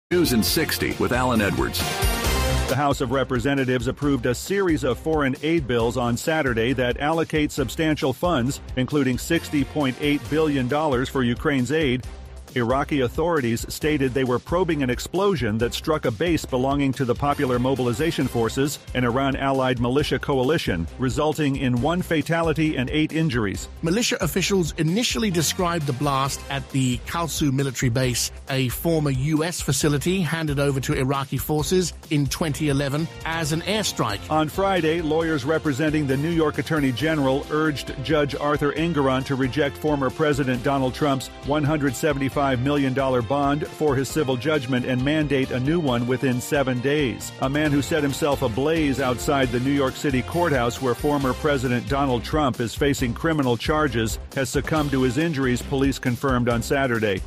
News in 60 with Alan Edwards. The House of Representatives approved a series of foreign aid bills on Saturday that allocate substantial funds, including $60.8 billion for Ukraine's aid. Iraqi authorities stated they were probing an explosion that struck a base belonging to the Popular Mobilization Forces, an Iran-allied militia coalition, resulting in 1 fatality and 8 injuries. Militia officials initially described the blast at the Kalsu military base, a former U.S. facility handed over to Iraqi forces in 2011, as an airstrike. On Friday, lawyers representing the New York Attorney General urged Judge Arthur Engoron to reject former President Donald Trump's $175 million bond for his civil judgment and mandate a new one within 7 days. A man who set himself ablaze outside the New York City courthouse where former President Donald Trump is facing criminal charges has succumbed to his injuries, police confirmed on Saturday.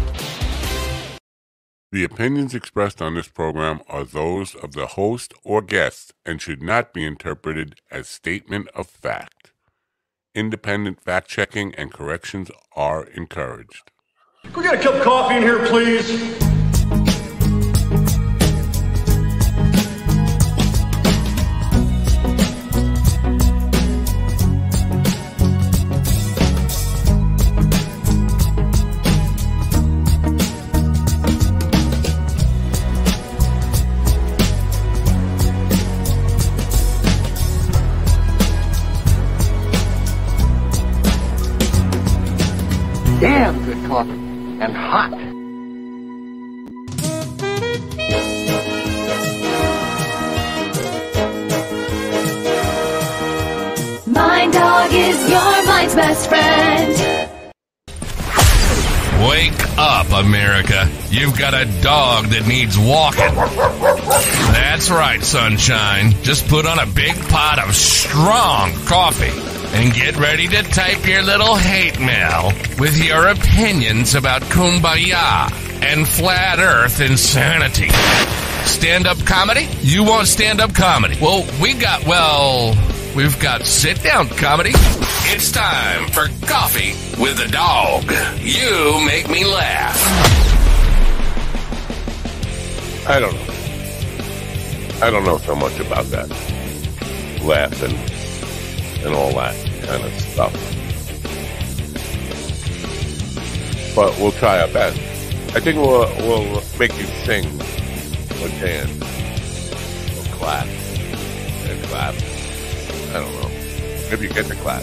The opinions expressed on this program are those of the host or guest and should not be interpreted as statement of fact. Independent fact-checking and corrections are encouraged. Can we get a cup of coffee in here, please? Damn good coffee. And hot. My dog is your mind's best friend. Wake up, America. You've got a dog that needs walking. That's right, sunshine. Just put on a big pot of strong coffee and get ready to type your little hate mail with your opinions about kumbaya and flat earth insanity. Stand-up comedy? You want stand-up comedy? Well, we've got sit-down comedy. It's time for Coffee with a Dog. You make me laugh. I don't know so much about that. Laughing and all that kind of stuff. But we'll try our best. I think we'll make you sing or dance or clap and clap. I don't know. If you get the clap.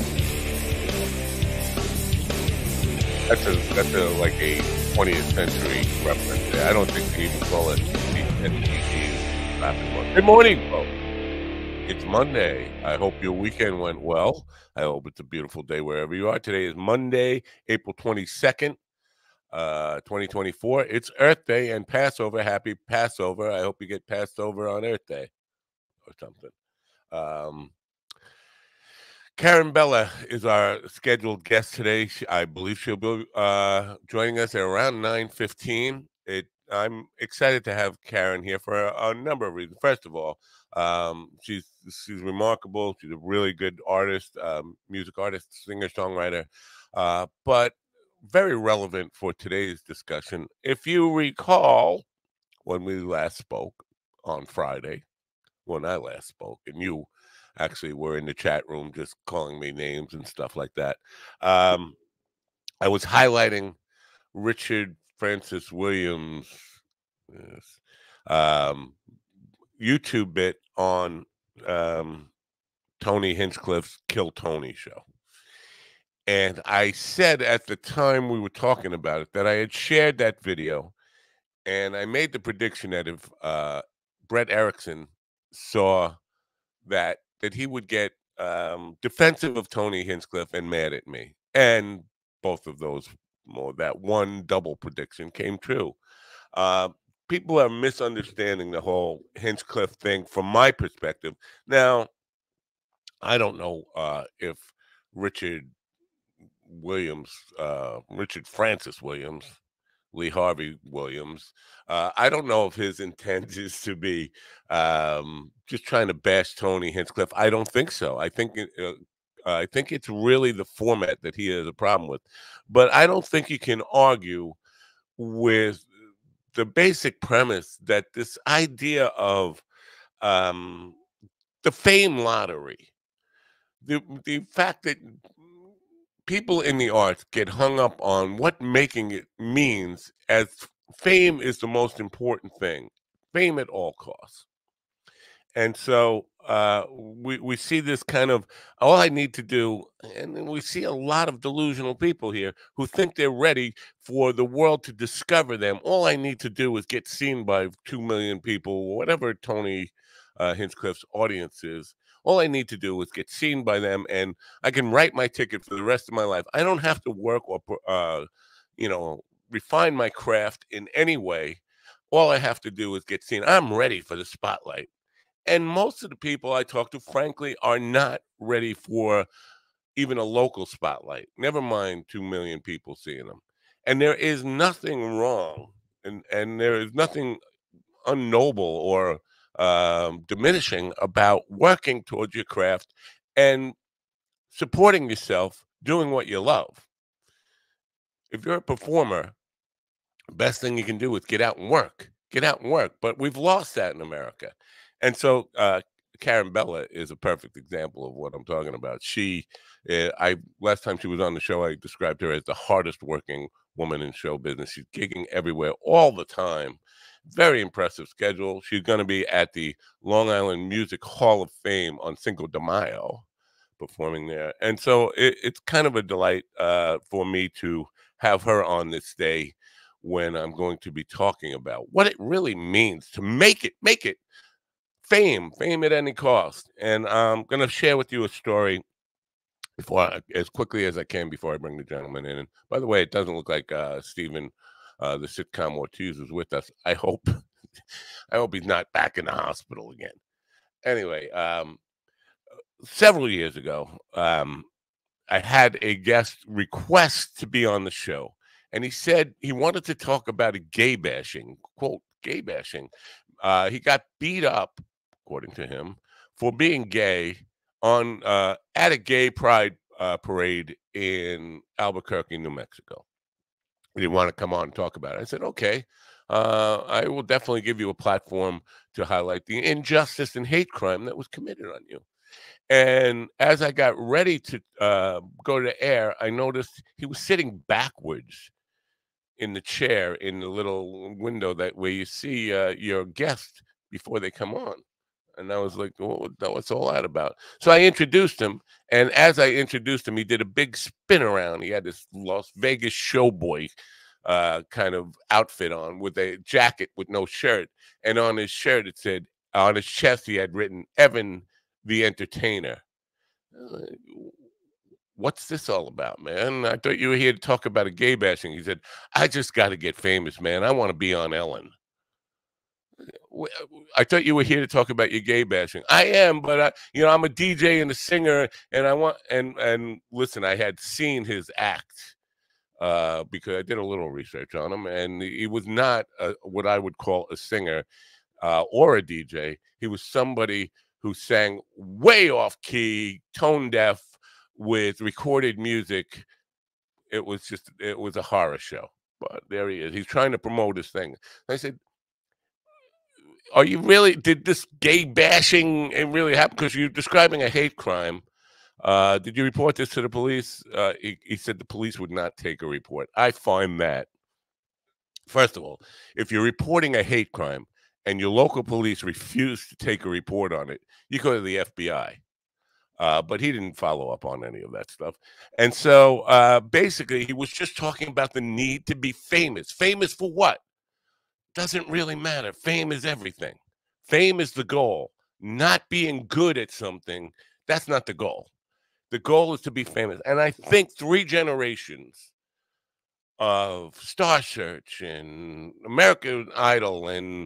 That's like a 20th century reference there. I don't think they even call it clapping. Good morning, folks. It's Monday. I hope your weekend went well. I hope it's a beautiful day wherever you are. Today is Monday, April 22nd, 2024. It's Earth Day and Passover. Happy Passover. I hope you get passed over on Earth Day or something. Karen Bella is our scheduled guest today. I believe she'll be joining us at around 9:15. I'm excited to have Karen here for a number of reasons. First of all, she's remarkable. She's a really good artist, music artist, singer, songwriter, but very relevant for today's discussion. If you recall, when we last spoke on Friday, when I last spoke, and you actually were in the chat room just calling me names and stuff like that, I was highlighting Richard Francis Williams' YouTube bit on Tony Hinchcliffe's Kill Tony show. And I said at the time we were talking about it that I had shared that video, and I made the prediction that if Brett Erickson saw that he would get defensive of Tony Hinchcliffe and mad at me. And both of those, that one double prediction came true. People are misunderstanding the whole Hinchcliffe thing from my perspective. Now, I don't know if Richard Francis Williams, Lee Harvey Williams, I don't know if his intent is to be just trying to bash Tony Hinchcliffe. I don't think so. I think it's really the format that he has a problem with. But I don't think you can argue with the basic premise that this idea of the fame lottery, the fact that people in the arts get hung up on what making it means, as fame is the most important thing, fame at all costs. And so we see this kind of, all I need to do, and we see a lot of delusional people here who think they're ready for the world to discover them. All I need to do is get seen by 2 million people, whatever Tony Hinchcliffe's audience is. All I need to do is get seen by them, and I can write my ticket for the rest of my life. I don't have to work or, refine my craft in any way. All I have to do is get seen. I'm ready for the spotlight. And most of the people I talk to, frankly, are not ready for even a local spotlight, never mind 2 million people seeing them. And there is nothing wrong, and there is nothing unnoble or diminishing about working towards your craft and supporting yourself, doing what you love. If you're a performer, the best thing you can do is get out and work. Get out and work. But we've lost that in America. And so Karen Bella is a perfect example of what I'm talking about. She, last time she was on the show, I described her as the hardest working woman in show business. She's gigging everywhere all the time. Very impressive schedule. She's going to be at the Long Island Music Hall of Fame on Cinco de Mayo, performing there. And so it's kind of a delight for me to have her on this day when I'm going to be talking about what it really means to make it fame at any cost. And I'm going to share with you a story as quickly as I can before I bring the gentleman in. And by the way, it doesn't look like Stephen, the sitcom Ortiz, is with us. I hope he's not back in the hospital again. Anyway, several years ago, I had a guest request to be on the show, and he said he wanted to talk about a gay bashing, quote, gay bashing. He got beat up, according to him, for being gay at a gay pride parade in Albuquerque, New Mexico. He didn't want to come on and talk about it. I said, okay, I will definitely give you a platform to highlight the injustice and hate crime that was committed on you. And as I got ready to go to air, I noticed he was sitting backwards in the chair in the little window where you see your guest before they come on. And I was like, oh, what's all that about? So I introduced him. And as I introduced him, he did a big spin around. He had this Las Vegas showboy kind of outfit on with a jacket with no shirt. And on his shirt, it said, on his chest, he had written, Evan the Entertainer. What's this all about, man? I thought you were here to talk about a gay bashing. He said, I just got to get famous, man. I want to be on Ellen. I thought you were here to talk about your gay bashing. I am, but I'm a DJ and a singer, and I want and listen. I had seen his act because I did a little research on him, and he was not what I would call a singer or a DJ. He was somebody who sang way off key, tone deaf, with recorded music. It was a horror show. But there he is. He's trying to promote his thing. I said, are you really, did this gay bashing really happen? Because you're describing a hate crime. Did you report this to the police? He said the police would not take a report. I find that, first of all, if you're reporting a hate crime and your local police refuse to take a report on it, you go to the FBI. But he didn't follow up on any of that stuff. And so basically, he was just talking about the need to be famous. Famous for what? Doesn't really matter. Fame is everything. Fame is the goal. Not being good at something, that's not the goal. The goal is to be famous. And I think 3 generations of Star Search and American Idol and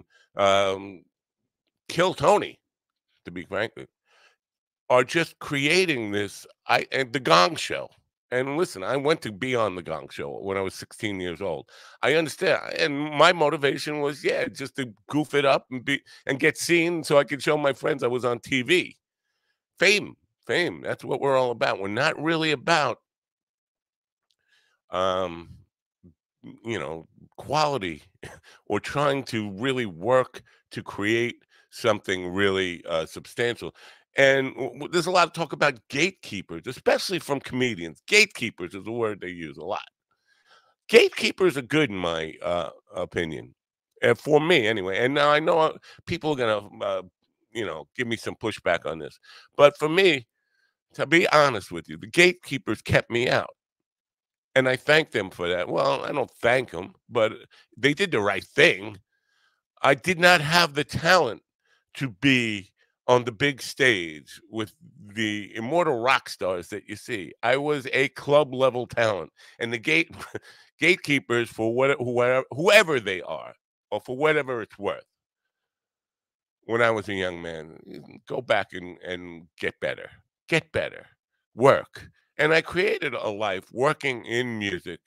Kill Tony, to be frank, are just creating this, and the Gong Show. And listen, I went to be on the Gong Show when I was 16 years old. I understand, and my motivation was, just to goof it up and get seen, so I could show my friends I was on TV. Fame. That's what we're all about. We're not really about, quality or trying to really work to create something really substantial. And there's a lot of talk about gatekeepers, especially from comedians. Gatekeepers is a word they use a lot. Gatekeepers are good in my opinion, for me anyway. And now I know people are gonna, give me some pushback on this, but for me, to be honest with you, the gatekeepers kept me out. And I thank them for that. Well, I don't thank them, but they did the right thing. I did not have the talent to be on the big stage with the immortal rock stars that you see. I was a club level talent, and the gatekeepers for whoever they are, or for whatever it's worth. When I was a young man, go back and get better, work. And I created a life working in music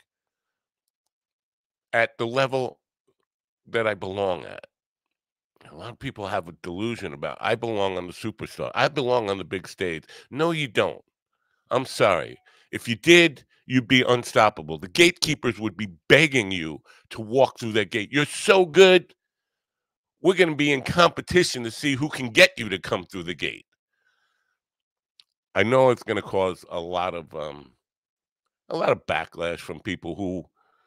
at the level that I belong at. A lot of people have a delusion about, I belong on the superstar. I belong on the big stage. No, you don't. I'm sorry. If you did, you'd be unstoppable. The gatekeepers would be begging you to walk through that gate. You're so good. We're going to be in competition to see who can get you to come through the gate. I know it's going to cause a lot of backlash from people who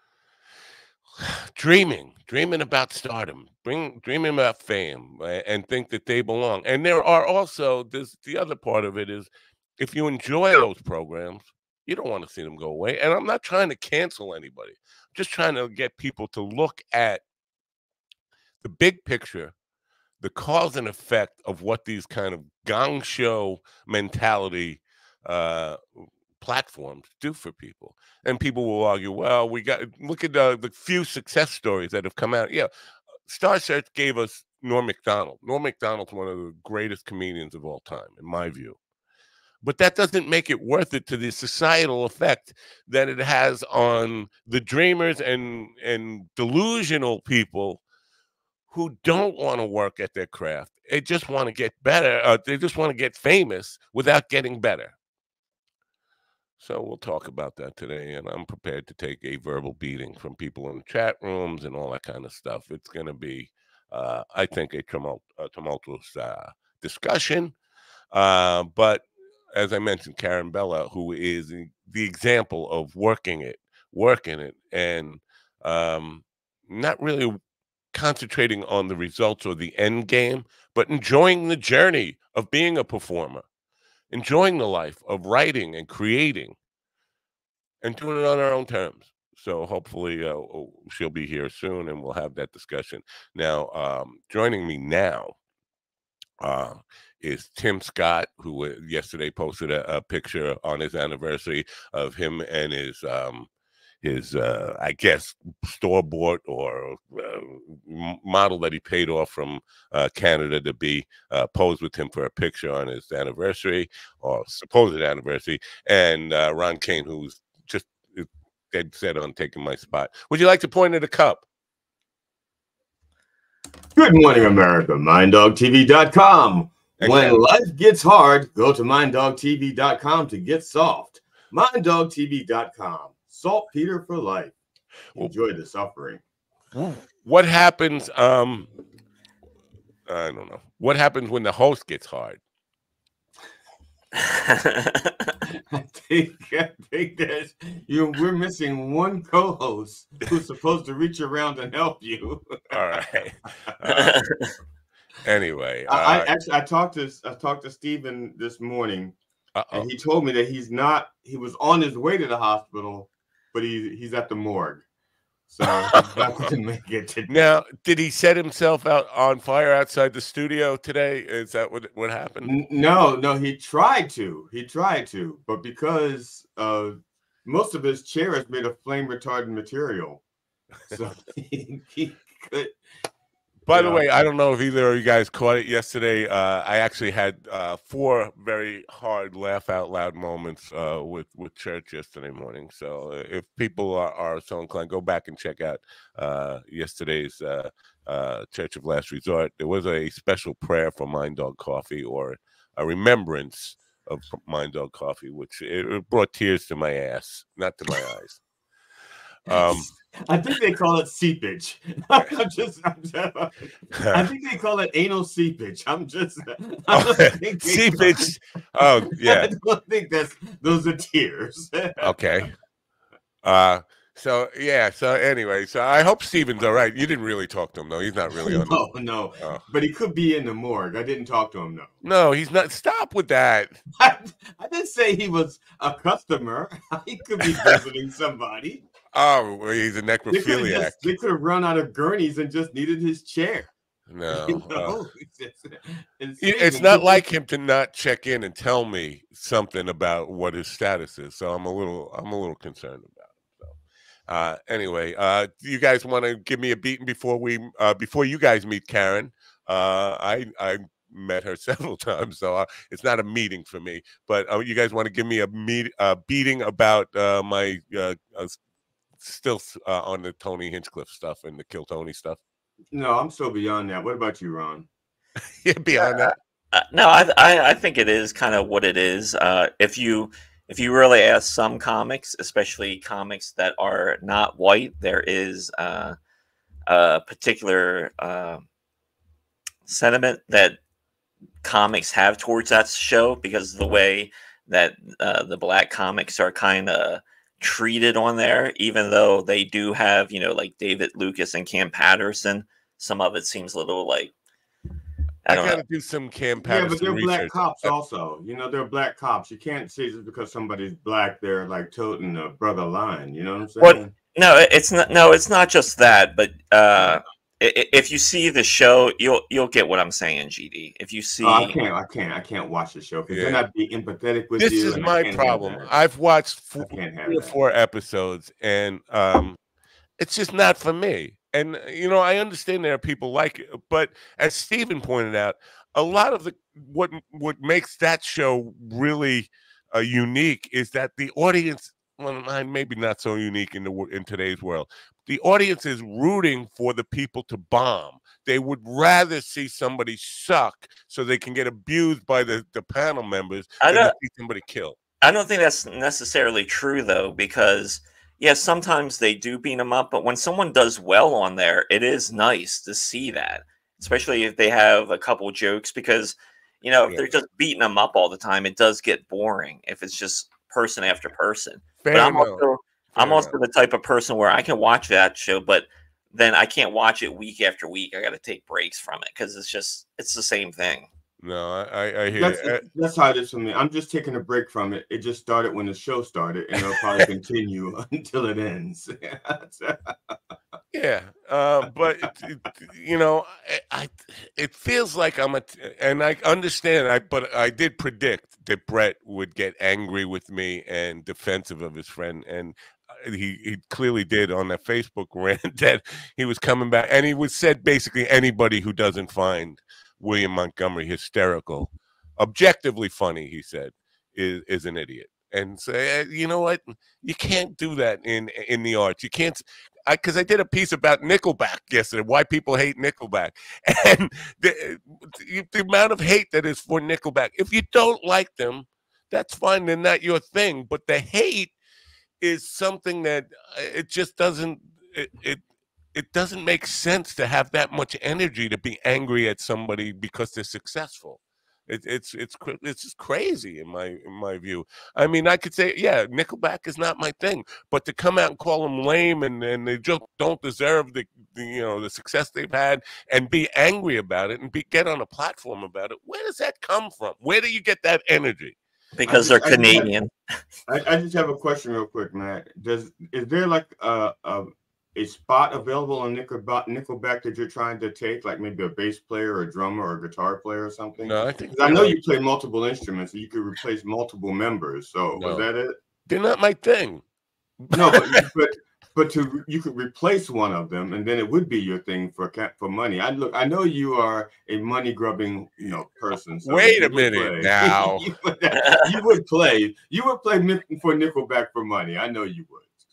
dreaming about stardom, dreaming about fame, and think that they belong. And there are also the other part of it is, if you enjoy those programs, you don't want to see them go away. And I'm not trying to cancel anybody. I'm just trying to get people to look at the big picture, the cause and effect of what these kind of gong show mentality platforms do for people. And people will argue, well, look at the few success stories that have come out. Yeah, Star Search gave us Norm Macdonald. Norm Macdonald's one of the greatest comedians of all time, in my view. But that doesn't make it worth it to the societal effect that it has on the dreamers and delusional people who don't want to work at their craft. They just want to get better. They just want to get famous without getting better. So we'll talk about that today, and I'm prepared to take a verbal beating from people in the chat rooms and all that kind of stuff. It's going to be, I think, a tumultuous discussion. But as I mentioned, Karen Bella, who is the example of working it, and not really concentrating on the results or the end game, but enjoying the journey of being a performer, enjoying the life of writing and creating, and doing it on our own terms. So hopefully she'll be here soon, and we'll have that discussion. Now, joining me now is Tim Scott, who yesterday posted a picture on his anniversary of him and his I guess, store-bought or model that he paid off from Canada to be posed with him for a picture on his anniversary, or supposed anniversary, and Ron Kane, who's just dead set on taking my spot. Would you like to point at a cup? Good morning, America. MindDogTV.com. When life gets hard, go to MindDogTV.com to get soft. MindDogTV.com. Saltpeter for life. Enjoy the suffering. What happens? I don't know. What happens when the host gets hard? I think that we're missing one co-host who's supposed to reach around and help you. All right. Anyway, I talked to Stephen this morning, and he told me that he was on his way to the hospital, but he's at the morgue. So he's not going to make it today. Now, did he set himself out on fire outside the studio today? Is that what happened? No, he tried to. But because most of his chair is made of flame retardant material, so he could. By the way, I don't know if either of you guys caught it yesterday. I actually had 4 very hard laugh out loud moments with church yesterday morning. So if people are so inclined, go back and check out yesterday's Church of Last Resort. There was a special prayer for Mind Dog Coffee, or a remembrance of Mind Dog Coffee, which it brought tears to my ass, not to my eyes. I think they call it seepage. I think they call it anal seepage. Seepage. Oh, yeah. I don't think those are tears. Okay. So anyway, so I hope Steven's all right. You didn't really talk to him, though. He's not really on. No. But he could be in the morgue. I didn't talk to him, though. No, he's not. Stop with that. I didn't say he was a customer. He could be visiting somebody. Oh, well, he's a necrophiliac. They could have run out of gurneys and just needed his chair. No. It's not like him to not check in and tell me something about what his status is. So I'm a little concerned about it. So anyway, do you guys want to give me a beating before you guys meet Karen? I met her several times, so it's not a meeting for me. But you guys want to give me a beating about my still on the Tony Hinchcliffe stuff and the Kill Tony stuff? No, I'm so beyond that. What about you, Ron? Yeah, beyond that. No, I think it is kind of what it is. If you really ask some comics, especially comics that are not white, there is a particular sentiment that comics have towards that show because of the way that the black comics are kind of treated on there, even though they do have, like David Lucas and Cam Patterson. Some of it seems a little like I gotta do some Cam Patterson. Yeah, but they're research. Black cops also. They're black cops. You can't say just because somebody's black they're like toting a brother line. You know what I'm saying? Well, no, it's not. No, it's not just that. But if you see the show, you'll get what I'm saying, GD. If you see, I can't watch the show because then I'd be empathetic with you. This is my problem. I've watched 3 or 4 episodes, and it's just not for me. And I understand there are people like it, but as Steven pointed out, a lot of what makes that show really unique is that the audience, well, maybe not so unique in today's world. The audience is rooting for the people to bomb. They would rather see somebody suck so they can get abused by the panel members than to see somebody killed. I don't think that's necessarily true, though, because, yeah, sometimes they do beat them up. But when someone does well on there, it is nice to see that, especially if they have a couple jokes, because, if they're just beating them up all the time, it does get boring if it's just person after person. But I'm also the type of person where I can watch that show, but then I can't watch it week after week. I got to take breaks from it because it's the same thing. No, I hear that's how it is for me. I'm just taking a break from it. It just started when the show started, and it'll probably continue until it ends. Yeah, but it feels like and I understand. But I did predict that Brett would get angry with me and defensive of his friend, and he clearly did on that Facebook rant that he was coming back, and he said basically anybody who doesn't find William Montgomery hysterical, objectively funny, he said, is an idiot. And say, you know what? You can't do that in the arts. You can't. Because I did a piece about Nickelback yesterday, why people hate Nickelback, and the amount of hate that is for Nickelback. If you don't like them, that's fine. They're not your thing. But the hate is something that it just doesn't. It doesn't make sense to have that much energy to be angry at somebody because they're successful. It's just crazy in my view. I mean, I could say, yeah, Nickelback is not my thing, but to come out and call them lame and they just don't deserve the success they've had and be angry about it and get on a platform about it, where does that come from? Where do you get that energy? Because they're Canadian. I just have a question real quick, Matt. Is there like a spot available on Nickelback that you're trying to take, like maybe a bass player or a drummer or a guitar player or something? No, I know you play multiple instruments, and you could replace multiple members. So was that it? They're not my thing. No, but you could replace one of them, and then it would be your thing for money. I know you are a money grubbing person. So wait a minute now. you would play for Nickelback for money. I know you would. So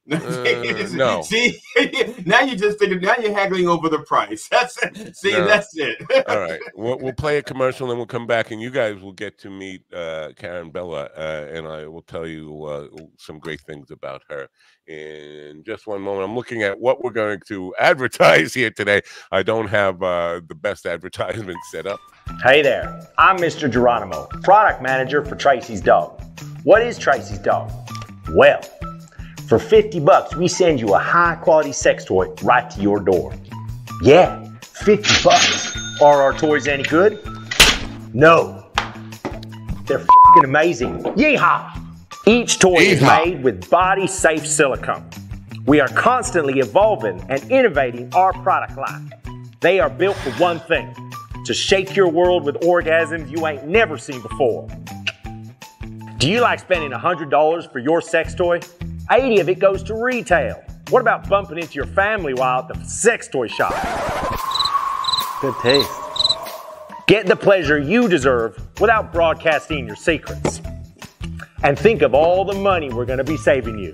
No. See, now you just thinking. Now you're haggling over the price. That's it. See, No. that's it. All right, we'll play a commercial, and then we'll come back, and you guys will get to meet Karen Bella, and I will tell you some great things about her in just one moment. I'm looking at what we're going to advertise here today. I don't have the best advertisement set up. Hey there, I'm Mr. Geronimo, product manager for Tracy's Dog. What is Tracy's Dog? Well, for $50, we send you a high-quality sex toy right to your door. Yeah, $50. Are our toys any good? No. They're f***ing amazing. Yeehaw! Each toy is made with body-safe silicone. We are constantly evolving and innovating our product line. They are built for one thing, to shake your world with orgasms you ain't never seen before. Do you like spending $100 for your sex toy? 80 of it goes to retail. What about bumping into your family while at the sex toy shop? Good taste. Get the pleasure you deserve without broadcasting your secrets. And think of all the money we're going to be saving you.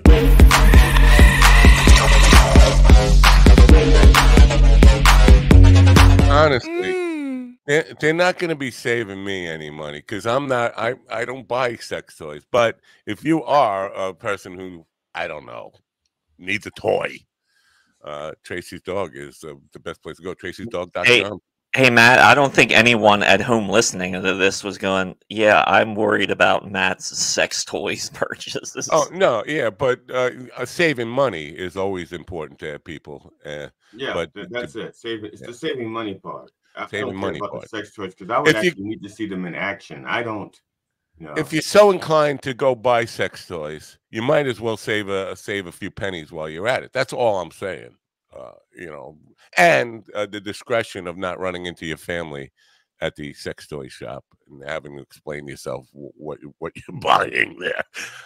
Honestly, they're not going to be saving me any money because I don't buy sex toys. But if you are a person who, I don't know, needs a toy, Tracy's Dog is the best place to go. Tracy'sDog.com. Hey, Matt, I don't think anyone at home listening to this was going, yeah, I'm worried about Matt's sex toys purchases. Oh, no, yeah, but saving money is always important to people. Yeah, but that's it. It's the saving money part. Saving money about part. The sex toys, because I would actually need to see them in action. I don't. No. If you're so inclined to go buy sex toys, you might as well save a few pennies while you're at it. That's all I'm saying. And the discretion of not running into your family at the sex toy shop and having to explain to yourself what you're buying there.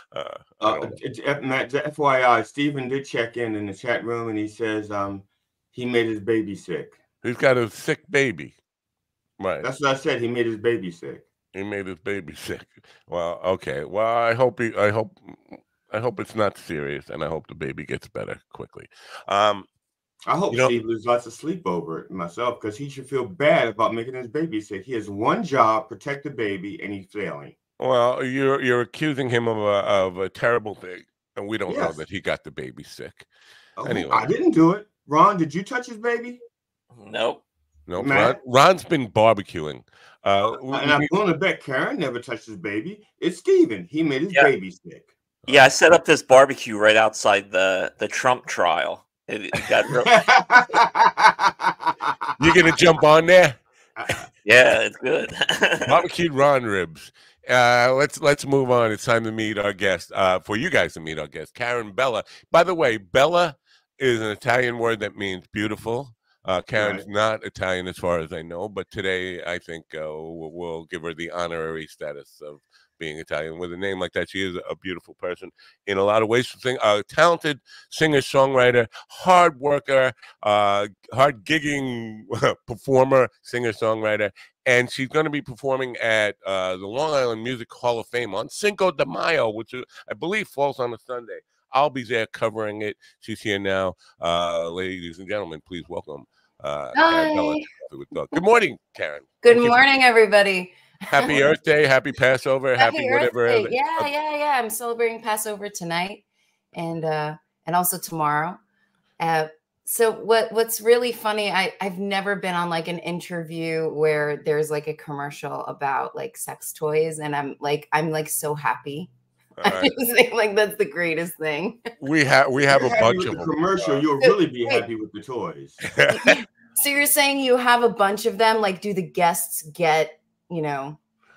Matt, FYI, Stephen did check in the chat room, and he says he made his baby sick. He's got a sick baby. Right. That's what I said. He made his baby sick. He made his baby sick. Well, okay. Well, I hope it's not serious, and I hope the baby gets better quickly. I hope Steve loses lots of sleep over it myself, because he should feel bad about making his baby sick. He has one job, protect the baby, and he's failing. Well, you're accusing him of a terrible thing, and we don't know that he got the baby sick. Anyway, I didn't do it. Ron, did you touch his baby? Nope. No, Ron's been barbecuing. And I'm willing to bet Karen never touched his baby. It's Steven. He made his baby sick. Yeah, I set up this barbecue right outside the Trump trial. It got real... You're gonna jump on there? Yeah, it's good. Barbecued Ron ribs. Let's move on. It's time to meet our guest. For you guys to meet our guest, Karen Bella. By the way, Bella is an Italian word that means beautiful. Karen's not Italian as far as I know, but today I think we'll give her the honorary status of being Italian. With a name like that, she is a beautiful person in a lot of ways. A talented singer-songwriter, hard worker, hard gigging performer, singer-songwriter, and she's going to be performing at the Long Island Music Hall of Fame on Cinco de Mayo, which I believe falls on a Sunday. I'll be there covering it. She's here now. Ladies and gentlemen, please welcome Karen Bella. Good morning, Karen. Good morning, everybody. Happy Earth Day, happy Passover, happy whatever. Yeah. I'm celebrating Passover tonight and also tomorrow. So what's really funny, I've never been on like an interview where there's like a commercial about like sex toys, and I'm like so happy. I just think like that's the greatest thing. We have a bunch of them. Commercial, you'll really be happy with the toys. So you're saying you have a bunch of them? Like, do the guests get, no.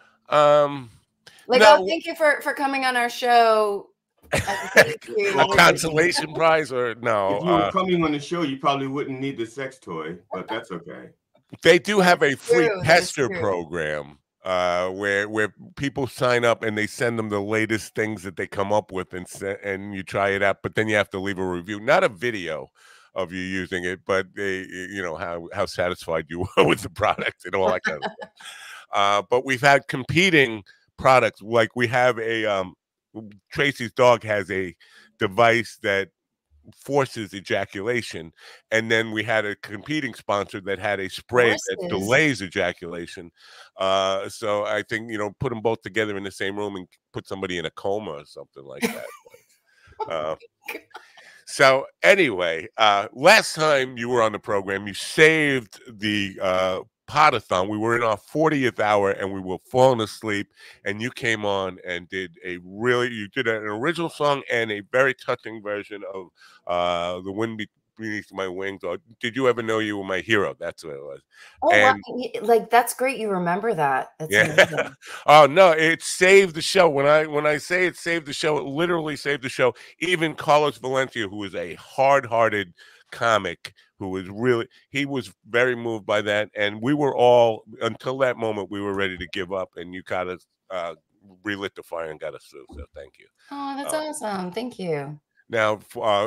Thank you for coming on our show. A consolation prize or no? If you were coming on the show, you probably wouldn't need the sex toy, but that's okay. They do have a free tester program where people sign up and they send them the latest things that they come up with, and you try it out, but then you have to leave a review, not a video of you using it, but how satisfied you were with the product and all that kind of stuff. But we've had competing products, like we have a Tracy's Dog has a device that forces ejaculation, and then we had a competing sponsor that had a spray that delays ejaculation. So I think, you know, put them both together in the same room and put somebody in a coma or something like that. So anyway, last time you were on the program, you saved the Potathon. We were in our 40th hour and we were falling asleep, and you came on and did you did an original song and a very touching version of The Wind Beneath My Wings, or Did You Ever Know You Were My Hero? That's what it was. Oh, and, wow. Like, that's great you remember that. That's amazing. Oh no, it saved the show. When I say it saved the show, it literally saved the show. Even Carlos Valencia, who is a hard-hearted comic, he was very moved by that, and we were all, until that moment, we were ready to give up, and you got us relit the fire and got us through. So thank you. Oh, that's awesome. Thank you. Now,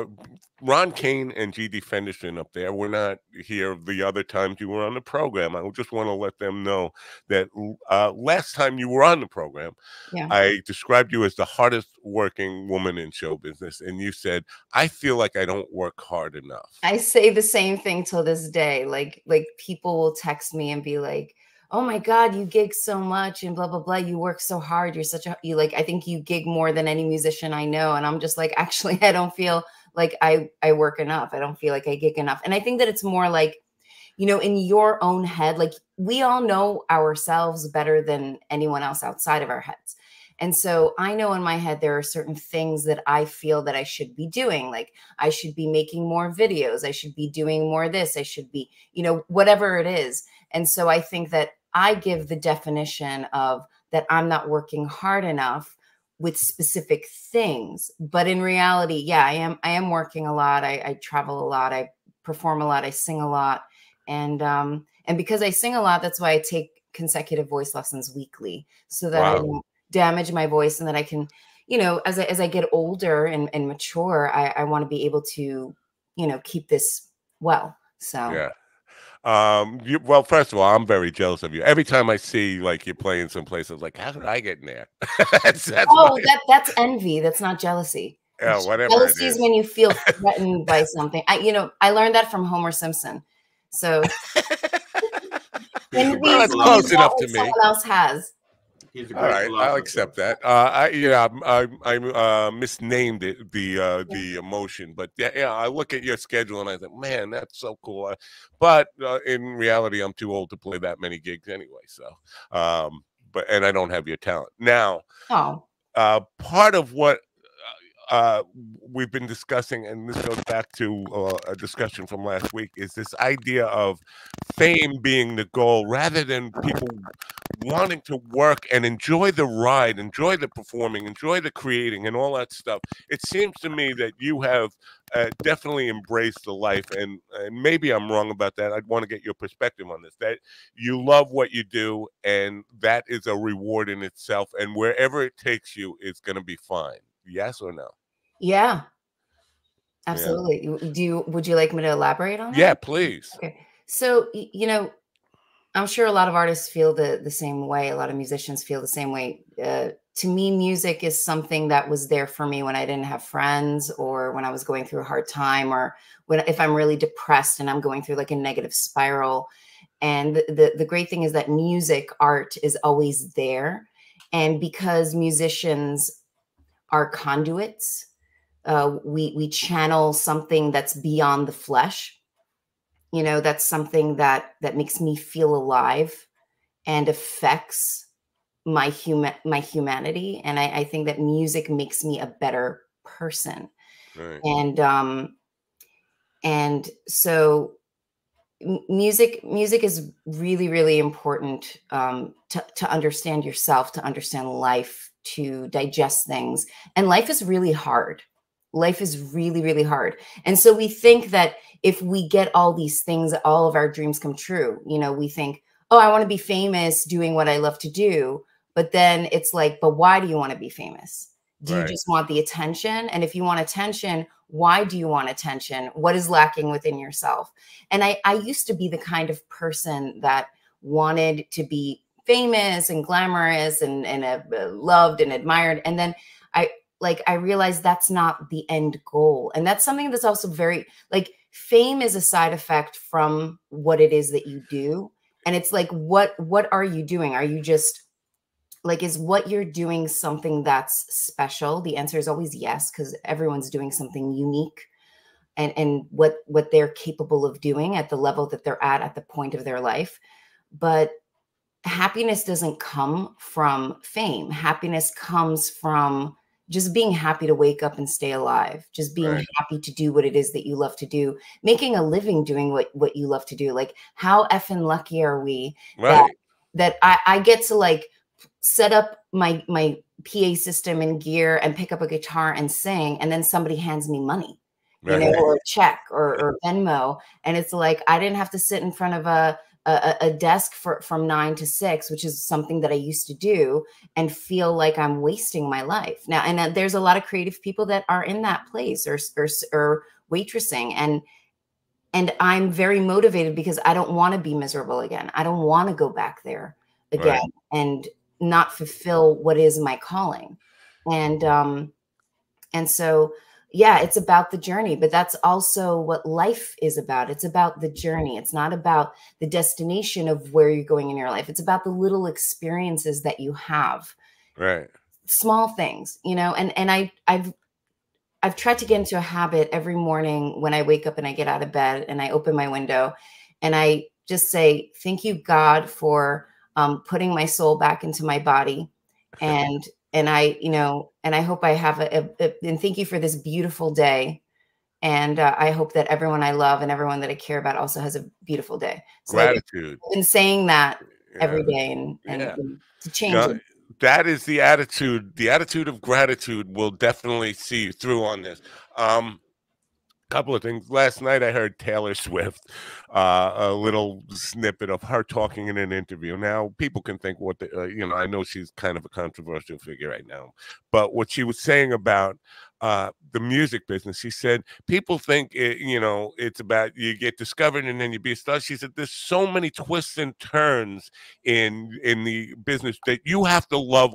Ron Kane and G.D. Fenderson up there were not here the other times you were on the program. I just want to let them know that last time you were on the program, I described you as the hardest working woman in show business. And you said, I feel like I don't work hard enough. I say the same thing till this day. Like people will text me and be like, oh my God, you gig so much and blah, blah, blah. You work so hard. I think you gig more than any musician I know. And I'm just like, actually, I don't feel like I work enough. I don't feel like I gig enough. And I think that it's more like, you know, in your own head, like we all know ourselves better than anyone else outside of our heads. And so I know in my head, there are certain things that I feel that I should be doing. Like I should be making more videos. I should be doing more of this. I should be, you know, whatever it is. And so I think that I give the definition of that I'm not working hard enough with specific things. But in reality, yeah, I am working a lot. I travel a lot. I perform a lot. I sing a lot. And because I sing a lot, that's why I take consecutive voice lessons weekly so that I don't damage my voice, and that I can, you know, as I get older and mature, I want to be able to, you know, keep this well. So yeah. Well, first of all, I'm very jealous of you. Every time I see like you're playing some places, like, how did I get in there? that's that's envy. That's not jealousy. Yeah, whatever. Jealousy is when you feel threatened by something. I learned that from Homer Simpson. So envy is close enough to me. Someone else has. All right, I'll accept that. I misnamed it, the emotion, but yeah, I look at your schedule and I think, man, that's so cool. But in reality, I'm too old to play that many gigs anyway. So, and I don't have your talent now. Part of what we've been discussing, and this goes back to a discussion from last week, is this idea of fame being the goal rather than people wanting to work and enjoy the ride, enjoy the performing, enjoy the creating and all that stuff. It seems to me that you have definitely embraced the life, and maybe I'm wrong about that. I'd want to get your perspective on this, that you love what you do, and that is a reward in itself, and wherever it takes you is going to be fine. Yes or no? Yeah, absolutely. Yeah. Would you like me to elaborate on that? Yeah, please. Okay. So, you know, I'm sure a lot of artists feel the same way. A lot of musicians feel the same way. To me, music is something that was there for me when I didn't have friends, or when I was going through a hard time, or if I'm really depressed and I'm going through like a negative spiral. And the great thing is that music, art is always there. And because musicians are conduits, we channel something that's beyond the flesh. You know, that's something that makes me feel alive and affects my humanity. And I think that music makes me a better person. Right. And so music is really, really important to understand yourself, to understand life, to digest things. And life is really hard. Life is really, really hard. And so we think that if we get all these things, all of our dreams come true. You know, we think, oh, I want to be famous doing what I love to do. But then it's like, but why do you want to be famous? Do you just want the attention? And if you want attention, why do you want attention? What is lacking within yourself? And I used to be the kind of person that wanted to be famous and glamorous and loved and admired. And then like, I realized that's not the end goal. And that's something that's also very, like, fame is a side effect from what it is that you do. And it's like, what are you doing? Are you just like, is what you're doing something that's special? The answer is always yes, because everyone's doing something unique and what they're capable of doing at the level that they're at the point of their life. But happiness doesn't come from fame. Happiness comes from just being happy to wake up and stay alive, just being happy to do what it is that you love to do, making a living doing what you love to do. Like, how effing lucky are we that I get to, like, set up my PA system and gear and pick up a guitar and sing, and then somebody hands me money, you know, or a check or Venmo. And it's like, I didn't have to sit in front of a desk from 9 to 6, which is something that I used to do, and feel like I'm wasting my life now. And there's a lot of creative people that are in that place, or waitressing. And I'm very motivated because I don't want to be miserable again. I don't want to go back there again and not fulfill what is my calling. And so, yeah, it's about the journey, but that's also what life is about. It's about the journey. It's not about the destination of where you're going in your life. It's about the little experiences that you have. Right. Small things, you know, and I've tried to get into a habit every morning when I wake up and I get out of bed and I open my window and I just say, thank you, God, for putting my soul back into my body. And I, you know, and I hope I have and thank you for this beautiful day. And I hope that everyone I love and everyone that I care about also has a beautiful day. So gratitude. I've been saying that every day and to change it. That is the attitude. The attitude of gratitude will definitely see you through on this. Couple of things. Last night I heard Taylor Swift, a little snippet of her talking in an interview. Now, people can think what you know, I know she's kind of a controversial figure right now, but what she was saying about the music business, she said, people think you know, it's about you get discovered and then you be a star. She said, there's so many twists and turns in the business that you have to love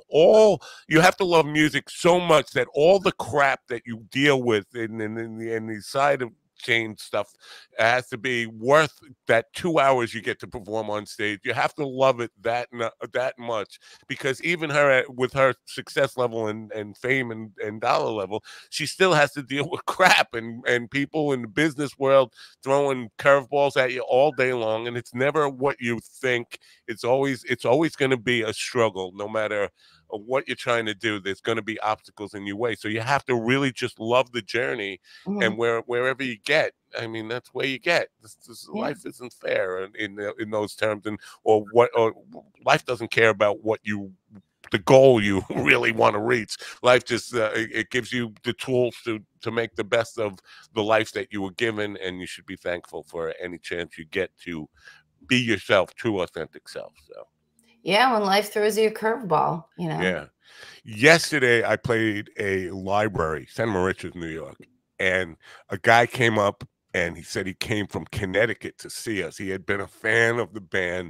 music so much that all the crap that you deal with in the side of chain stuff has to be worth that 2 hours you get to perform on stage. You have to love it that much, because even her, with her success level and fame and dollar level, she still has to deal with crap and people in the business world throwing curveballs at you all day long, and it's never what you think. It's always going to be a struggle, no matter what you're trying to do. There's going to be obstacles in your way, so you have to really just love the journey. And wherever you get, I mean, that's where you get. Life isn't fair in those terms, or life doesn't care about the goal you really want to reach. Life just it gives you the tools to make the best of the life that you were given, and you should be thankful for any chance you get to be yourself, true authentic self. So yeah, when life throws you a curveball, you know. Yeah. Yesterday I played a library, Santa Maria, New York, and a guy came up and he said he came from Connecticut to see us. He had been a fan of the band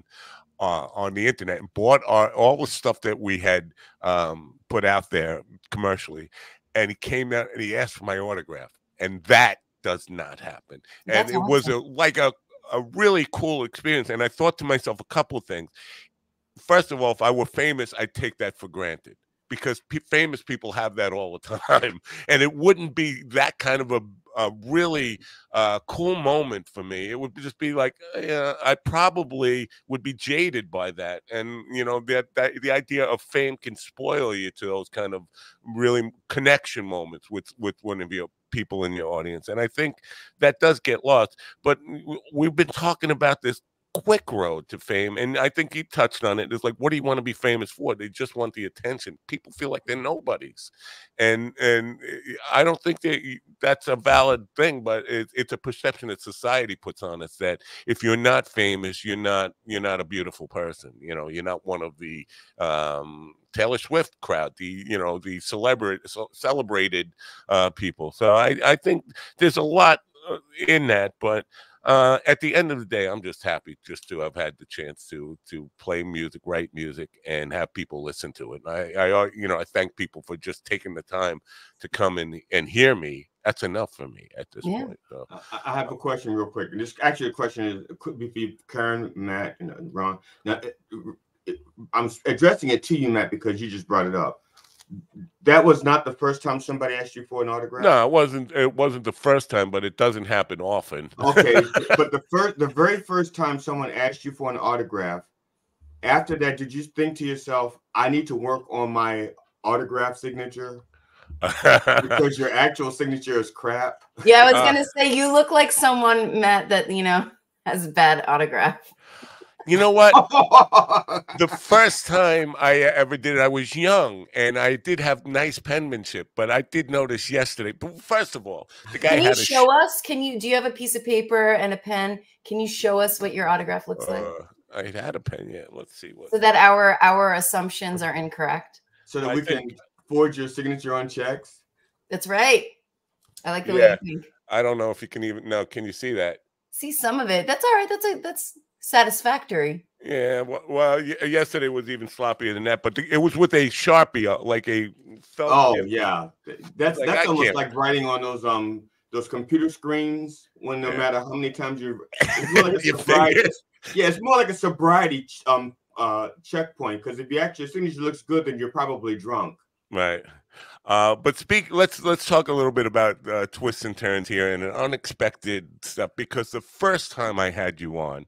on the internet and bought all the stuff that we had put out there commercially, and he came out and he asked for my autograph, and that does not happen. And it was a really cool experience. And I thought to myself a couple of things. First of all, if I were famous, I'd take that for granted, because famous people have that all the time. And it wouldn't be that kind of a really cool moment for me. It would just be like, I probably would be jaded by that. And, you know, the idea of fame can spoil you to those kind of really connection moments with one of your people in your audience. And I think that does get lost. But we've been talking about this quick road to fame, and I think he touched on it. It's like, what do you want to be famous for? They just want the attention. People feel like they're nobodies, and I don't think that's a valid thing, but it's a perception that society puts on us, that if you're not famous, you're not a beautiful person. You know, you're not one of the Taylor Swift crowd, the celebrated people. So I think there's a lot in that, but At the end of the day, I'm just happy just to have had the chance to play music, write music, and have people listen to it. I thank people for just taking the time to come and hear me. That's enough for me at this point. So. I have a question real quick. And this actually, the question is could be for Karen, Matt, and Ron. Now, I'm addressing it to you, Matt, because you just brought it up. That was not the first time somebody asked you for an autograph? No, it wasn't. It wasn't the first time, but it doesn't happen often. Okay, but the very first time someone asked you for an autograph, after that, did you think to yourself, I need to work on my autograph signature? Because your actual signature is crap? Yeah, I was going to say, you look like someone, Matt, that, has a bad autograph. You know what? The first time I ever did it, I was young, and I did have nice penmanship. But I did notice yesterday. But first of all, the guy Can you had show us? Do you have a piece of paper and a pen? Can you show us what your autograph looks like? I had a pen. Yeah, let's see what. So that our assumptions are incorrect. So that we can forge your signature on checks. That's right. I like the way you think. I don't know if you can even. No, can you see that? See some of it. That's all right. That's satisfactory. Yeah, well, yesterday was even sloppier than that, but it was with a Sharpie, like a felt. Oh yeah, that's almost like writing on those computer screens when no matter how many times it's more like a sobriety. Yeah, it's more like a sobriety checkpoint, because if your signature looks good, then you're probably drunk. Right. But let's talk a little bit about twists and turns here and unexpected stuff, because the first time I had you on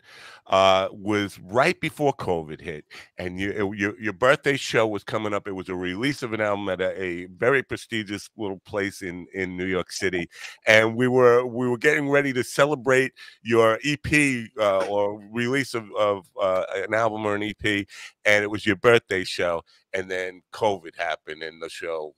was right before COVID hit, and your birthday show was coming up. It was a release of an album at a very prestigious little place in New York City, and we were getting ready to celebrate your EP or release of an album or an EP, and it was your birthday show. And then COVID happened, and the show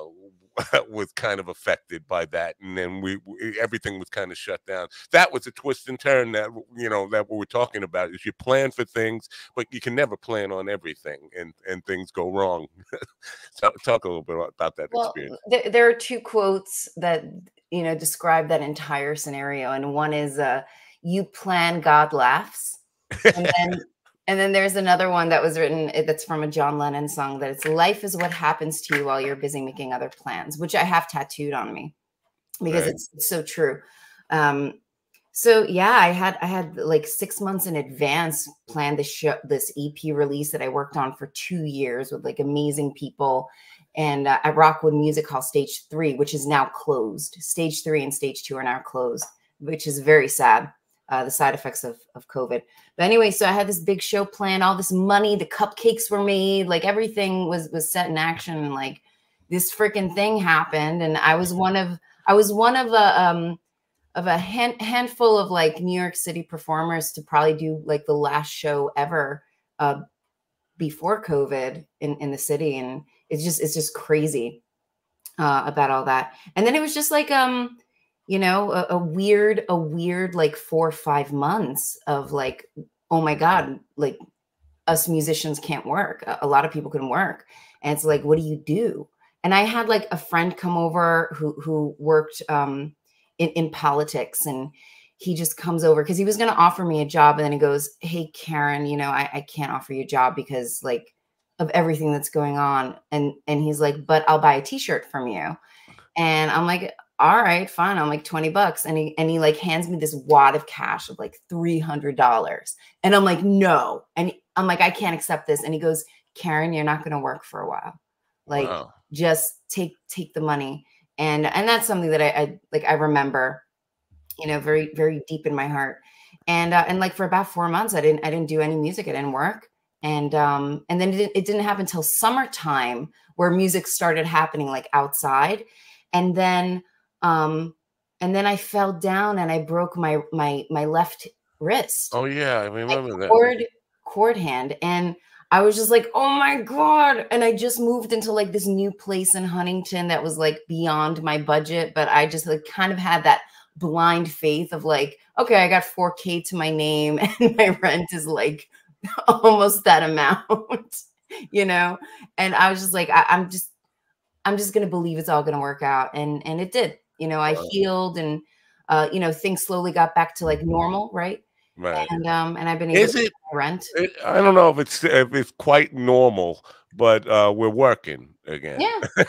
was kind of affected by that. And then everything was kind of shut down. That was a twist and turn that that we were talking about. Is you plan for things, but you can never plan on everything, and things go wrong. So talk a little bit about that experience. There are two quotes that describe that entire scenario, and one is "You plan, God laughs," and then there's another one that was written, that's from a John Lennon song, that it's "Life is what happens to you while you're busy making other plans," which I have tattooed on me because it's so true. So yeah, I had like 6 months in advance planned this EP release that I worked on for 2 years with like amazing people, and at Rockwood Music Hall Stage 3, which is now closed. Stage 3 and Stage 2 are now closed, which is very sad. The side effects of COVID. But anyway, so I had this big show planned, all this money, the cupcakes were made, like everything was set in action, and like this freaking thing happened. And I was one of a handful of like New York City performers to probably do like the last show ever before COVID in the city. And it's just crazy about all that. And then it was just like a weird like 4 or 5 months of like, oh my God, like us musicians can't work. A lot of people couldn't work. And it's like, what do you do? And I had like a friend come over who worked in politics, and he just comes over because he was going to offer me a job. And then he goes, "Hey, Karen, I can't offer you a job because like of everything that's going on." And he's like, "But I'll buy a t-shirt from you." And I'm like, all right, fine. I'm like $20. And he like hands me this wad of cash of like $300. And I'm like, no. And I'm like, I can't accept this. And he goes, "Karen, you're not going to work for a while. Like, just take the money." And that's something that I remember, very, very deep in my heart. And like for about 4 months, I didn't do any music. I didn't work. And then it didn't happen until summertime where music started happening like outside. And then I fell down and I broke my left wrist. Oh yeah, I remember that. Cord hand. And I was just like, oh my God. And I just moved into like this new place in Huntington that was like beyond my budget. But I just like kind of had that blind faith of like, okay, I got $4,000 to my name and my rent is like almost that amount, And I was just like, I'm just going to believe it's all going to work out. And it did. I healed, and you know, things slowly got back to like normal, right? Right. And I've been able to pay rent. I don't know if it's quite normal, but we're working again. Yeah.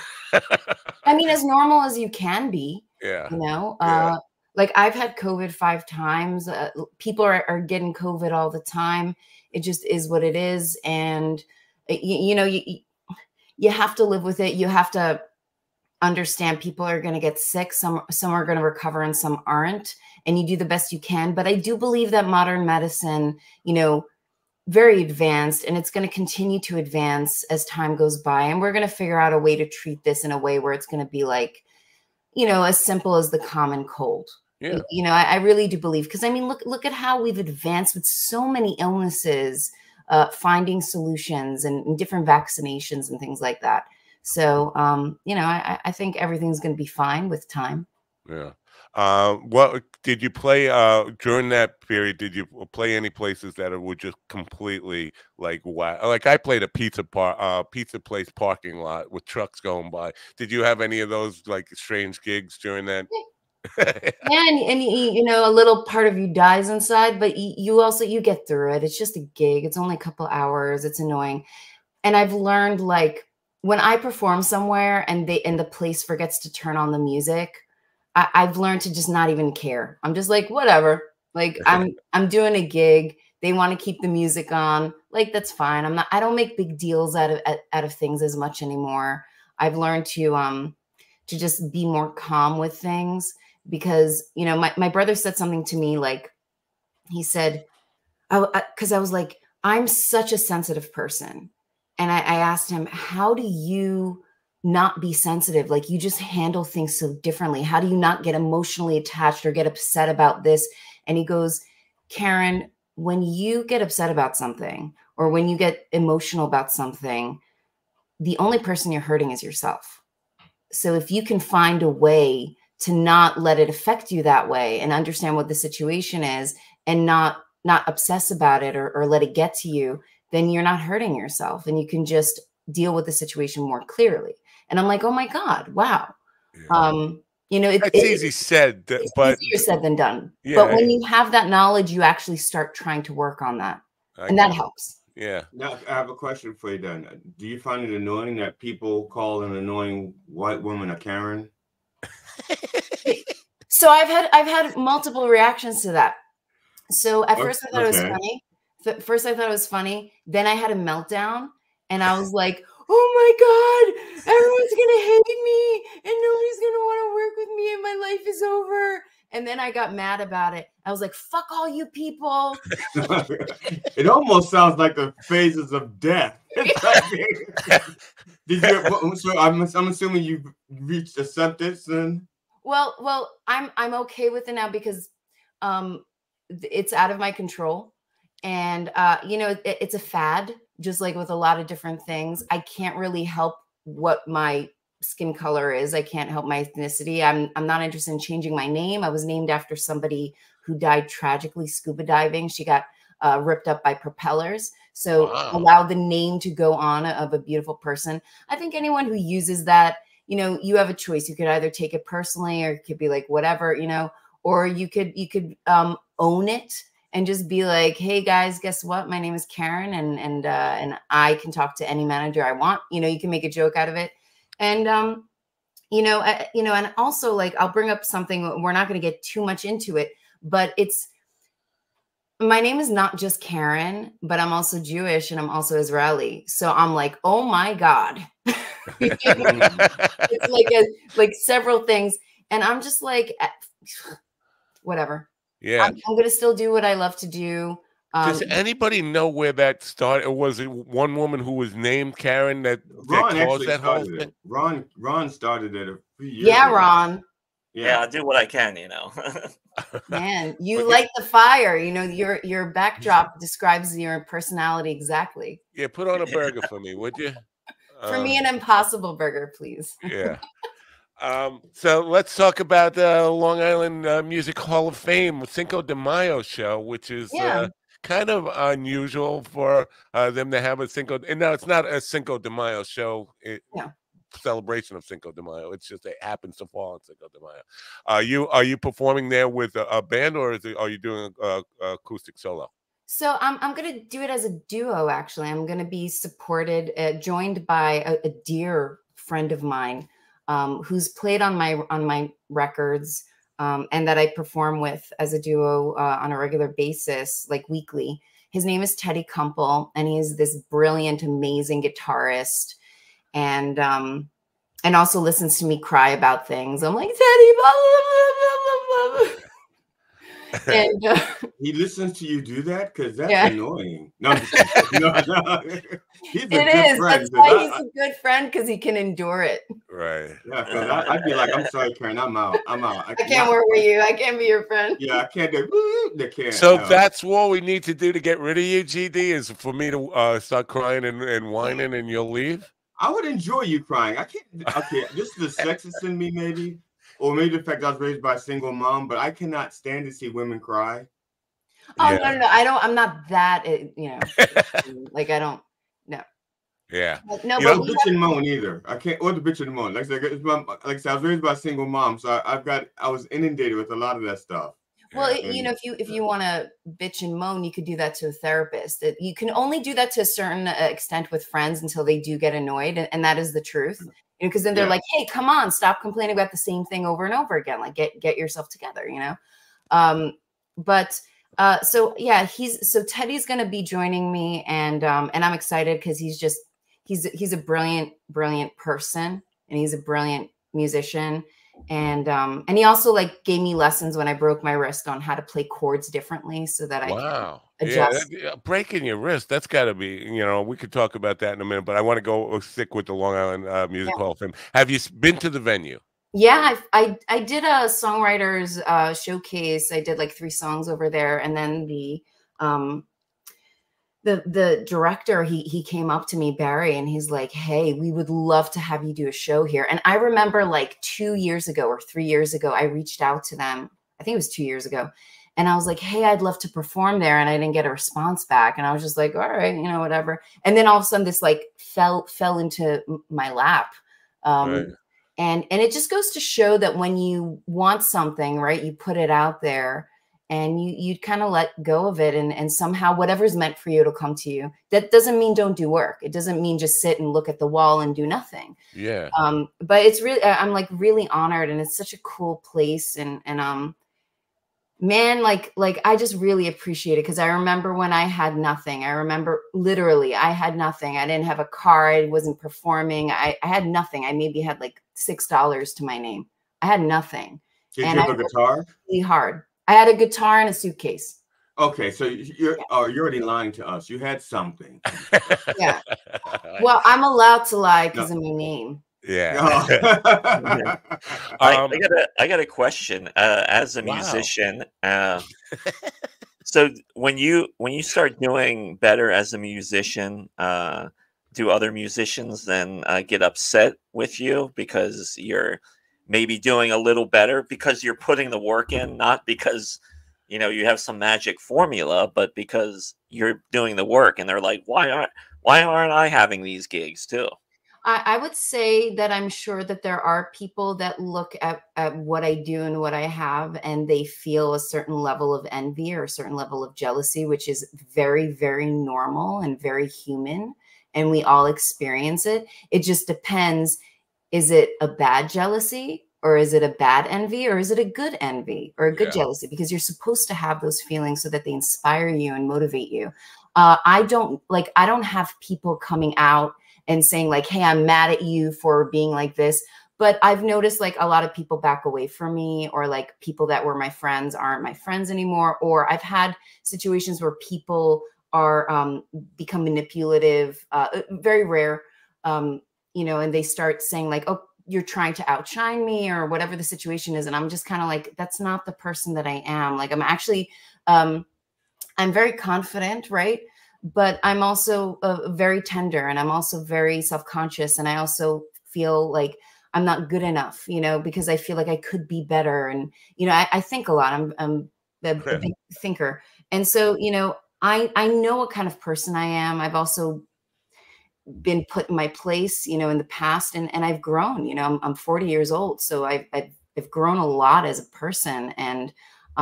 I mean, as normal as you can be. Yeah. You know, like I've had COVID 5 times. People are getting COVID all the time. It just is what it is. And, you know, you have to live with it. You have to understand people are going to get sick. Some are going to recover and some aren't. And you do the best you can. But I do believe that modern medicine, you know, very advanced, and it's going to continue to advance as time goes by. And we're going to figure out a way to treat this in a way where it's going to be like, you know, as simple as the common cold. Yeah. You know, I really do believe, because I mean, look at how we've advanced with so many illnesses, finding solutions and different vaccinations and things like that. So, you know, I think everything's going to be fine with time. Yeah. What did you play during that period? Did you play any places that were just completely like wow? Like I played a pizza place parking lot with trucks going by. Did you have any of those like strange gigs during that? Yeah, and you know, a little part of you dies inside, but you get through it. It's just a gig. It's only a couple hours. It's annoying. And I've learned, like, when I perform somewhere and the place forgets to turn on the music, I've learned to just not even care. I'm just like, whatever. Like I'm doing a gig. They want to keep the music on. Like, that's fine. I don't make big deals out of things as much anymore. I've learned to just be more calm with things, because, you know, my brother said something to me, like, he said, because I was like, I'm such a sensitive person. And I asked him, how do you not be sensitive? Like, you just handle things so differently. How do you not get emotionally attached or get upset about this? And he goes, Karen, when you get upset about something or when you get emotional about something, the only person you're hurting is yourself. So if you can find a way to not let it affect you that way and understand what the situation is and not obsess about it or let it get to you, then you're not hurting yourself and you can just deal with the situation more clearly. And I'm like, oh my God, wow. Yeah. You know, it's easy said, but easier said than done. Yeah, but when you have that knowledge, you actually start trying to work on that. And that helps. Yeah. Now, I have a question for you then. Do you find it annoying that people call an annoying white woman a Karen? So I've had multiple reactions to that. So at first I thought it was funny. First I thought it was funny. Then I had a meltdown and I was like, oh my God, everyone's going to hate me and nobody's going to want to work with me and my life is over. And then I got mad about it. I was like, fuck all you people. It almost sounds like the phases of death. So I'm assuming you've reached acceptance then? Well, I'm okay with it now because it's out of my control. And, you know, it's a fad, just like with a lot of different things. I can't really help what my skin color is. I can't help my ethnicity. I'm not interested in changing my name. I was named after somebody who died tragically scuba diving. She got ripped up by propellers. So allow the name to go on of a beautiful person. I think anyone who uses that, you know, you have a choice. You could either take it personally or it could be like whatever, you know, or you could own it and just be like, hey guys, guess what? My name is Karen and I can talk to any manager I want. You know, you can make a joke out of it. And, you know, and also, like, I'll bring up something, we're not going to get too much into it, but my name is not just Karen, but I'm also Jewish and I'm also Israeli. So I'm like, oh my God. It's like several things. And I'm just like, whatever. Yeah. I'm going to still do what I love to do. Does anybody know where that started? Or was it one woman who was named Karen that caused that whole thing? Ron started it a few years ago. Ron. Yeah, I do what I can, you know. Man, you light the fire. You know, your backdrop describes your personality exactly. Yeah, put on a burger for me, would you? For me, an Impossible Burger, please. Yeah. So let's talk about the Long Island Music Hall of Fame Cinco de Mayo show, which is kind of unusual for them to have a Cinco. And now it's not a Cinco de Mayo show celebration of Cinco de Mayo. It's just it happens to fall on Cinco de Mayo. Are you performing there with a band, or are you doing a acoustic solo? So I'm gonna do it as a duo. Actually, I'm gonna be supported, joined by a dear friend of mine who's played on my records and that I perform with as a duo on a regular basis, like weekly. His name is Teddy Kumpel, and he is this brilliant, amazing guitarist, and also listens to me cry about things. I'm like, Teddy, blah, blah, blah, blah, blah. And he listens to you do that, because that's annoying. No, he's a good friend. That's why he's a good friend, because he can endure it. Right. Yeah, because I'd be like, I'm sorry, Karen, I'm out. I can't work with you. I can't be your friend. Yeah, I can't do. They can't. So that's what we need to do to get rid of you, GD, is for me to start crying and whining, and you'll leave. I would enjoy you crying. I can't. Okay, this is the sexist in me, maybe. Or maybe the fact I was raised by a single mom, but I cannot stand to see women cry. Oh, no. I'm not that, like I don't, no. Yeah. No, but bitch and moan either. I can't, or the bitch and moan. Like I said, I was raised by a single mom, so I was inundated with a lot of that stuff. Well, if you want to bitch and moan, you could do that to a therapist. You can only do that to a certain extent with friends until they do get annoyed, and that is the truth. Because then they're like, "Hey, come on, stop complaining about the same thing over and over again. Like, get yourself together," So Teddy's going to be joining me, and I'm excited because he's a brilliant person, and he's a brilliant musician. And he also like gave me lessons when I broke my wrist on how to play chords differently, so that I can adjust. Yeah, breaking your wrist, that's got to be, we could talk about that in a minute, but I want to go stick with the Long Island Music Hall of Fame. Have you been to the venue? Yeah, I did a songwriters showcase. I did like 3 songs over there, and then the director, he came up to me, Barry, and he's like, "Hey, we would love to have you do a show here." And I remember like 2 years ago or 3 years ago, I reached out to them. I think it was 2 years ago. And I was like, "Hey, I'd love to perform there." And I didn't get a response back. And I was just like, "All right, whatever." And then all of a sudden this like fell into my lap. Right. And it just goes to show that when you want something, right, you put it out there. And you kind of let go of it, and somehow whatever's meant for you, it'll come to you. That doesn't mean don't do work. It doesn't mean just sit and look at the wall and do nothing. Yeah. But it's really, I'm like really honored, and it's such a cool place. And man, like I just really appreciate it, because I remember when I had nothing. I remember literally I had nothing. I didn't have a car. I wasn't performing. I had nothing. I maybe had like $6 to my name. I had nothing. Did you have a guitar? Really hard. I had a guitar and a suitcase. Okay, so you're already lying to us. You had something. Yeah. Well, I'm allowed to lie because of my name. Yeah. I got a question. As a musician, so when you start doing better as a musician, do other musicians then get upset with you because you're maybe doing a little better because you're putting the work in, not because, you have some magic formula, but because you're doing the work, and they're like, why aren't I having these gigs too? I would say that I'm sure that there are people that look at what I do and what I have, and they feel a certain level of envy or a certain level of jealousy, which is very, very normal and very human. And we all experience it. It just depends. Is it a bad jealousy, or is it a bad envy, or is it a good envy or a good jealousy? Because you're supposed to have those feelings so that they inspire you and motivate you. I don't have people coming out and saying like, "Hey, I'm mad at you for being like this." But I've noticed like a lot of people back away from me, or like people that were my friends aren't my friends anymore. Or I've had situations where people are become manipulative, very rare. And they start saying like, "Oh, you're trying to outshine me," or whatever the situation is. And I'm just kind of like, that's not the person that I am. Like, I'm actually, I'm very confident, right? But I'm also very tender, and I'm also very self-conscious. And I also feel like I'm not good enough, because I feel like I could be better. And, I think a lot. I'm a big thinker. And so, I know what kind of person I am. I've also been put in my place, you know, in the past, and I've grown. You know, I'm 40 years old, so I've grown a lot as a person, and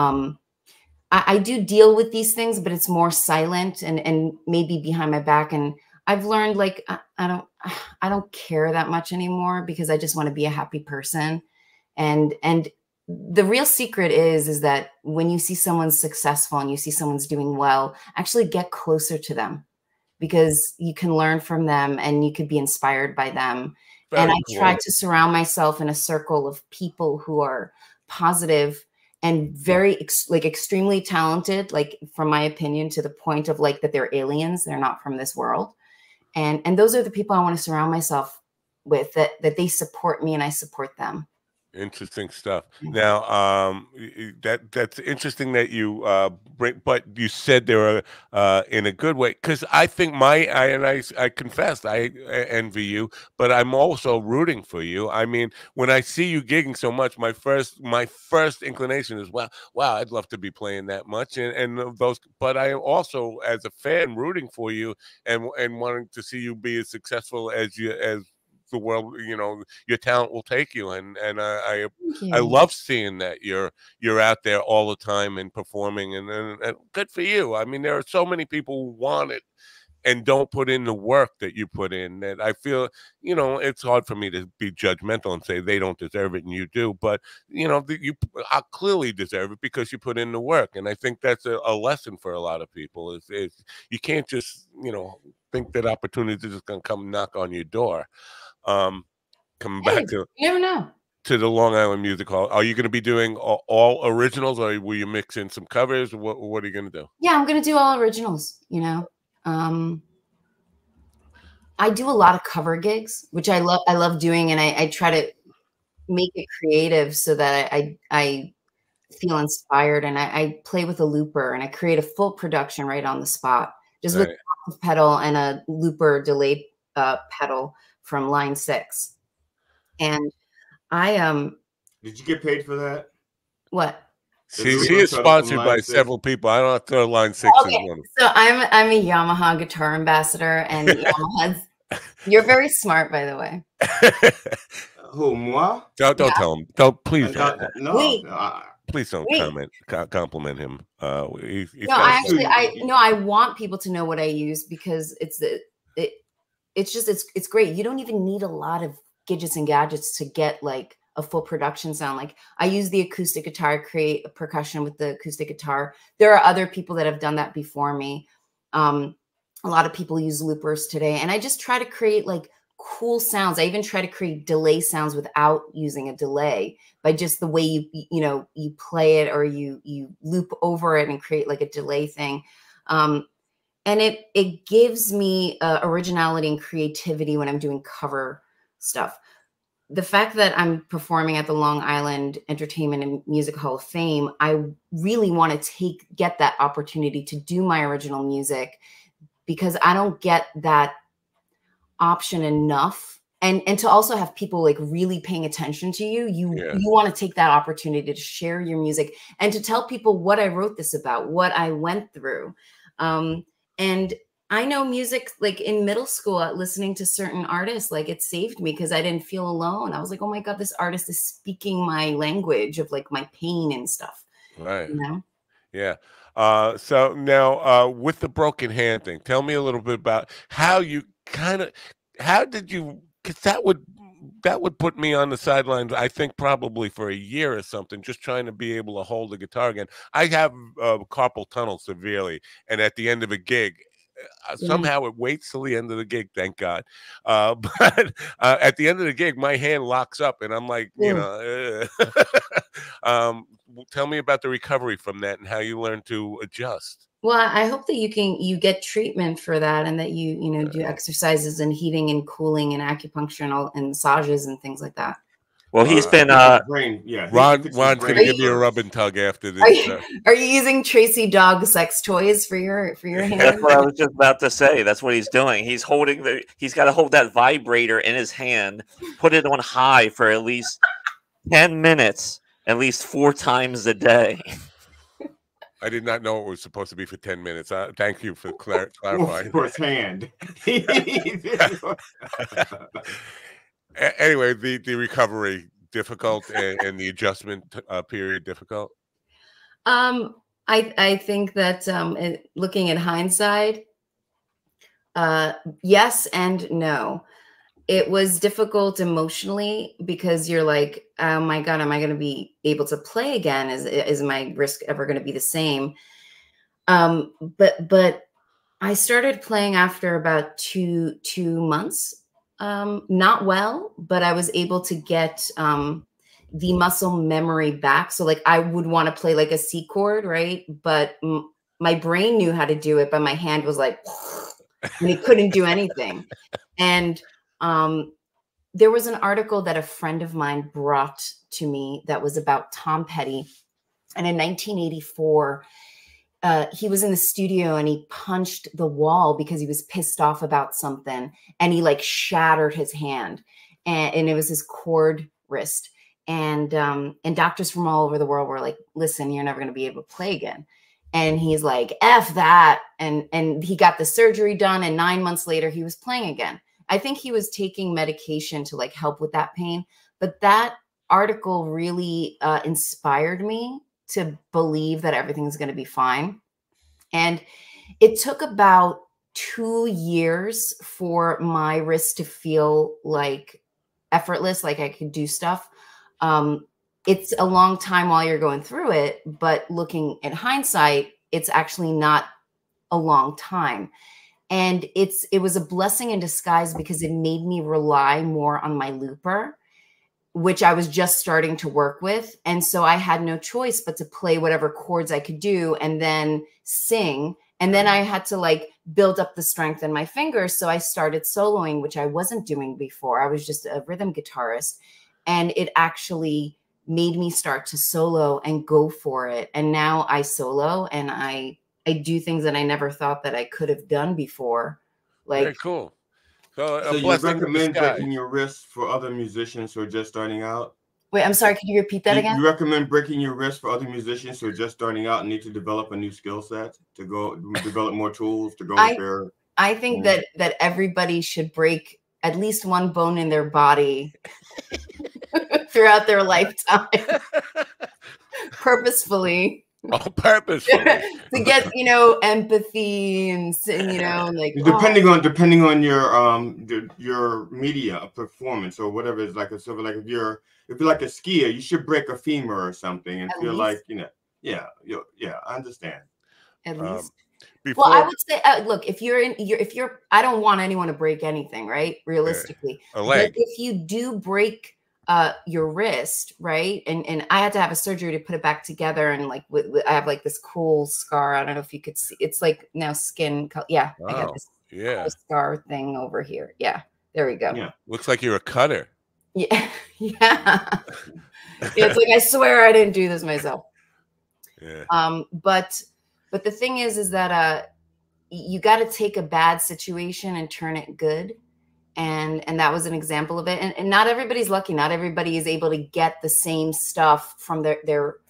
I do deal with these things, but it's more silent and maybe behind my back. And I've learned, like, I don't care that much anymore, because I just want to be a happy person. And the real secret is that when you see someone's successful and you see someone's doing well, actually get closer to them, because you can learn from them and you could be inspired by them. And I try to surround myself in a circle of people who are positive and very extremely talented, like, from my opinion, to the point of like that they're aliens, they're not from this world. And those are the people I want to surround myself with, that they support me and I support them. Interesting stuff. Now, that's interesting that you bring, but you said they were in a good way, because I think I confess, I envy you, but I'm also rooting for you. I mean, when I see you gigging so much, my first inclination is, wow, I'd love to be playing that much, and those. But I am also, as a fan, rooting for you and wanting to see you be as successful as the world, you know, your talent will take you, and I love seeing that you're out there all the time and performing, and good for you. I mean, there are so many people who want it and don't put in the work that you put in, that I feel, you know, it's hard for me to be judgmental and say they don't deserve it and you do, but you know, you clearly deserve it because you put in the work. And I think that's a lesson for a lot of people, is you can't just, you know, think that opportunities are just going to come knock on your door. Coming back to, you never know, to the Long Island Music Hall, are you going to be doing all originals, or will you mix in some covers? What are you going to do? Yeah, I'm going to do all originals. You know, I do a lot of cover gigs, which I love doing, and I try to make it creative so that I feel inspired, and I play with a looper, and I create a full production right on the spot, just with a pedal and a looper delayed pedal from line 6. And did you get paid for that? What? She is sponsored by several people. I don't have to throw line 6 in one. So I'm a Yamaha guitar ambassador, and Yamaha's. You're very smart, by the way. Who, moi? Don't tell him. Don't, please don't. No. Please don't compliment him. I want people to know what I use, because it's great. You don't even need a lot of gadgets and gadgets to get like a full production sound. Like, I use the acoustic guitar, create a percussion with the acoustic guitar. There are other people that have done that before me. A lot of people use loopers today, and I just try to create like cool sounds. I even try to create delay sounds without using a delay, by just the way you play it, or you loop over it and create like a delay thing. And it gives me originality and creativity when I'm doing cover stuff. The fact that I'm performing at the Long Island Entertainment and Music Hall of Fame, I really want to get that opportunity to do my original music, because I don't get that option enough. And to also have people like really paying attention to you. You want to take that opportunity to share your music and to tell people what I wrote this about, what I went through. And I know music, like in middle school, listening to certain artists, like it saved me, because I didn't feel alone. I was like, oh my God, this artist is speaking my language of like my pain and stuff. Right. You know? Yeah. So now with the broken hand thing, tell me a little bit about how you how did you, because that would put me on the sidelines, I think probably for a year or something, just trying to be able to hold the guitar again. I have carpal tunnel severely, and at the end of a gig, somehow it waits till the end of the gig, thank God. But at the end of the gig, my hand locks up, and I'm like, you know, tell me about the recovery from that and how you learn to adjust. Well, I hope that you get treatment for that, and that you do exercises and heating and cooling and acupuncture and massages and things like that. Well, he's been Ron's gonna give you a rub and tug after this. Are you using Tracy dog sex toys for your hand? That's what I was just about to say. That's what he's doing. He's got to hold that vibrator in his hand, put it on high for at least 10 minutes, at least 4 times a day. I did not know it was supposed to be for 10 minutes. Thank you for clarifying. Firsthand. Anyway, the recovery difficult and the adjustment period difficult. I think that looking in hindsight, yes and no. It was difficult emotionally because you're like, oh my God, am I going to be able to play again? Is my risk ever going to be the same? But I started playing after about two months. Not well, but I was able to get the muscle memory back. So like I would want to play like a C chord, right? But my brain knew how to do it, but my hand was like, and it couldn't do anything. And there was an article that a friend of mine brought to me that was about Tom Petty. And in 1984, he was in the studio and he punched the wall because he was pissed off about something. And he like shattered his hand and it was his cord wrist. And doctors from all over the world were like, listen, you're never going to be able to play again. And he's like, F that. And he got the surgery done. And 9 months later, he was playing again. I think he was taking medication to like help with that pain. But that article really inspired me to believe that everything's going to be fine. And it took about 2 years for my wrist to feel like effortless, like I could do stuff. It's a long time while you're going through it, but looking in hindsight, it's actually not a long time. And it was a blessing in disguise because it made me rely more on my looper, which I was just starting to work with. And so I had no choice but to play whatever chords I could do and then sing. And then I had to like build up the strength in my fingers. So I started soloing, which I wasn't doing before. I was just a rhythm guitarist. And it actually made me start to solo and go for it. And now I solo and I do things that I never thought that I could have done before. Like, very cool. So you recommend breaking your wrist for other musicians who are just starting out? Wait, I'm sorry. Could you repeat that again? You recommend breaking your wrist for other musicians who are just starting out and need to develop a new skill set, to go develop more tools to go with their... I think that everybody should break at least one bone in their body throughout their lifetime, purposefully. Oh, purposefully. To get, empathy and like depending on your media performance or whatever. It's like if you're like a skier, you should break a femur or something and feel like I understand. At least. Well, I would say, look, if you're, I don't want anyone to break anything, right? Realistically, a leg. But if you do break your wrist, right? And I had to have a surgery to put it back together. And like, I have like this cool scar. I don't know if you could see. It's like now skin. Yeah, wow. I got this scar thing over here. Yeah, there we go. Yeah, looks like you're a cutter. Yeah, yeah. It's like I swear I didn't do this myself. Yeah. But the thing is that you got to take a bad situation and turn it good. And that was an example of it. And not everybody's lucky. Not everybody is able to get the same stuff from their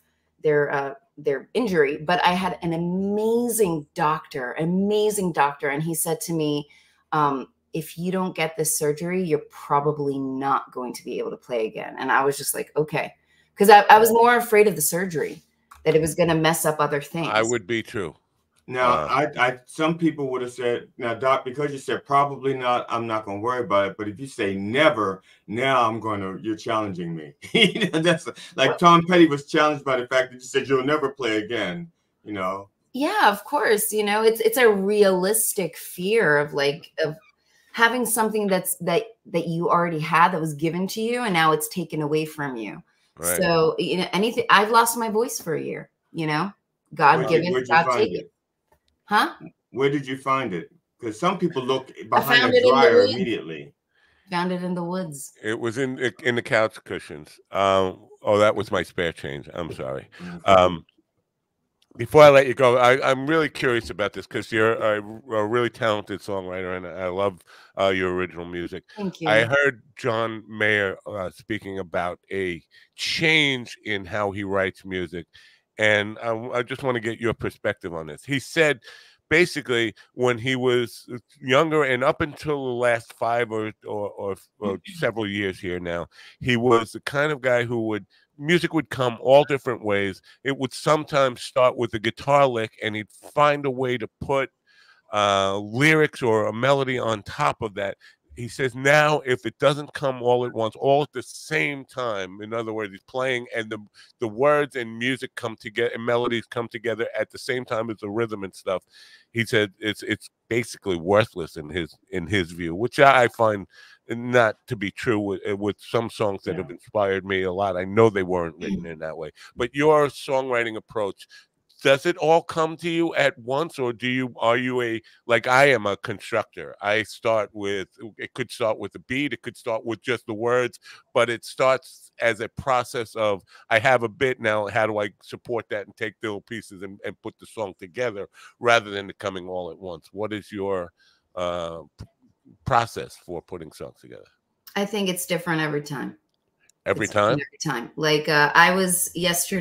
injury. But I had an amazing doctor. And he said to me, if you don't get this surgery, you're probably not going to be able to play again. And I was just like, okay. Because I was more afraid of the surgery, that it was going to mess up other things. I would be too. Now, some people would have said, now, Doc, because you said probably not, I'm not going to worry about it. But if you say never, now you're challenging me. That's like Tom Petty was challenged by the fact that you said you'll never play again, Yeah, of course. It's a realistic fear of having something that you already had that was given to you, and now it's taken away from you. Right. So, anything, I've lost my voice for a year, God given, God taken. Huh? Where did you find it? Because some people look behind a dryer immediately. Found it in the woods. It was in the couch cushions. Oh, that was my spare change. I'm sorry. Before I let you go, I'm really curious about this because you're a really talented songwriter, and I love your original music. Thank you. I heard John Mayer speaking about a change in how he writes music. and I just want to get your perspective on this. He said, basically, when he was younger and up until the last 5 or several years here now, he was the kind of guy who music would come all different ways. It would sometimes start with a guitar lick, and he'd find a way to put lyrics or a melody on top of that. He says now, if it doesn't come all at once, all at the same time, in other words, he's playing and the words and music come together and melodies come together at the same time as the rhythm and stuff, he said it's basically worthless in his view, which I find not to be true with some songs that have inspired me a lot. I know they weren't written in that way, but your songwriting approach, does it all come to you at once, or are you like I am a constructor? It could start with a beat, it could start with just the words, but it starts as a process of, I have a bit now, how do I support that and take little pieces and put the song together, rather than it coming all at once? What is your process for putting songs together? I think it's different every time. Every time? Every time. Like I was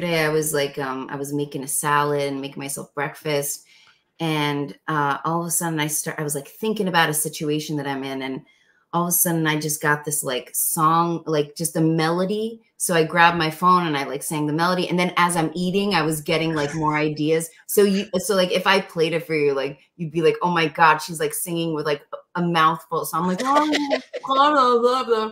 making a salad and making myself breakfast, and all of a sudden I was like thinking about a situation that I'm in, and all of a sudden I just got this like song, like just a melody. So I grabbed my phone and I like sang the melody, and then as I'm eating, I was getting like more ideas. So like if I played it for you, like you'd be like, oh my God, she's like singing with like a mouthful. So I'm like, oh, blah, blah, blah.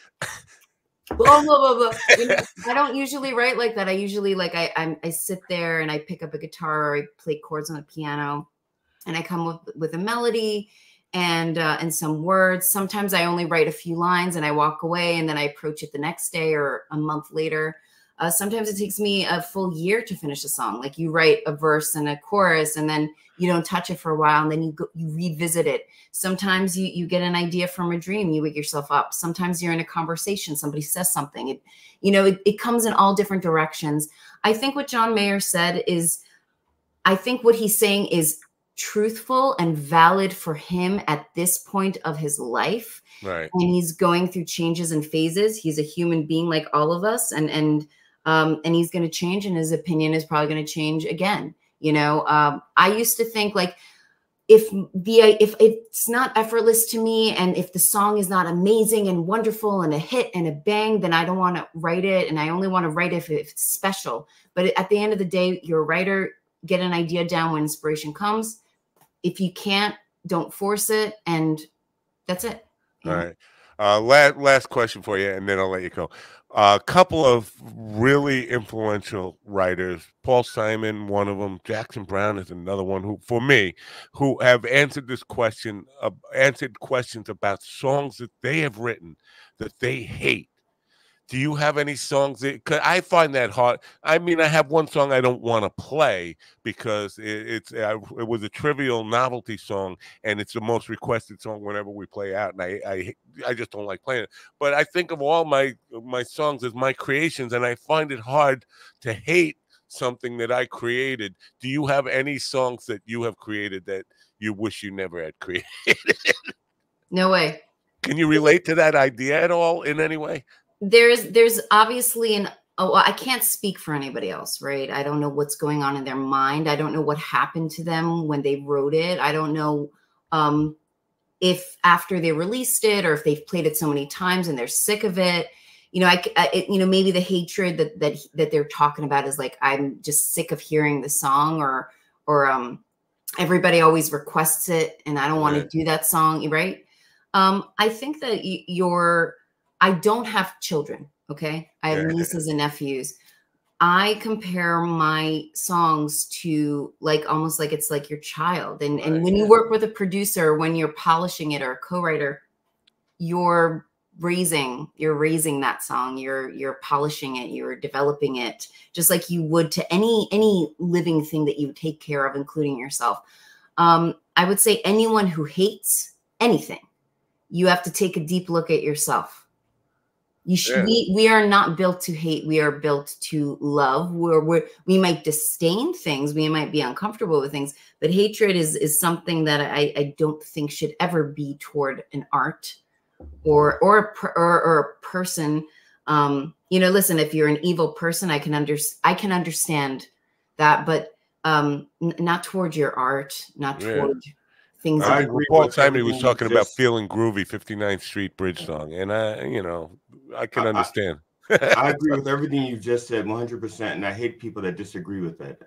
Blah, blah, blah, blah. You know, I don't usually write like that. I usually like I sit there and I pick up a guitar, or I play chords on the piano, and I come up with a melody and some words. Sometimes I only write a few lines and I walk away, and then I approach it the next day or a month later. Sometimes it takes me a full year to finish a song. Like you write a verse and a chorus, and then you don't touch it for a while, and then you revisit it. Sometimes you get an idea from a dream, you wake yourself up. Sometimes you're in a conversation, somebody says something. It comes in all different directions. I think what John Mayer said is, I think what he's saying is truthful and valid for him at this point of his life. Right. And he's going through changes and phases. He's a human being like all of us, and he's going to change, and his opinion is probably going to change again. I used to think like, if it's not effortless to me, and if the song is not amazing and wonderful and a hit and a bang, then I don't want to write it. And I only want to write it if it's special. But at the end of the day, you're a writer, get an idea down when inspiration comes. If you can't, don't force it. And that's it. All right. Last question for you, and then I'll let you go. A couple of really influential writers, Paul Simon, one of them, Jackson Browne is another one, who have answered this question, answered questions about songs that they have written that they hate. Do you have any songs that, cause I find that hard. I mean, I have one song I don't want to play because it was a trivial novelty song, and it's the most requested song whenever we play out, and I just don't like playing it. But I think of all my songs as my creations, and I find it hard to hate something that I created. Do you have any songs that you have created that you wish you never had created? No way. Can you relate to that idea at all in any way? There's obviously I can't speak for anybody else, right? I don't know what's going on in their mind. I don't know what happened to them when they wrote it. I don't know if after they released it, or if they've played it so many times and they're sick of it. Maybe the hatred that they're talking about is like, I'm just sick of hearing the song, or everybody always requests it and I don't want to do that song, right? I think that I don't have children, okay? I have nieces and nephews. I compare my songs to almost like it's like your child. And when you work with a producer, when you're polishing it, or a co-writer, you're raising that song, you're polishing it, you're developing it, just like you would to any living thing that you take care of, including yourself. I would say anyone who hates anything, you have to take a deep look at yourself. We are not built to hate. We are built to love. We might disdain things. We might be uncomfortable with things, but hatred is something that I don't think should ever be toward an art or a person. Listen, if you're an evil person, I can understand that, but not towards your art, not toward things. I that Paul Simon was talking about Feeling Groovy, 59th Street Bridge song, and I can understand. I agree with everything you just said 100%, and I hate people that disagree with it.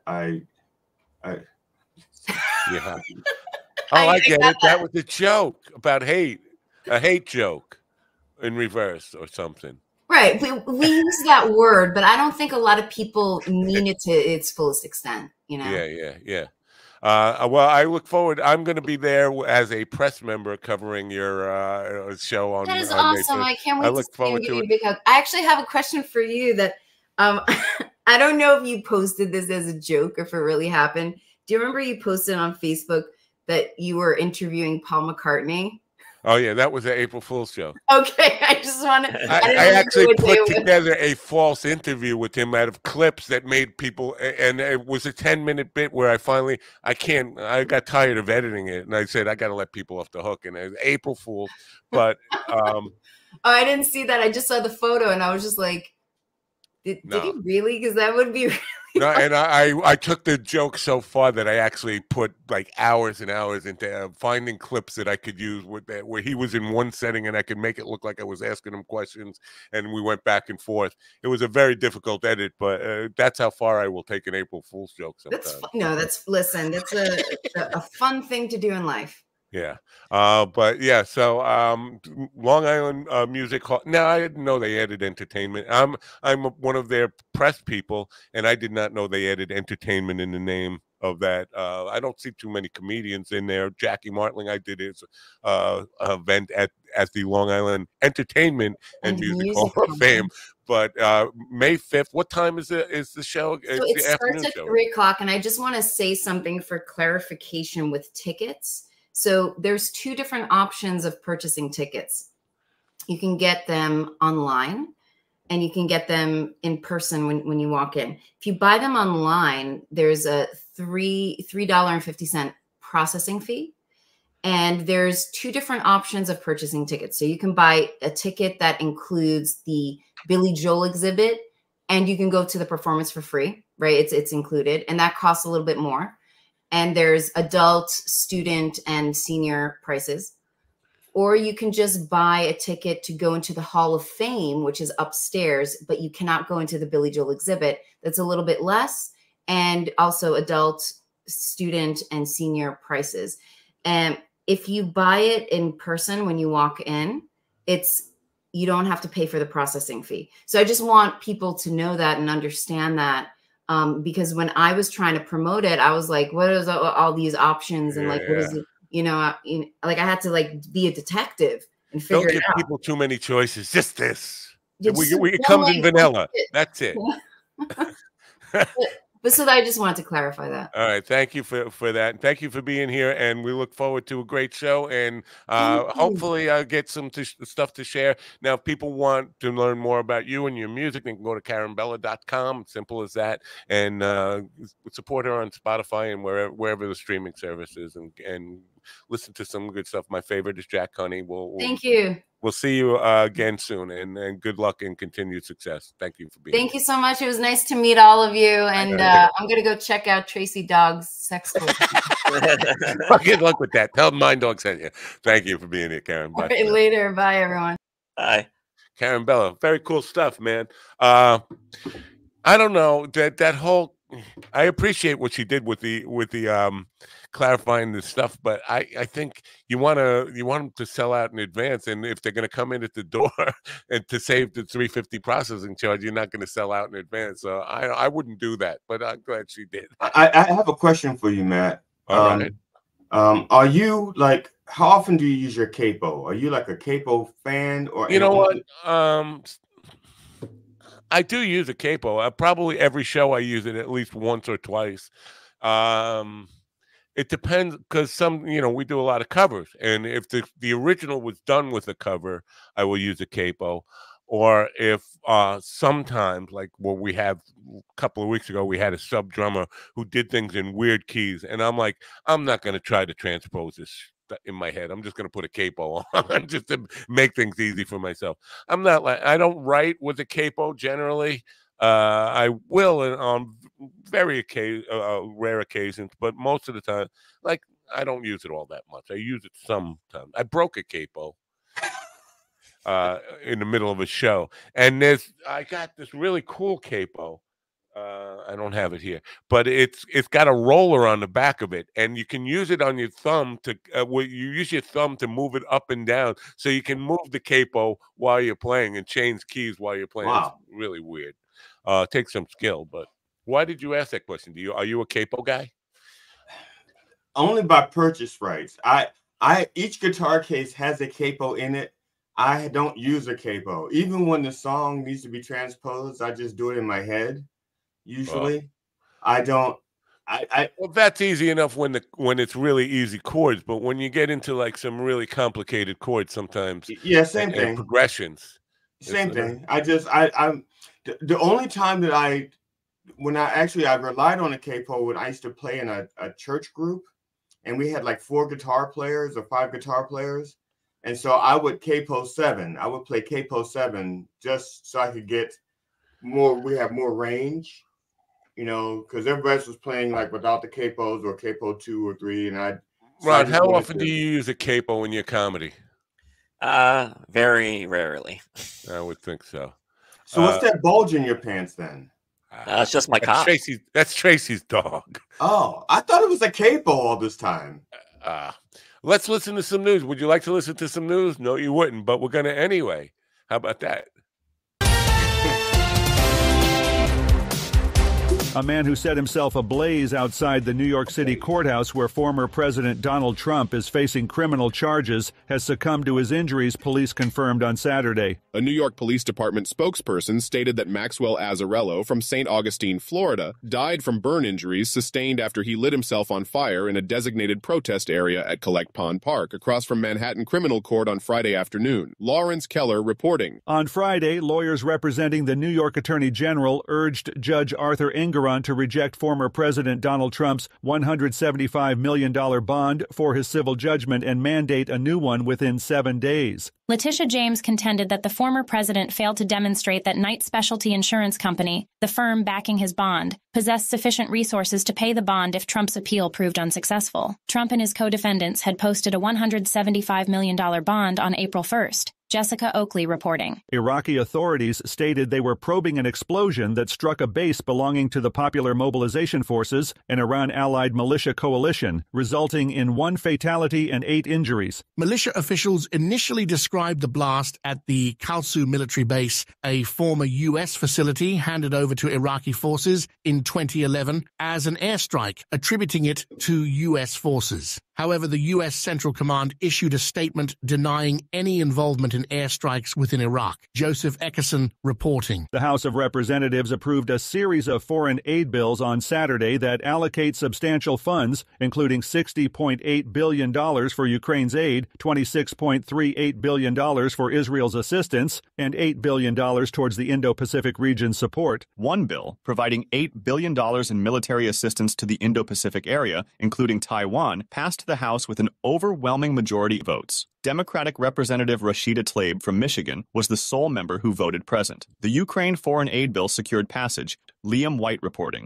Yeah. Oh, I get it. That was a joke about hate, a hate joke in reverse or something. Right. We use that word, but I don't think a lot of people mean it to its fullest extent, you know? Yeah. Well, I look forward. I'm going to be there as a press member covering your show on. That is on awesome. I can't wait to see you give you a big hug. I actually have a question for you that I don't know if you posted this as a joke or if it really happened. Do you remember you posted on Facebook that you were interviewing Paul McCartney? Oh, yeah, that was an April Fool's joke. Okay, I just want to. I actually put together a false interview with him out of clips that made people, and it was a 10-minute bit where I got tired of editing it, and I said, I got to let people off the hook, and it was April Fool's, but. Oh, I didn't see that. I just saw the photo, and I was just like, did he really? Because that would be really No, and I took the joke so far that I actually put like hours and hours into finding clips that I could use where he was in one setting and I could make it look like I was asking him questions, and we went back and forth. It was a very difficult edit, but that's how far I will take an April Fool's joke sometimes. That's a fun thing to do in life. Yeah. But yeah, so Long Island Music Hall. Now, I didn't know they added entertainment. I'm one of their press people, and I did not know they added entertainment in the name of that. I don't see too many comedians in there. Jackie Martling, I did his event at the Long Island Entertainment and Music Hall of Fame. But May 5th, what time is the show? So it starts at 3 o'clock, and I just want to say something for clarification with tickets. So there's 2 different options of purchasing tickets. You can get them online and you can get them in person when you walk in. If you buy them online, there's a $3.50 processing fee. And there's 2 different options of purchasing tickets. So you can buy a ticket that includes the Billy Joel exhibit, and you can go to the performance for free, right? It's included, and that costs a little bit more. And there's adult, student, and senior prices. Or you can just buy a ticket to go into the Hall of Fame, which is upstairs, but you cannot go into the Billy Joel exhibit. That's a little bit less. And also adult, student, and senior prices. And if you buy it in person when you walk in, you don't have to pay for the processing fee. So I just want people to know that and understand that. Because when I was trying to promote it, I was like, what is all these options? And what is it? Like I had to like be a detective and figure it out. Don't give people too many choices. Just this. It comes in vanilla. That's it. But so I just wanted to clarify that. All right. Thank you for that. Thank you for being here. And we look forward to a great show. And hopefully I'll get some stuff to share. Now, if people want to learn more about you and your music, they can go to KarenBella.com. Simple as that. And support her on Spotify and wherever the streaming service is, and listen to some good stuff. My favorite is Jack Honey. Thank you. We'll see you again soon, and good luck and continued success. Thank you for being here. Thank you so much. It was nice to meet all of you, and I'm going to go check out Tracy Dogg's sex toy. Good luck with that. Tell Mind Dog sent you. Thank you for being here, Karen. Bye. Right, later. Bye, everyone. Bye. Karen Bella. Very cool stuff, man. I don't know, that whole... I appreciate what she did with the clarifying the stuff, but I think you want them to sell out in advance, and if they're going to come in at the door and to save the $350 processing charge, you're not going to sell out in advance. So I wouldn't do that, but I'm glad she did. I have a question for you, Matt. All right. Are you like? How often do you use your capo? Are you like a capo fan, or you know what? I do use a capo. Probably every show I use it at least once or twice. It depends, because we do a lot of covers, and if the original was done with a cover, I will use a capo. Or if sometimes, like what we have a couple of weeks ago, we had a sub drummer who did things in weird keys, and I'm like, I'm not going to try to transpose this in my head. I'm just going to put a capo on just to make things easy for myself. I don't write with a capo generally. I will on very rare occasions, but most of the time, like, I don't use it all that much. I use it sometimes. I broke a capo in the middle of a show, and I got this really cool capo. I don't have it here, but it's got a roller on the back of it, and you can use it on your thumb to you use your thumb to move it up and down, so you can move the capo while you're playing and change keys while you're playing. Wow. It's really weird. It takes some skill, but why did you ask that question? Are you a capo guy? Only by purchase rights. Each guitar case has a capo in it. I don't use a capo. Even when the song needs to be transposed, I just do it in my head. Usually, I don't. Well, that's easy enough when it's really easy chords, but when you get into like some really complicated chords, sometimes same thing. Progressions, same thing. I'm the only time that I relied on a capo when I used to play in a church group, and we had like 4 guitar players or 5 guitar players, and so I would capo 7. I would play capo 7 just so I could get more. We have more range. You know, because everybody else was playing like without the capos or capo 2 or 3, and Rod, how often do you use a capo in your comedy? Very rarely. I would think so. So what's that bulge in your pants then? It's just my cock. That's Tracy's dog. Oh, I thought it was a capo all this time. Let's listen to some news. Would you like to listen to some news? No, you wouldn't, but we're gonna anyway. How about that? A man who set himself ablaze outside the New York City courthouse where former President Donald Trump is facing criminal charges has succumbed to his injuries, police confirmed on Saturday. A New York Police Department spokesperson stated that Maxwell Azzarello from St. Augustine, Florida, died from burn injuries sustained after he lit himself on fire in a designated protest area at Collect Pond Park across from Manhattan Criminal Court on Friday afternoon. Lawrence Keller reporting. On Friday, lawyers representing the New York Attorney General urged Judge Arthur Engoron to reject former President Donald Trump's $175 million bond for his civil judgment and mandate a new one within 7 days. Letitia James contended that the former president failed to demonstrate that Knight Specialty Insurance Company, the firm backing his bond, possessed sufficient resources to pay the bond if Trump's appeal proved unsuccessful. Trump and his co-defendants had posted a $175 million bond on April 1st. Jessica Oakley reporting. Iraqi authorities stated they were probing an explosion that struck a base belonging to the Popular Mobilization Forces, an Iran-allied militia coalition, resulting in 1 fatality and 8 injuries. Militia officials initially described the blast at the Kalsu military base, a former U.S. facility handed over to Iraqi forces in 2011, as an airstrike, attributing it to U.S. forces. However, the U.S. Central Command issued a statement denying any involvement in airstrikes within Iraq. Joseph Eckerson reporting. The House of Representatives approved a series of foreign aid bills on Saturday that allocate substantial funds, including $60.8 billion for Ukraine's aid, $26.38 billion for Israel's assistance, and $8 billion towards the Indo-Pacific region's support. One bill, providing $8 billion in military assistance to the Indo-Pacific area, including Taiwan, passed the House with an overwhelming majority of votes. Democratic Representative Rashida Tlaib from Michigan was the sole member who voted present. The Ukraine foreign aid bill secured passage. Liam White reporting.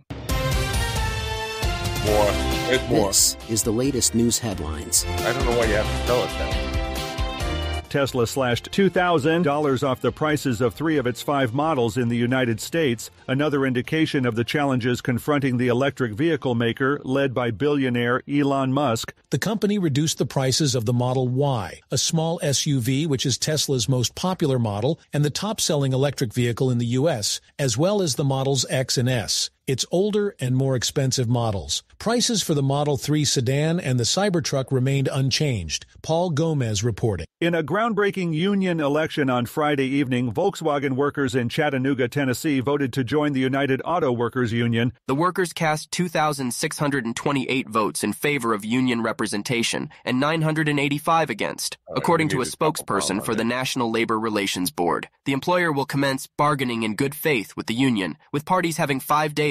More. This is the latest news headlines. I don't know why you have to tell us that. Tesla slashed $2,000 off the prices of 3 of its 5 models in the United States, another indication of the challenges confronting the electric vehicle maker led by billionaire Elon Musk. The company reduced the prices of the Model Y, a small SUV which is Tesla's most popular model and the top-selling electric vehicle in the U.S., as well as the Models X and S, its older and more expensive models. Prices for the Model 3 sedan and the Cybertruck remained unchanged. Paul Gomez reporting. In a groundbreaking union election on Friday evening, Volkswagen workers in Chattanooga, Tennessee voted to join the United Auto Workers Union. The workers cast 2,628 votes in favor of union representation and 985 against, according to a spokesperson for the National Labor Relations Board. The employer will commence bargaining in good faith with the union, with parties having 5 days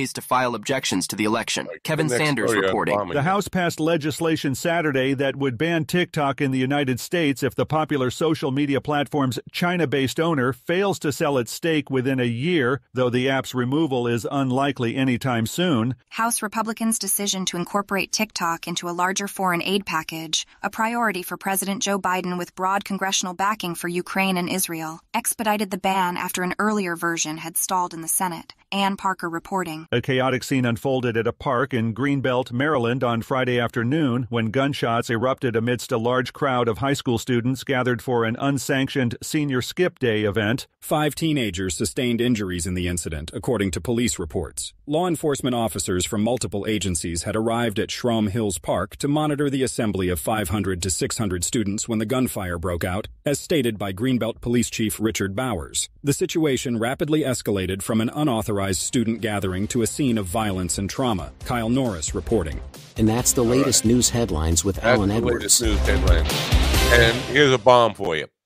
days to file objections to the election. Kevin Sanders reporting. The House passed legislation Saturday that would ban TikTok in the United States if the popular social media platform's China-based owner fails to sell its stake within a year, though the app's removal is unlikely anytime soon. House Republicans' decision to incorporate TikTok into a larger foreign aid package, a priority for President Joe Biden with broad congressional backing for Ukraine and Israel, expedited the ban after an earlier version had stalled in the Senate. Ann Parker reporting. A chaotic scene unfolded at a park in Greenbelt, Maryland on Friday afternoon when gunshots erupted amidst a large crowd of high school students gathered for an unsanctioned Senior Skip Day event. 5 teenagers sustained injuries in the incident, according to police reports. Law enforcement officers from multiple agencies had arrived at Shroom Hills Park to monitor the assembly of 500 to 600 students when the gunfire broke out, as stated by Greenbelt Police Chief Richard Bowers. The situation rapidly escalated from an unauthorized student gathering to a scene of violence and trauma. Kyle Norris reporting. And that's the latest news headlines with Alan Edwards. Latest news headlines. And here's a bomb for you.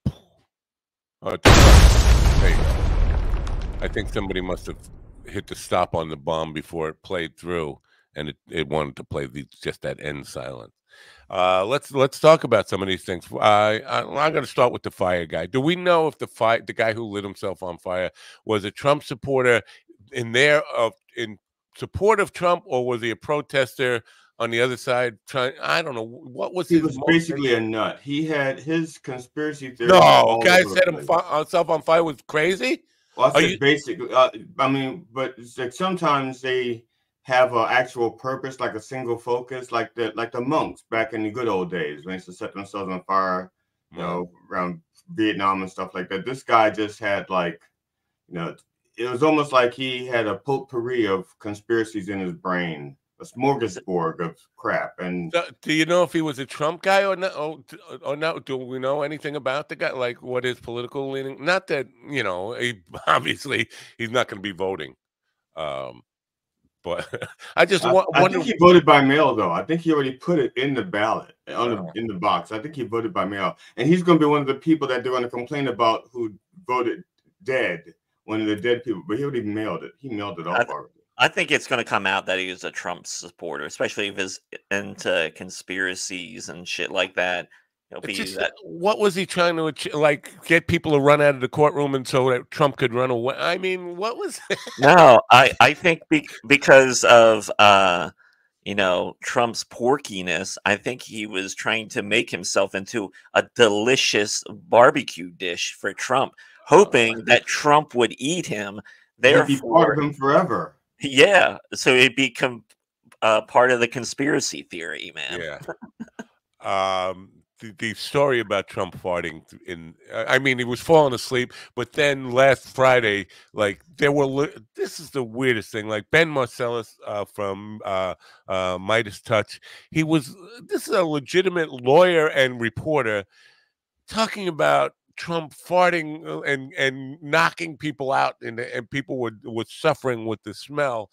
Hey, I think somebody must have hit the stop on the bomb before it played through, and it wanted to play just that end silence. Let's talk about some of these things. I'm going to start with the fire guy. Do we know if the guy who lit himself on fire was a Trump supporter in support of Trump, or was he a protester on the other side trying? I don't know. What was he was basically a nut. He had his conspiracy theory. No, guy set himself on fire was crazy. Well, I said basically. I mean, but it's like sometimes they have an actual purpose, like a single focus, like the monks back in the good old days when they used to set themselves on fire, you know, around Vietnam and stuff like that. This guy just had like, you know, it was almost like he had a potpourri of conspiracies in his brain, a smorgasbord of crap. And do you know if he was a Trump guy or not? Or not? Do we know anything about the guy? Like what his political leaning? Not that, you know, obviously he's not going to be voting. But I just wonder. I think he voted by mail, though. I think he already put it in the ballot, in the box. I think he voted by mail, and he's going to be one of the people that they're going to complain about who voted dead. One of the dead people, but he already mailed it. He mailed it off already. I think it's going to come out that he was a Trump supporter, especially if he's into conspiracies and shit like that. What was he trying to like get people to run out of the courtroom and so that Trump could run away? I mean, what was? No, I think because of you know, Trump's porkiness, I think he was trying to make himself into a delicious barbecue dish for Trump, hoping that Trump would eat him. Therefore, he'd be part of him forever. Yeah, so it'd become part of the conspiracy theory, man. Yeah. The story about Trump farting I mean, he was falling asleep, but then last Friday, like this is the weirdest thing. Like Ben Marcellus from Midas Touch, this is a legitimate lawyer and reporter talking about Trump farting and knocking people out, and people were suffering with the smell.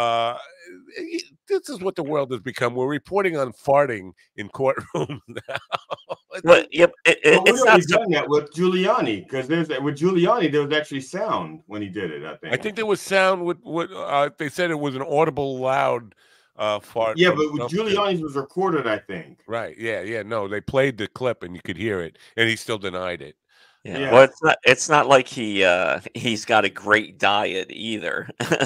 This is what the world has become. We're reporting on farting in courtrooms now. But yep, it's not done that with Giuliani, because with Giuliani there was actually sound when he did it. I think there was sound with they said it was an audible, loud fart. Yeah, but with Giuliani's was recorded, I think. Right? Yeah. No, they played the clip and you could hear it, and he still denied it. Yeah. Well, it's not like he's got a great diet either.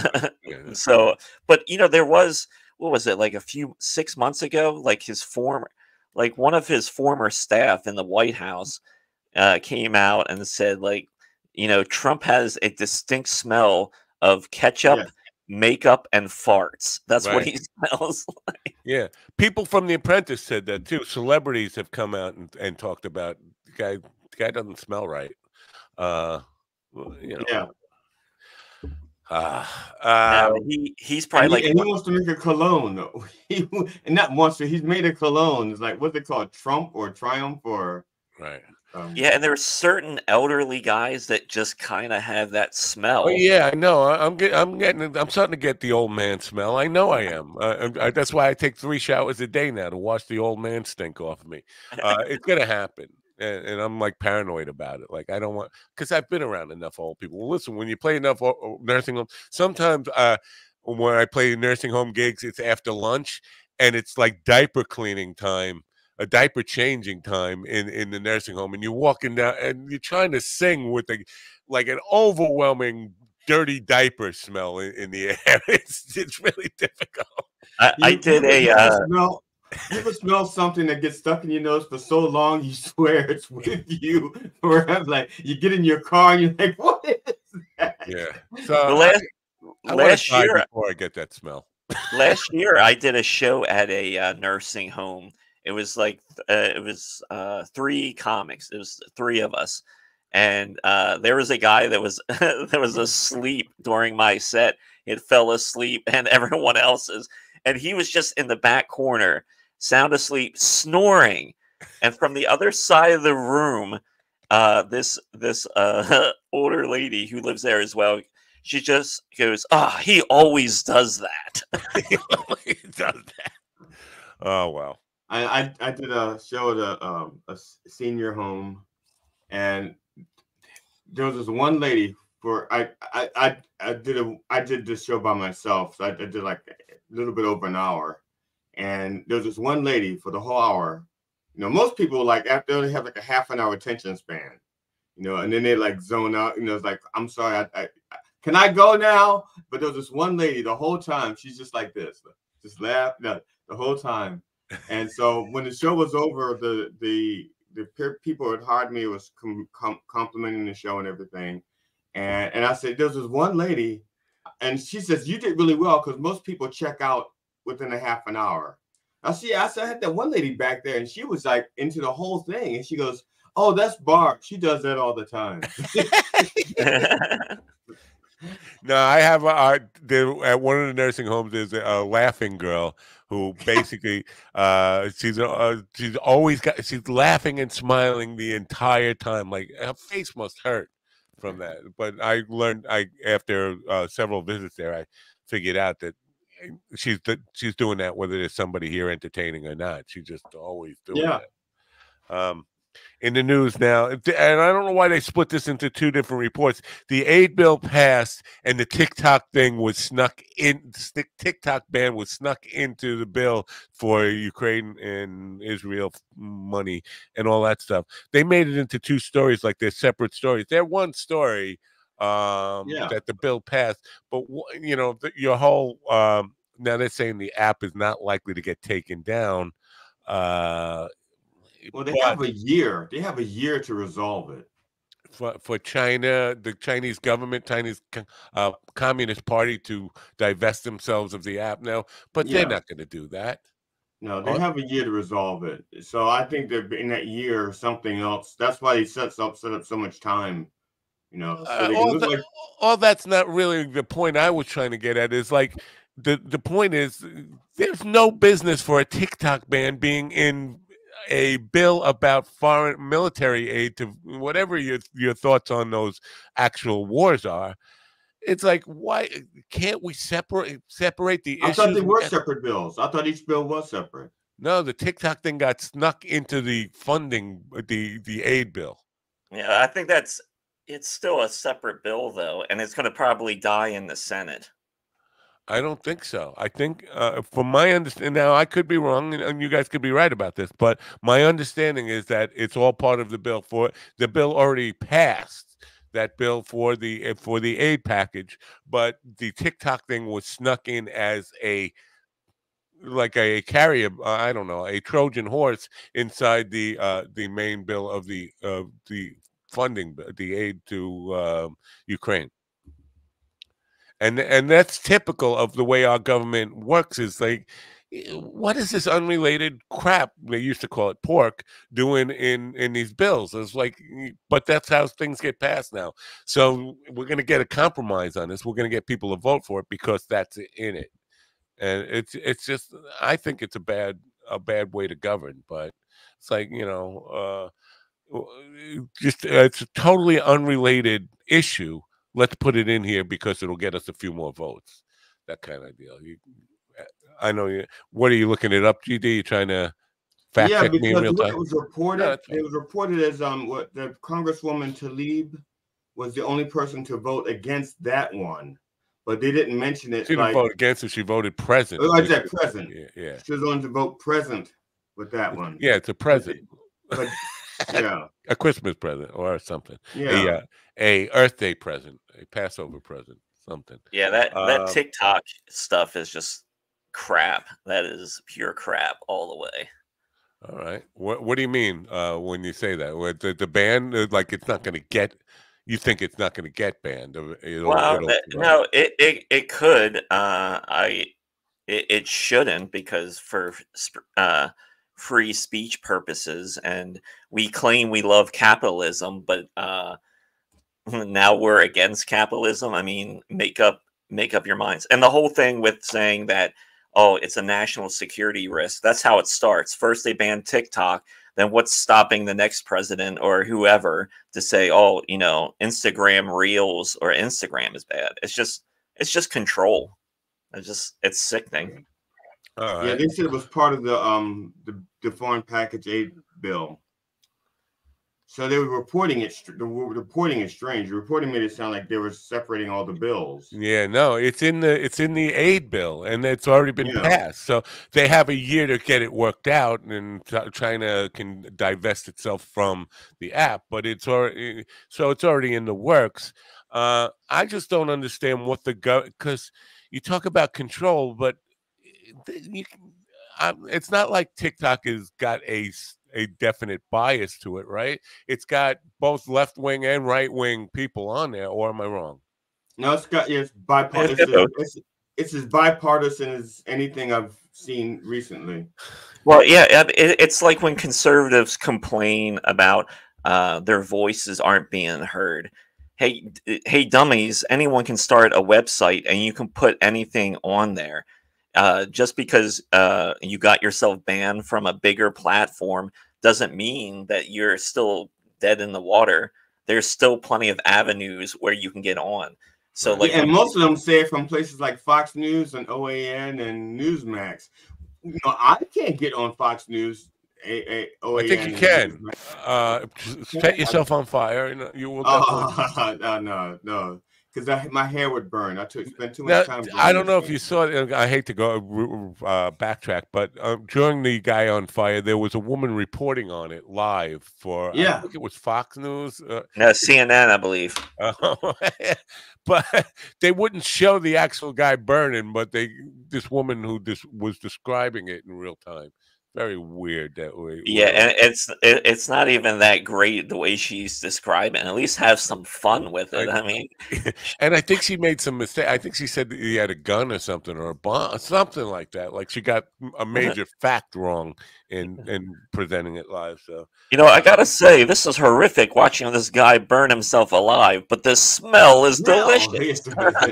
So, but you know, there was, what was it, like 6 months ago, like one of his former staff in the White House came out and said, like, you know, Trump has a distinct smell of ketchup, makeup, and farts. That's what he smells like. Yeah. People from The Apprentice said that too. Celebrities have come out and talked about the guy doesn't smell right. You know. Yeah. He's probably he wants to make a cologne. He's made a cologne. It's like, what's it called? Trump or Triumph or right. Yeah, and there are certain elderly guys that just kind of have that smell. Oh, yeah, I know. I'm starting to get the old man smell. I know I am. That's why I take 3 showers a day now to wash the old man stink off of me. It's gonna happen. And I'm like paranoid about it. Like I don't want, because I've been around enough old people. Well, listen, when you play enough nursing homes, sometimes when I play nursing home gigs, it's after lunch, and it's like diaper cleaning time, a diaper changing time in the nursing home, and you're walking down and you're trying to sing with like an overwhelming dirty diaper smell in the air. It's really difficult. I did you ever smell something that gets stuck in your nose for so long you swear it's with you forever? Like you get in your car and you're like, what is that? Yeah. So last year before I get that smell. Last year I did a show at a nursing home. It was like three comics. It was three of us. And there was a guy that was that was asleep during my set. It fell asleep, and everyone else's, and he was just in the back corner, sound asleep, snoring. And from the other side of the room, this older lady who lives there as well, she just goes, "Ah, he always does that." He always does that. Oh wow! I did a show at a senior home, and there was this one lady for I did this show by myself. So I did like a little bit over an hour, and there was this one lady for the whole hour. You know, most people like after they have like a half an hour attention span, you know, and then they like zone out. You know, it's like, I'm sorry, I can I go now? But there was this one lady the whole time. She's just like this, just laugh the whole time. And so when the show was over, the people had hired me, was complimenting the show and everything. And I said, there's this one lady, and she says, you did really well because most people check out within a half an hour. I said, I had that one lady back there, and she was like into the whole thing. And she goes, oh, that's Barb. She does that all the time. No, I have at one of the nursing homes there's a laughing girl who basically she's laughing and smiling the entire time. Like her face must hurt from that. But I learned after several visits there, I figured out that she's doing that whether there's somebody here entertaining or not. She's just always doing that. In the news now, and I don't know why they split this into two different reports. The aid bill passed, and the TikTok thing was snuck in. The TikTok ban was snuck into the bill for Ukraine and Israel money and all that stuff. They made it into two stories, like they're separate stories. They're one story that the bill passed, but you know your whole now they're saying the app is not likely to get taken down. Well, they have a year. They have a year to resolve it. For China, the Chinese government, Chinese Communist Party to divest themselves of the app now, but they're not going to do that. No, they have a year to resolve it. So I think that in that year, something else. That's why they set up so much time. You know, so all that's not really the point I was trying to get at. Is like the point is there's no business for a TikTok ban being in a bill about foreign military aid to whatever your thoughts on those actual wars are. It's like, why can't we separate the issues? I thought they were separate bills. I thought each bill was separate. No, the TikTok thing got snuck into the funding, the aid bill. Yeah, I think it's still a separate bill though, and it's going to probably die in the Senate. I don't think so. I think, from my understanding, now I could be wrong, and you guys could be right about this, but my understanding is that it's all part of the bill. For the bill already passed, that bill for the aid package, but the TikTok thing was snuck in as like a carrier, I don't know, a Trojan horse inside the main bill of the funding, the aid to Ukraine. And that's typical of the way our government works. Is like, what is this unrelated crap, they used to call it pork, doing in these bills? It's like, but that's how things get passed now. So we're going to get a compromise on this. We're going to get people to vote for it because that's in it. And it's just, I think it's a bad way to govern. But it's like, you know, it's a totally unrelated issue. Let's put it in here because it'll get us a few more votes. That kind of deal. I know you. What are you looking it up, GD? You trying to fact check me in real time? It was reported. It was reported as what the Congresswoman Tlaib was the only person to vote against that one, but they didn't mention it. She didn't vote against it. She voted present. Oh, I said present. Yeah. She was going to vote present with that one. Yeah, it's a present. But yeah, a Christmas present or something. Yeah, a Earth Day present, a Passover present, something. Yeah, that TikTok stuff is just crap. That is pure crap all the way. All right. What do you mean when you say that? The ban, like it's not going to get. You think it's not going to get banned? No, it could. It shouldn't, because for free speech purposes, and we claim we love capitalism, but now we're against capitalism. I mean, make up your minds. And the whole thing with saying that, oh, it's a national security risk. That's how it starts. First they ban TikTok. Then what's stopping the next president or whoever to say, oh, Instagram Reels or Instagram is bad? It's just control. It's sickening. Yeah, they said it was part of the foreign package aid bill. So they were reporting it. Reporting is strange. The reporting made it sound like they were separating all the bills. Yeah, no, it's in the aid bill, and it's already been passed. So they have a year to get it worked out, and China can divest itself from the app. But it's already in the works. I just don't understand what because you talk about control, but it's not like TikTok has got a definite bias to it, right? It's got both left-wing and right-wing people on there, or am I wrong? No, it's bipartisan. It's as bipartisan as anything I've seen recently. Well, yeah, it's like when conservatives complain about their voices aren't being heard. Hey, dummies, anyone can start a website and you can put anything on there. Just because you got yourself banned from a bigger platform doesn't mean that you're still dead in the water. There's still plenty of avenues where you can get on. So, and most of them say it from places like Fox News and OAN and Newsmax. I can't get on Fox News. OAN, I think you can. Set yourself on fire, and you will. No. Because my hair would burn. I spent too much time. I don't know if you saw it. I hate to go backtrack, but during the guy on fire, there was a woman reporting on it live for. I think it was Fox News. No, CNN, I believe. But they wouldn't show the actual guy burning, but this woman who was describing it in real time. Very weird that way. Yeah, and it's not even that great the way she's describing. At least have some fun with it. I mean, and I think she made some mistake. I think she said that he had a gun or something, or a bomb, something like that. Like she got a major fact wrong in presenting it live. So I gotta say, this is horrific watching this guy burn himself alive. But the smell is delicious.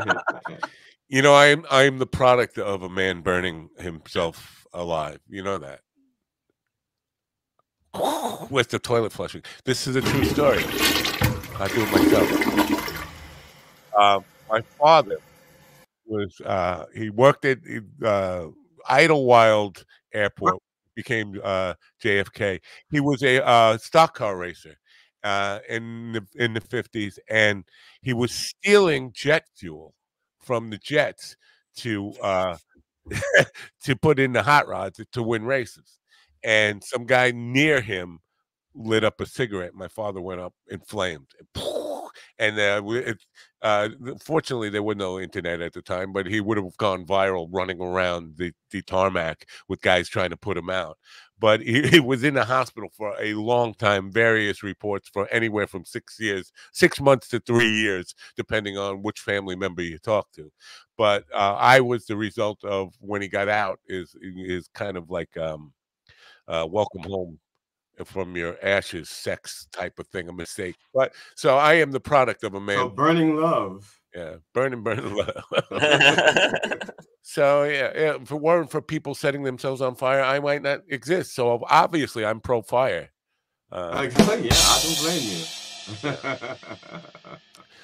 I'm the product of a man burning himself alive. You know that. With the toilet flushing. This is a true story. I do it myself. My father was he worked at Idlewild Airport, became JFK. He was a stock car racer in the 50s, and he was stealing jet fuel from the jets to to put in the hot rods to win races. And some guy near him lit up a cigarette. My father went up inflamed. And fortunately, there was no internet at the time, but he would have gone viral running around the tarmac with guys trying to put him out. But he was in the hospital for a long time, various reports for anywhere from 6 months to 3 years, depending on which family member you talk to. But I was the result of when he got out is kind of like welcome home from your ashes sex type of thing, a mistake. But so I am the product of a man. So burning love. Yeah, burning love. So yeah, if it weren't for people setting themselves on fire, I might not exist. So obviously I'm pro fire. I don't blame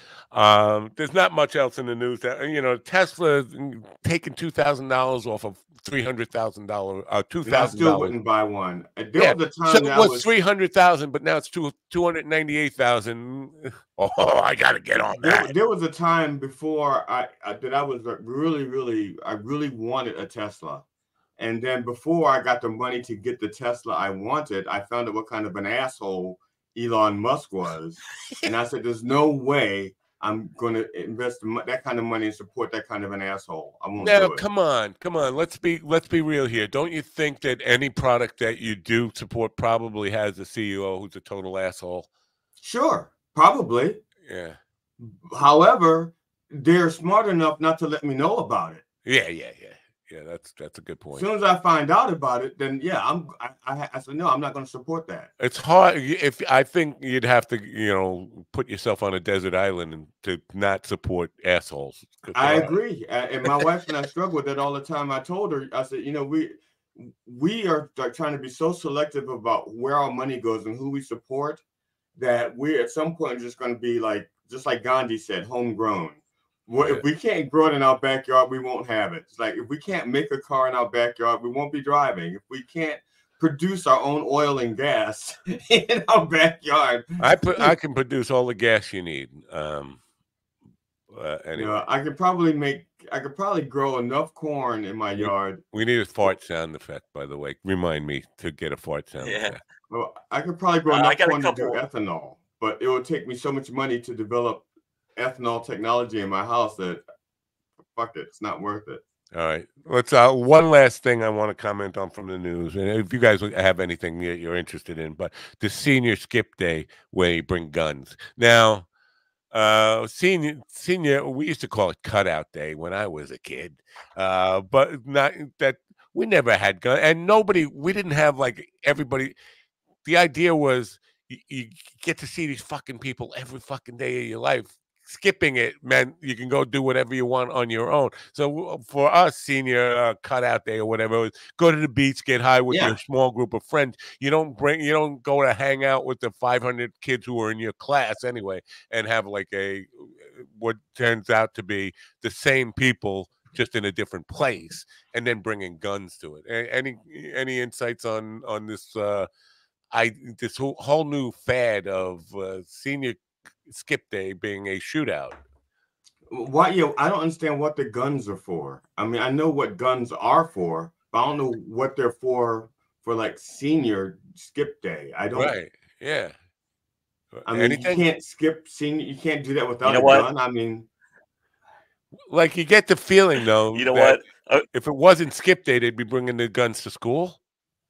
you. There's not much else in the news that Tesla taking $2,000 off of $300,000, $2,000. I still wouldn't buy one. Yeah. Was a time So that it was 300,000, but now it's 298,000. Oh, I got to get on that. There was a time before I was I really wanted a Tesla. And then before I got the money to get the Tesla I wanted, I found out what kind of an asshole Elon Musk was. And I said, there's no way I'm going to invest that kind of money and support that kind of an asshole. I won't do it. Come on. Let's be real here. Don't you think that any product that you do support probably has a CEO who's a total asshole? Sure, probably. Yeah. However, they're smart enough not to let me know about it. Yeah, that's a good point. As soon as I find out about it, then I said no, I'm not going to support that. It's hard. I think you'd have to, put yourself on a desert island and to not support assholes. I agree, and my wife and I struggle with it all the time. I told her, I said, we are trying to be so selective about where our money goes and who we support that we at some point are just going to be just like Gandhi said, homegrown. Well, if we can't grow it in our backyard, we won't have it. It's like if we can't make a car in our backyard, we won't be driving. If we can't produce our own oil and gas in our backyard, I can produce all the gas you need. Anyway, I could probably grow enough corn in my yard. We need a fart sound effect, by the way. Remind me to get a fart sound effect. Well, I could probably grow enough corn to do ethanol, but it would take me so much money to develop ethanol technology in my house that fuck it, it's not worth it. All right, let's one last thing I want to comment on from the news, and if you guys have anything you're interested in, but the senior skip day where you bring guns. Now, senior, we used to call it cutout day when I was a kid, but not that we never had guns, and we didn't have everybody. The idea was you get to see these fucking people every fucking day of your life. Skipping it meant you can go do whatever you want on your own. So for us, senior cutout day or whatever, was go to the beach, get high with your small group of friends. You don't go to hang out with the 500 kids who are in your class anyway, and have what turns out to be the same people just in a different place, and then bringing guns to it. Any insights on this? This whole new fad of senior skip day being a shootout. Why? I don't understand what the guns are for. I mean, I know what guns are for, but I don't know what they're for senior skip day. I don't. Right. Yeah. I mean, you can't skip senior. You can't do that without a gun. I mean, you get the feeling though. You know what? If it wasn't skip day, they'd be bringing the guns to school.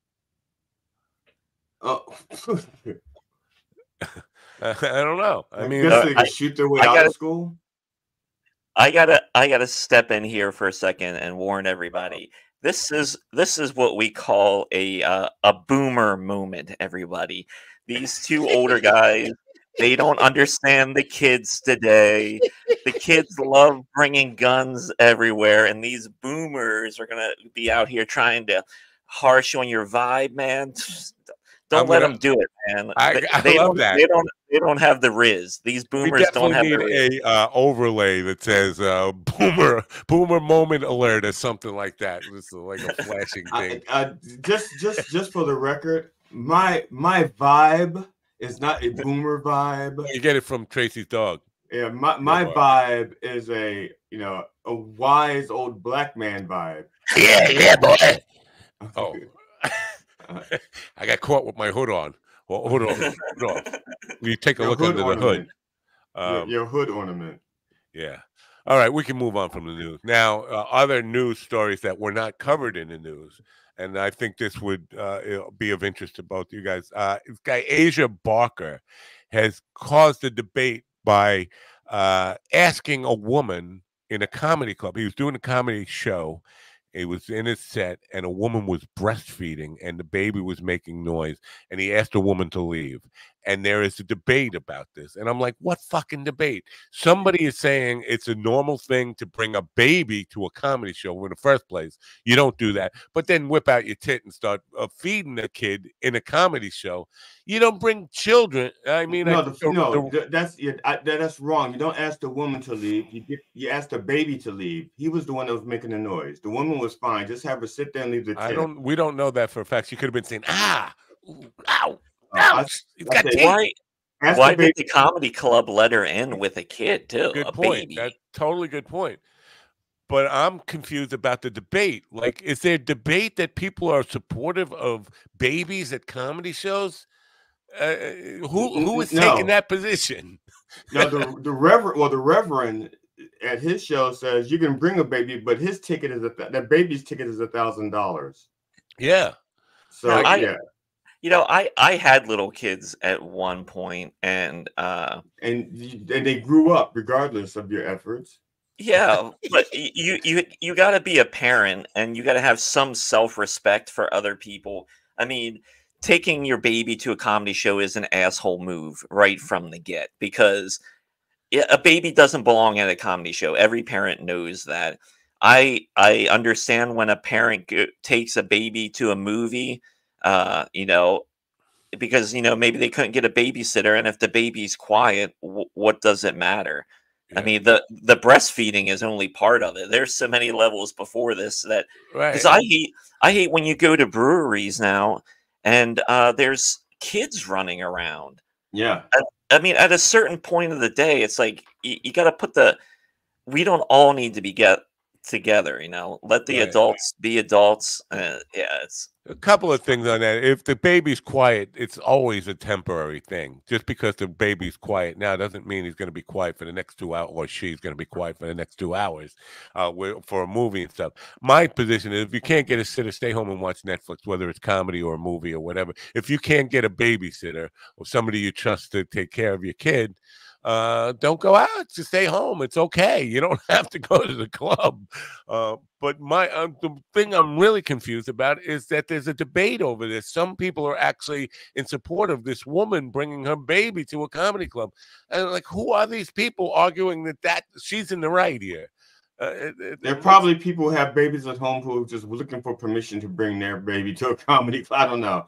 I don't know. I mean, guess they can shoot their way out of school. I gotta step in here for a second and warn everybody. This is what we call a boomer moment. Everybody, these two older guys, they don't understand the kids today. The kids love bringing guns everywhere, and these boomers are gonna be out here trying to harsh on your vibe, man. Don't let them do it, man. I love that. They don't have the riz. These boomers don't have the riz. A overlay that says boomer moment alert or something like that. It's like a flashing thing. Just for the record, my vibe is not a boomer vibe. You get it from Tracy's dog. Yeah, my vibe is a wise old black man vibe. Yeah, boy. Oh. I got caught with my hood on. Well, hold on. You take a look under the hood. Your hood ornament. Yeah. All right, we can move on from the news. Now, other news stories that were not covered in the news, and I think this would be of interest to both you guys. This guy, Asia Barker, has caused a debate by asking a woman in a comedy club. He was doing a comedy show. It was in his set, and a woman was breastfeeding, and the baby was making noise, and he asked a woman to leave. and there is a debate about this. And I'm like, what fucking debate? Somebody is saying it's a normal thing to bring a baby to a comedy show in the first place. You don't do that. But then whip out your tit and start feeding the kid in a comedy show. You don't bring children. I mean, that's wrong. You don't ask the woman to leave. You ask the baby to leave. He was the one that was making the noise. The woman was fine. Just have her sit there and leave the tit. We don't know that for a fact. She could have been saying, ooh, ow. Why did the comedy club let her in with a kid too? Good a point. Baby. That's totally good point. But I'm confused about the debate. Like, is there a debate that people are supportive of babies at comedy shows? Who is taking that position? No, the reverend at his show says you can bring a baby, but his ticket is that baby's ticket is $1,000. Yeah. So I had little kids at one point, and they grew up regardless of your efforts. Yeah, but you got to be a parent, and you got to have some self-respect for other people. I mean, taking your baby to a comedy show is an asshole move right from the get, because a baby doesn't belong at a comedy show. Every parent knows that. I understand when a parent takes a baby to a movie, because maybe they couldn't get a babysitter, and if the baby's quiet, what does it matter? Yeah. I mean, the breastfeeding is only part of it. There's so many levels before this that, because I hate when you go to breweries now and there's kids running around. Yeah. I mean, at a certain point of the day, it's like you got to we don't all need to be together, let the adults be adults. It's a couple of things on that. If the baby's quiet, it's always a temporary thing. Just because the baby's quiet now doesn't mean he's going to be quiet for the next 2 hours, or she's going to be quiet for the next 2 hours for a movie and stuff. My position is, if you can't get a sitter, stay home and watch Netflix, whether it's comedy or a movie or whatever. If you can't get a babysitter or somebody you trust to take care of your kid, don't go out. Just stay home. It's okay. You don't have to go to the club. But the thing I'm really confused about is that there's a debate over this. Some people are actually in support of this woman bringing her baby to a comedy club, and like, who are these people arguing that she's in the right here? There are probably people who have babies at home who are just looking for permission to bring their baby to a comedy club. I don't know.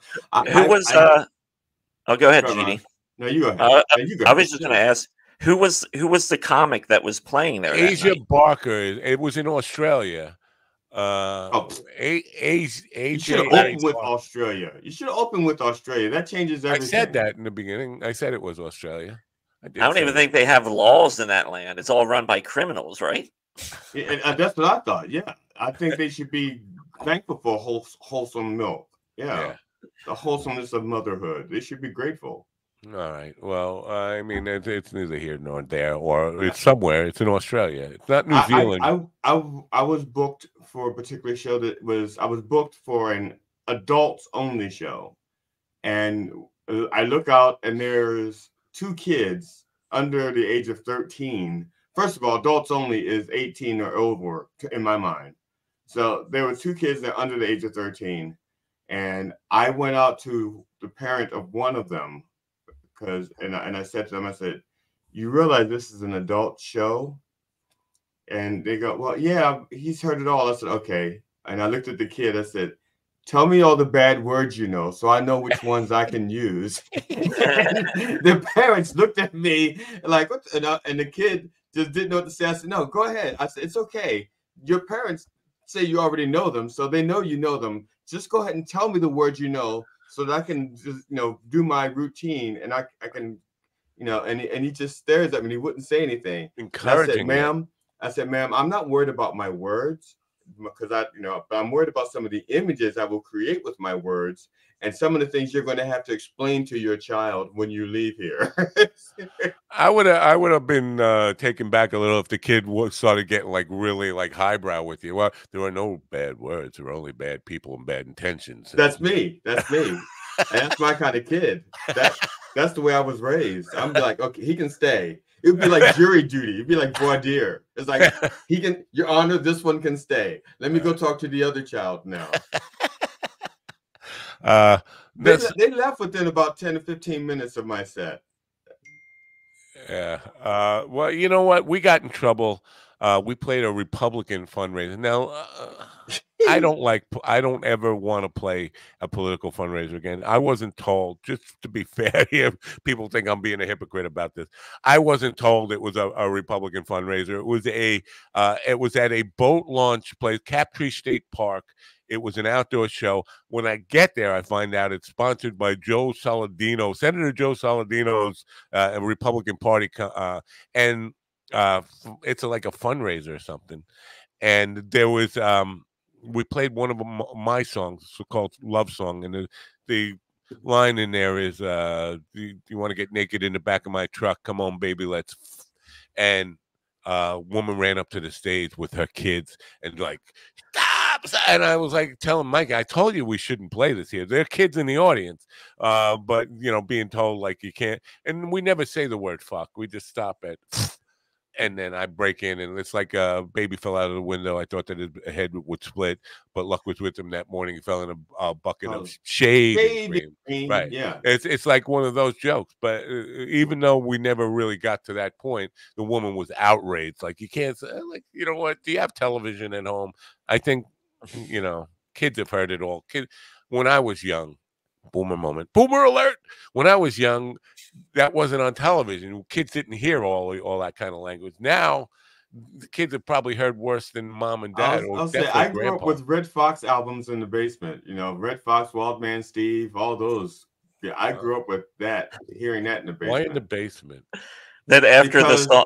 Go ahead, Judy. No, you go ahead. I was just going to ask, who was the comic that was playing there? Asia Barker. It was in Australia. You should have opened with Australia. You should have opened with Australia. That changes everything. I said that in the beginning. I said it was Australia. I don't even think they have laws in that land. It's all run by criminals, right? Yeah, that's what I thought. Yeah, I think they should be thankful for wholesome milk. Yeah, the wholesomeness of motherhood. They should be grateful. All right. Well, I mean, it's neither here nor there, or it's somewhere. It's in Australia. It's not New Zealand. I was booked for a particular show I was booked for an adults only show, and I look out and there's 2 kids under the age of 13. First of all, adults only is 18 or over in my mind. So there were 2 kids that are under the age of 13, and I went out to the parent of one of them. And I said to them, I said, you realize this is an adult show? And they go, well, yeah, he's heard it all. I said, okay. And I looked at the kid. I said, tell me all the bad words you know so I know which ones I can use. The parents looked at me like, what? And the kid just didn't know what to say. I said, no, go ahead. I said, it's okay. Your parents say you already know them, so they know you know them. Just go ahead and tell me the words you know, so that I can just, do my routine, and I can, and he just stares at me. He wouldn't say anything. Encouraging. I said, ma'am, I'm not worried about my words, because but I'm worried about some of the images I will create with my words, and some of the things you're going to have to explain to your child when you leave here. I would have been taken back a little if the kid started getting really highbrow with you. Well, there are no bad words. There are only bad people and bad intentions. That's me. And that's my kind of kid. That's the way I was raised. I'm like, okay, he can stay. It would be like jury duty. It'd be like voir dire. It's like, Your Honor, this one can stay. Let me go talk to the other child now. They left within about 10 to 15 minutes of my set. Yeah. Well, you know what? We got in trouble. We played a Republican fundraiser. Now, I don't ever want to play a political fundraiser again. I wasn't told, just to be fair here, people think I'm being a hypocrite about this. I wasn't told it was a Republican fundraiser. It was at a boat launch place, Captree State Park. It was an outdoor show. When I get there, I find out it's sponsored by Joe Saladino, Senator Joe Saladino's Republican Party, and it's like a fundraiser or something. And there was we played one of my songs, called "Love Song," and the line in there is, "Do you want to get naked in the back of my truck? Come on, baby, let's." And a woman ran up to the stage with her kids and like, stop! And I was like, telling Mike, I told you we shouldn't play this here. There are kids in the audience, but being told like you can't. And we never say the word fuck. We just stop at. And then I break in, and it's like a baby fell out of the window. I thought that his head would split, but luck was with him that morning. He fell in a bucket of shade and cream. Right? Yeah, it's like one of those jokes. But even though we never really got to that point, the woman was outraged. Like, you can't say, like, you know what? Do you have television at home? I think kids have heard it all. When I was young, boomer moment, boomer alert. When I was young, that wasn't on television. Kids didn't hear all that kind of language. Now, the kids have probably heard worse than mom and dad. I'll say I grew up with Red Fox albums in the basement. Red Fox, Wildman Steve, all those. Yeah, I grew up with that, hearing that in the basement. Why in the basement? Then after the song.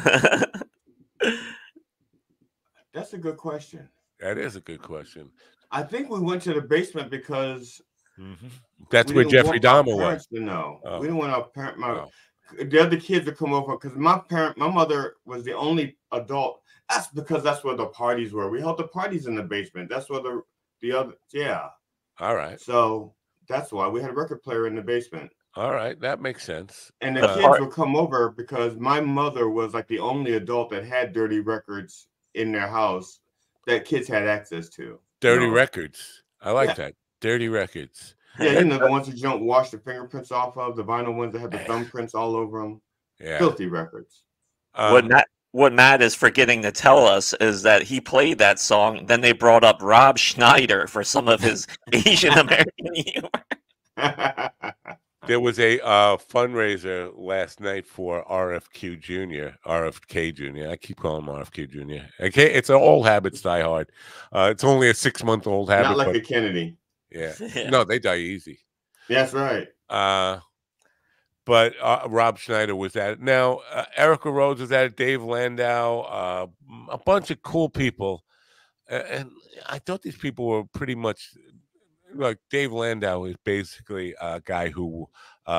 That's a good question. That is a good question. I think we went to the basement because that's where Jeffrey Dahmer was. No, we didn't want our parent. The other kids to come over because my mother was the only adult. That's because that's where the parties were. We held the parties in the basement. That's where the other. Yeah. All right. So that's why we had a record player in the basement. All right, that makes sense. And the kids would come over because my mother was like the only adult that had dirty records in their house that kids had access to. Dirty records. I like that. Dirty records. Yeah, the ones that you don't wash the fingerprints off of, the vinyl ones that have the thumbprints all over them. Yeah. Filthy records. What Matt is forgetting to tell us is that he played that song, then they brought up Rob Schneider for some of his Asian American humor. There was a fundraiser last night for RFK Jr. I keep calling him RFK Jr. Okay, it's an old habit, die hard. It's only a 6-month-old habit. Not like a Kennedy. Yeah. No, they die easy. That's right. But Rob Schneider was at it. Now, Erica Rhodes was at it, Dave Landau, a bunch of cool people. And I thought these people were pretty much, like, Dave Landau is basically a guy who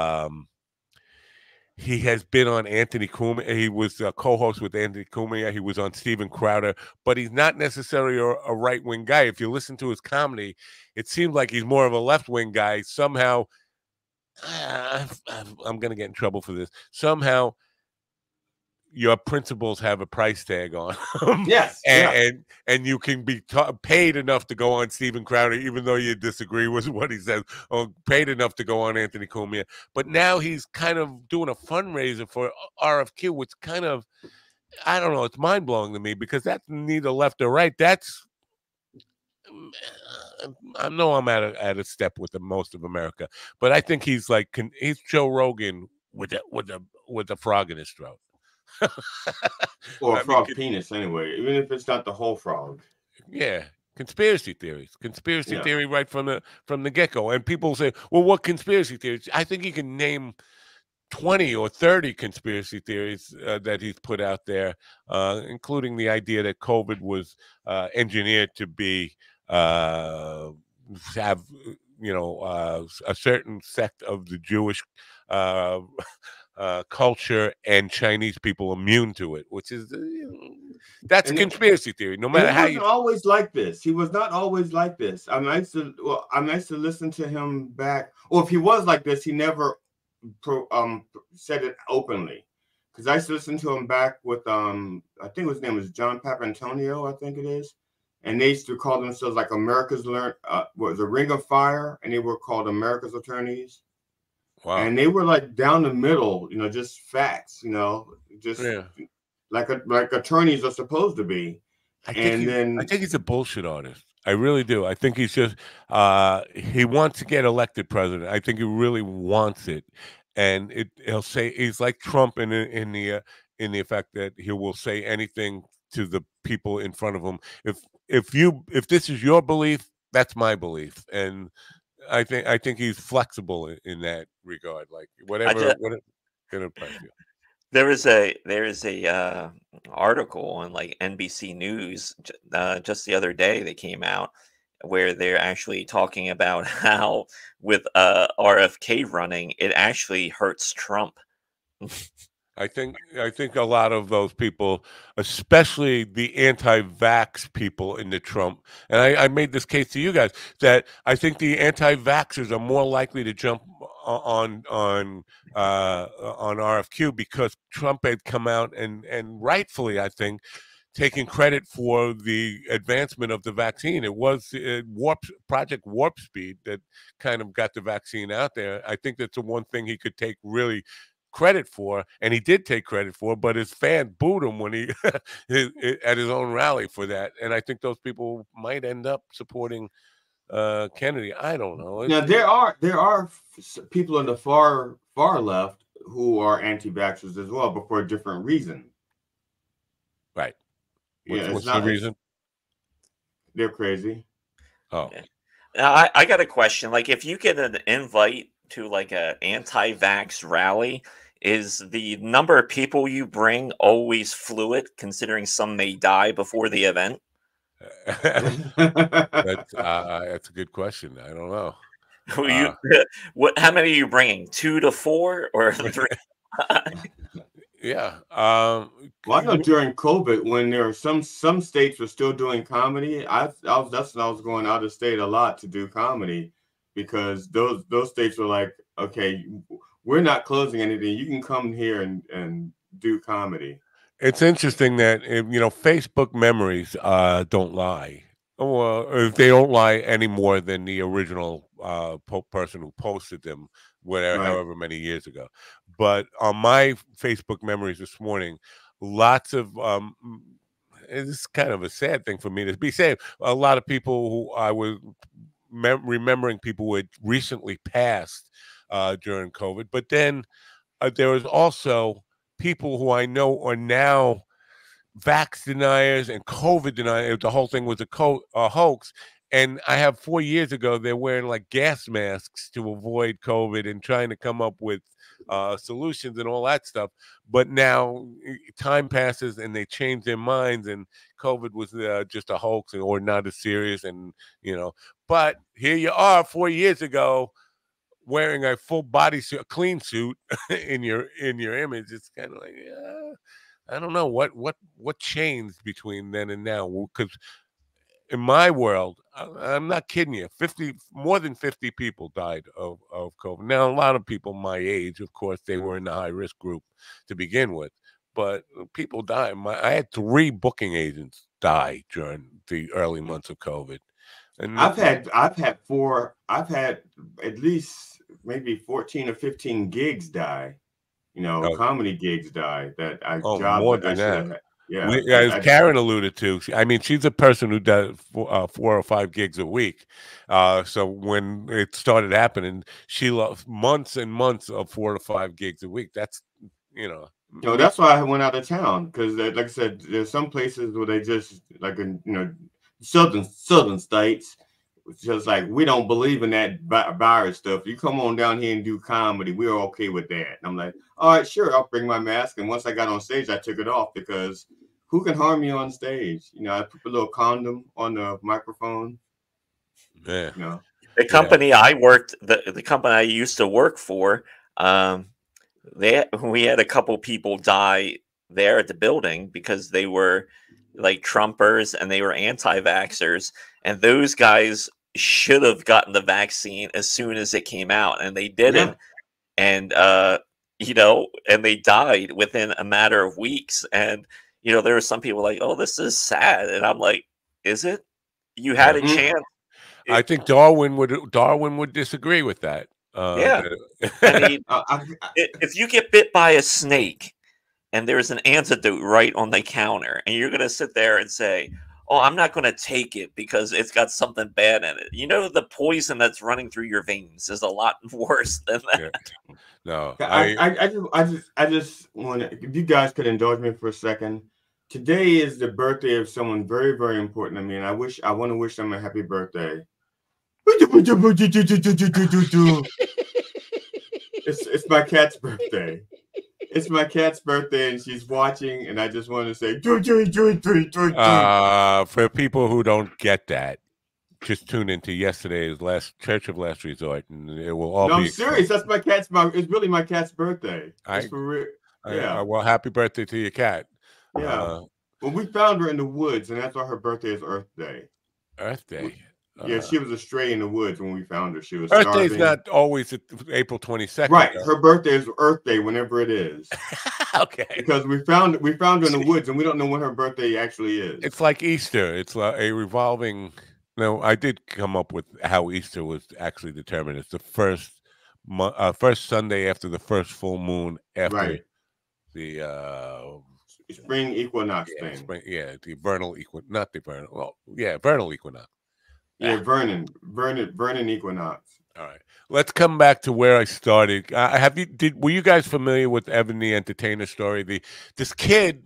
he has been on Anthony Cumia. He was a co-host with Anthony Cumia. He was on Steven Crowder, but he's not necessarily a right-wing guy. If you listen to his comedy, it seems like he's more of a left-wing guy. Somehow, I'm going to get in trouble for this. Somehow, your principles have a price tag on them. Yes. And you can be paid enough to go on Steven Crowder, even though you disagree with what he says, or paid enough to go on Anthony Cumia. But now he's kind of doing a fundraiser for RFQ, which kind of, I don't know, it's mind-blowing to me because that's neither left or right. That's, I know I'm at a step with the most of America, but I think he's Joe Rogan with a frog in his throat. Or a frog penis, anyway, even if it's not the whole frog. Yeah, conspiracy theories, theory right from the get-go. And people say, well, what conspiracy theories? I think he can name 20 or 30 conspiracy theories that he's put out there, including the idea that COVID was engineered to be have a certain sect of the Jewish culture and Chinese people immune to it, which is that's a conspiracy theory. No matter how you. Always like this. He was not always like this. I'm nice to listen to him back. Or if he was like this, he never said it openly. Because I used to listen to him back with I think his name was John Papantonio. I think it is. and they used to call themselves like America's was the Ring of Fire, and they were called America's Attorneys. Wow. And they were like down the middle, just facts, just like attorneys are supposed to be. I think he's a bullshit artist. I really do. I think he's just he wants to get elected president. I think he really wants it, and he'll say he's like Trump in the effect that he will say anything to the people in front of him. If this is your belief, that's my belief, and I think he's flexible in that regard. Like whatever can impress you. There is a article on like NBC News just the other day that came out where they're actually talking about how with RFK running, it actually hurts Trump. I think a lot of those people, especially the anti-vax people in the Trump, and I made this case to you guys that I think the anti-vaxxers are more likely to jump on RFQ because Trump had come out and rightfully, I think, taking credit for the advancement of the vaccine. It was Project Warp Speed that kind of got the vaccine out there. I think that's the one thing he could take really credit for, and he did take credit for, but his fan booed him when he at his own rally for that. And I think those people might end up supporting Kennedy. I don't know. Now there are people on the far left who are anti-vaxxers as well, but for a different reason. Right. What's the reason? They're crazy. Oh. Now, I got a question. Like, if you get an invite to like an anti-vax rally, is the number of people you bring always fluid, considering some may die before the event? That's a good question. I don't know. How many are you bringing? 2 to 4 or 3? Yeah. Well, I know during COVID, when there were some states were still doing comedy, that's when I was going out of state a lot to do comedy, because those states were like, okay, we're not closing anything. You can come here and do comedy. It's interesting that Facebook memories don't lie. Or they don't lie any more than the original person who posted them, however many years ago. But on my Facebook memories this morning, lots of it's kind of a sad thing for me to be saying. A lot of people who I was remembering people who had recently passed during COVID, but then there was also people who I know are now vax deniers and COVID deniers. The whole thing was a hoax. And I have 4 years ago, they're wearing like gas masks to avoid COVID and trying to come up with solutions and all that stuff. But now time passes and they change their minds, and COVID was just a hoax or not as serious. And, but here you are 4 years ago wearing a full body suit, a clean suit in your image. It's kind of like, I don't know what changed between then and now, because in my world, I'm not kidding you, more than 50 people died of COVID. Now, a lot of people my age, of course, they were in the high-risk group to begin with, but people died. I had 3 booking agents die during the early months of COVID. And I've had at least maybe 14 or 15 gigs die. Comedy gigs die that I more than that. Yeah, as Karen alluded to, she's a person who does 4 or 5 gigs a week. So when it started happening, she lost months and months of 4 to 5 gigs a week. That's that's why I went out of town, because like I said, there's some places where they just like in southern states, it's just like, we don't believe in that virus stuff. You come on down here and do comedy, we're okay with that. And I'm like, all right, sure, I'll bring my mask. And once I got on stage, I took it off, because who can harm you on stage? I put a little condom on the microphone. Yeah. The company I worked, the company I used to work for, we had a couple people die there at the building because they were like Trumpers and they were anti-vaxxers, and those guys should have gotten the vaccine as soon as it came out, and they didn't. And and they died within a matter of weeks. And there were some people like, oh, this is sad, and I'm like, is it? You had a chance. I think Darwin would disagree with that. Yeah. I mean, if you get bit by a snake and there's an antidote right on the counter, and you're going to sit there and say, oh, I'm not going to take it because it's got something bad in it. You know, the poison that's running through your veins is a lot worse than that. Yeah. No, I just want to, if you guys could indulge me for a second. Today is the birthday of someone very, very important to me, and I want to wish them a happy birthday. It's my cat's birthday. It's my cat's birthday, and she's watching, and I just want to say, for people who don't get that, just tune into yesterday's Church of Last Resort, and it will all be. I'm serious. That's my cat's. It's really my cat's birthday. It's for real. Yeah. Well, happy birthday to your cat. Yeah. Well, we found her in the woods, and that's why her birthday is Earth Day. Earth Day. Yeah, she was astray in the woods when we found her. She was Earth starving. Day's not always April 22nd. Right. Her birthday is Earth Day, whenever it is. Okay. Because we found her in the woods, and we don't know when her birthday actually is. It's like Easter. It's like a revolving. No, I did come up with how Easter was actually determined. It's the first Sunday after the first full moon after the spring equinox thing. The vernal equinox, not the vernal. Well, vernal equinox. Yeah, Vernon equinox. All right, let's come back to where I started. Were you guys familiar with Evan the Entertainer story? This kid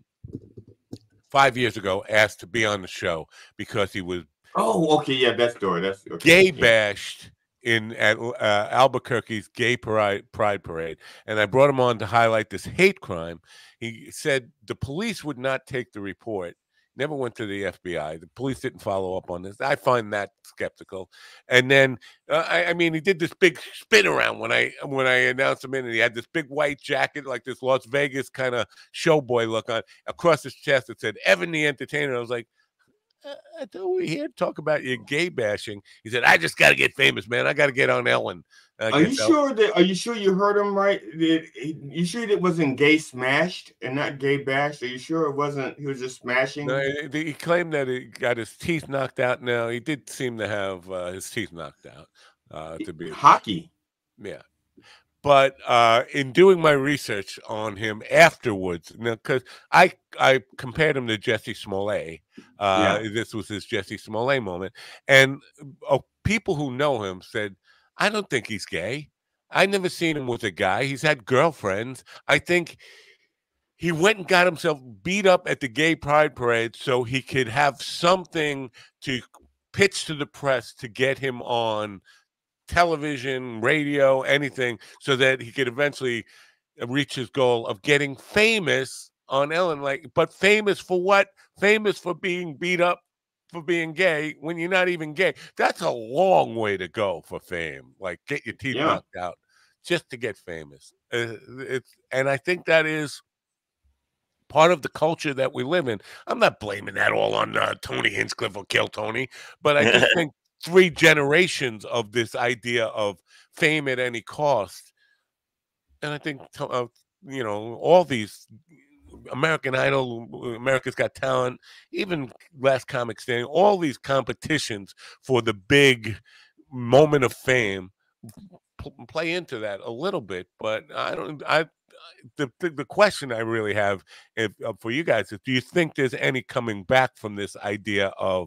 5 years ago asked to be on the show because he was that story. That's gay bashed at Albuquerque's gay pride parade, and I brought him on to highlight this hate crime. He said the police would not take the report. Never went to the FBI. The police didn't follow up on this. I find that skeptical. And then, he did this big spin around when I announced him in, and he had this big white jacket, like this Las Vegas kind of showboy look on. Across his chest, it said, Evan the Entertainer. I was like, I thought we were here to talk about your gay bashing. He said, I just got to get famous, man. I got to get on Ellen. Are you sure you heard him right? You sure it wasn't gay smashed and not gay bashed? Are you sure it wasn't? He was just smashing. No, he claimed that he got his teeth knocked out. Now he did seem to have his teeth knocked out. To be hockey. Yeah. But in doing my research on him afterwards, because I compared him to Jussie Smollett. This was his Jussie Smollett moment. And people who know him said, I don't think he's gay. I never seen him with a guy. He's had girlfriends. I think he went and got himself beat up at the gay pride parade so he could have something to pitch to the press to get him on television, radio, anything, so that he could eventually reach his goal of getting famous on Ellen. But famous for what? Famous for being beat up for being gay when you're not even gay. That's a long way to go for fame. Like, get your teeth knocked out just to get famous. And I think that is part of the culture that we live in. I'm not blaming that all on Tony Hinchcliffe or Kill Tony, but I just think 3 generations of this idea of fame at any cost. And I think, all these American Idol, America's Got Talent, even Last Comic Standing, all these competitions for the big moment of fame play into that a little bit. But the question I really have for you guys is, do you think there's any coming back from this idea of,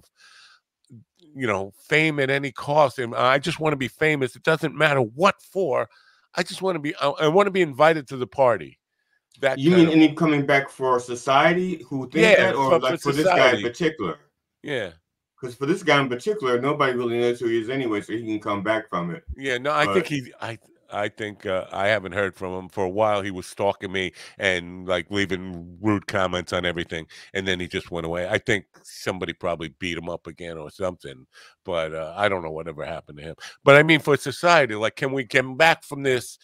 fame at any cost? And I just want to be famous. It doesn't matter what for. I just want to be. I want to be invited to the party. That you mean any coming back for society who think that, or for this guy in particular? Yeah, because for this guy in particular, nobody really knows who he is anyway, so he can come back from it. Yeah, no, I think I haven't heard from him for a while. He was stalking me and leaving rude comments on everything, and then he just went away. I think somebody probably beat him up again or something, but I don't know whatever happened to him. But I mean, for society, can we get back from this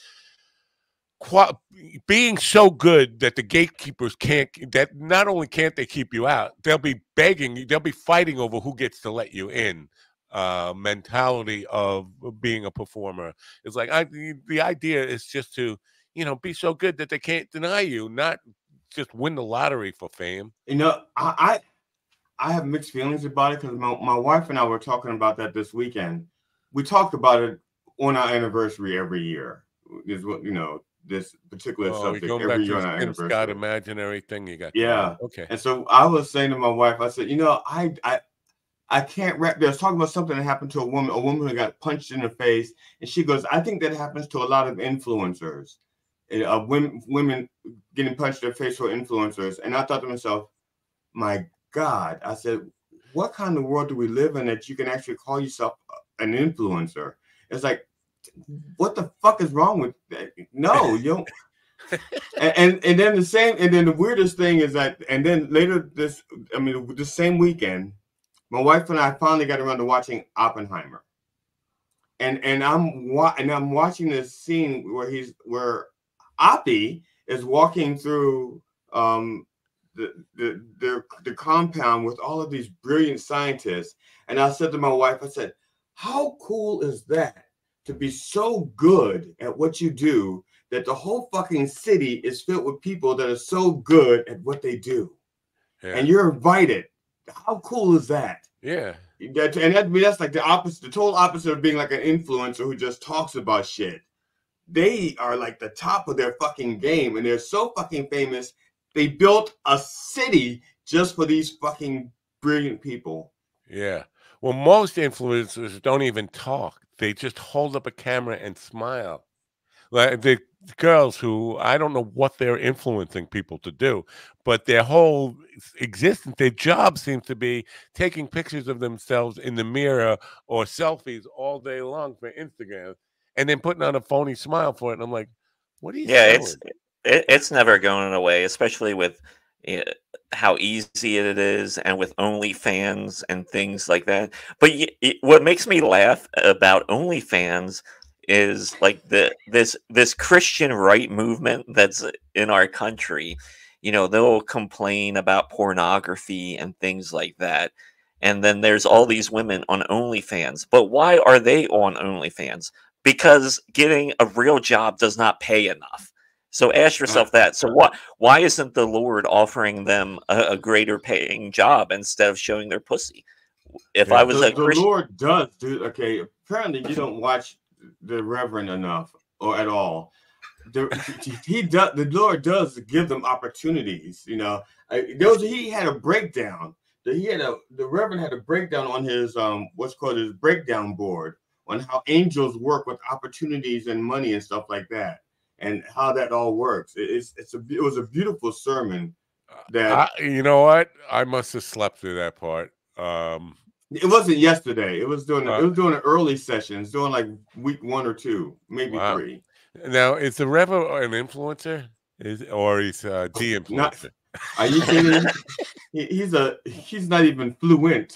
being so good that the gatekeepers that not only can't they keep you out, they'll be begging, they'll be fighting over who gets to let you in. Mentality of being a performer. It's the idea is just to, be so good that they can't deny you, not just win the lottery for fame. I I have mixed feelings about it because my wife and I were talking about that this weekend. We talked about it on our anniversary every year. Is what this particular subject you're going every back year to on the our Tim anniversary. Scott imaginary thing you got. Yeah. Okay. And so I was saying to my wife, I said, I can't wrap. I was talking about something that happened to a woman who got punched in the face, and she goes, I think that happens to a lot of influencers, women getting punched in the face for influencers. And I thought to myself, my God, I said, what kind of world do we live in that you can actually call yourself an influencer? It's like, what the fuck is wrong with that? No, you don't. and then the weirdest thing is that, and then later the same weekend, my wife and I finally got around to watching Oppenheimer, and I'm watching this scene where Oppie is walking through the compound with all of these brilliant scientists, and I said to my wife, I said, how cool is that to be so good at what you do that the whole fucking city is filled with people that are so good at what they do, and you're invited. How cool is that? Yeah. That's like the opposite, the total opposite of being like an influencer who just talks about shit. They are like the top of their fucking game, and they're so fucking famous. They built a city just for these fucking brilliant people. Yeah. Well, most influencers don't even talk. They just hold up a camera and smile. Like the girls who, I don't know what they're influencing people to do, but their whole existence, their job seems to be taking pictures of themselves in the mirror or selfies all day long for Instagram, and then putting on a phony smile for it. And I'm like, what are you doing? It's never going away, especially with how easy it is, and with OnlyFans and things like that. But what makes me laugh about OnlyFans is like this Christian right movement that's in our country. They'll complain about pornography and things like that, and then there's all these women on OnlyFans. But why are they on OnlyFans? Because getting a real job does not pay enough. So ask yourself that. So why isn't the Lord offering them a greater paying job instead of showing their pussy? If I was the Lord does, dude. Okay, apparently you don't watch the Reverend enough or at all. The Lord does give them opportunities. He had a breakdown. The Reverend had a breakdown on his what's called his breakdown board on how angels work with opportunities and money and stuff like that, and how that all works. It was a beautiful sermon. That you know what? I must have slept through that part. It wasn't yesterday. It was during the early sessions, during like week 1 or 2, maybe 3. Now, is the Rev an influencer? Or he's a de-influencer? Are you kidding? He's not even fluent.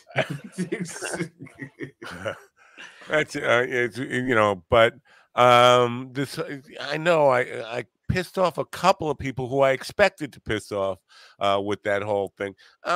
That's but this I know I pissed off a couple of people who I expected to piss off with that whole thing.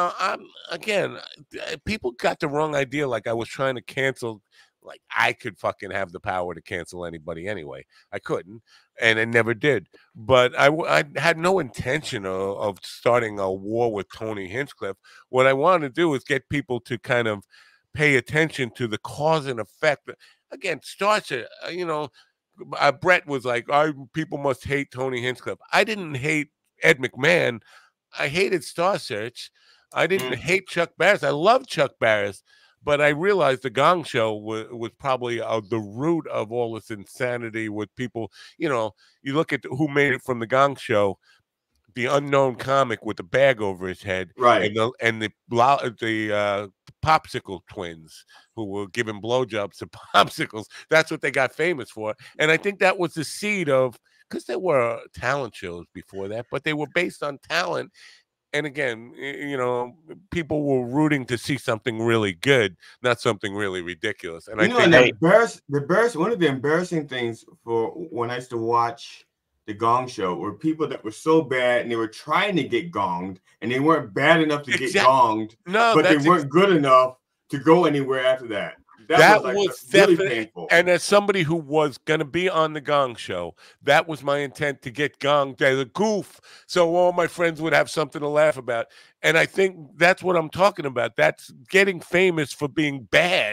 People got the wrong idea. Like I was trying to cancel. Like I could fucking have the power to cancel anybody anyway. I couldn't, and I never did. But I had no intention of starting a war with Tony Hinchcliffe. What I wanted to do is get people to kind of pay attention to the cause and effect. Again, Starship, Brett was like, people must hate Tony Hinchcliffe. I didn't hate Ed McMahon. I hated Star Search. I didn't hate Chuck Barris. I love Chuck Barris, but I realized the Gong Show was probably the root of all this insanity with people. You look at who made it from the Gong Show, the unknown comic with the bag over his head, right? And the popsicle twins who were giving blowjobs to popsicles. That's what they got famous for. And I think that was the seed of, because there were talent shows before that, but they were based on talent. And again, people were rooting to see something really good, not something really ridiculous. And one of the embarrassing things for when I used to watch the Gong Show were people that were so bad and they were trying to get gonged and they weren't bad enough to get gonged, but they weren't good enough to go anywhere after that. That was, was really definitely painful. And as somebody who was going to be on the Gong Show, that was my intent, to get gonged as a goof, so all my friends would have something to laugh about. And I think that's what I'm talking about. That's getting famous for being bad.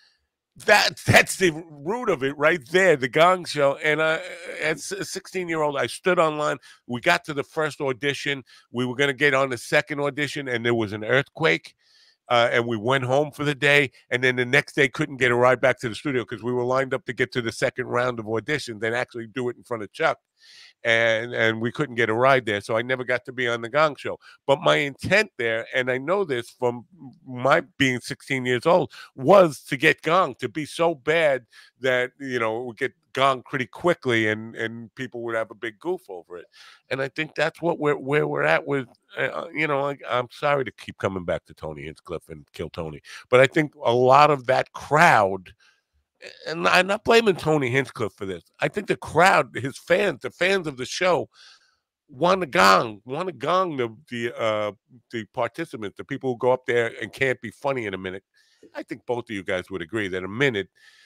That's the root of it right there, the Gong Show. And as a 16-year-old, I stood online. We got to the first audition. We were going to get on the second audition, and there was an earthquake. And we went home for the day, and then the next day couldn't get a ride back to the studio because we were lined up to get to the second round of auditions and actually do it in front of Chuck. And we couldn't get a ride there, so I never got to be on the Gong Show. But my intent there, and I know this from my being 16 years old, was to get gonged, to be so bad that, it would get gonged pretty quickly, and people would have a big goof over it. And I think that's where we're at with, I'm sorry to keep coming back to Tony Hinchcliffe and Kill Tony, but I think a lot of that crowd, and I'm not blaming Tony Hinchcliffe for this. I think the crowd, his fans, the fans of the show, want to gong the participants, the people who go up there and can't be funny in a minute. I think both of you guys would agree that a minute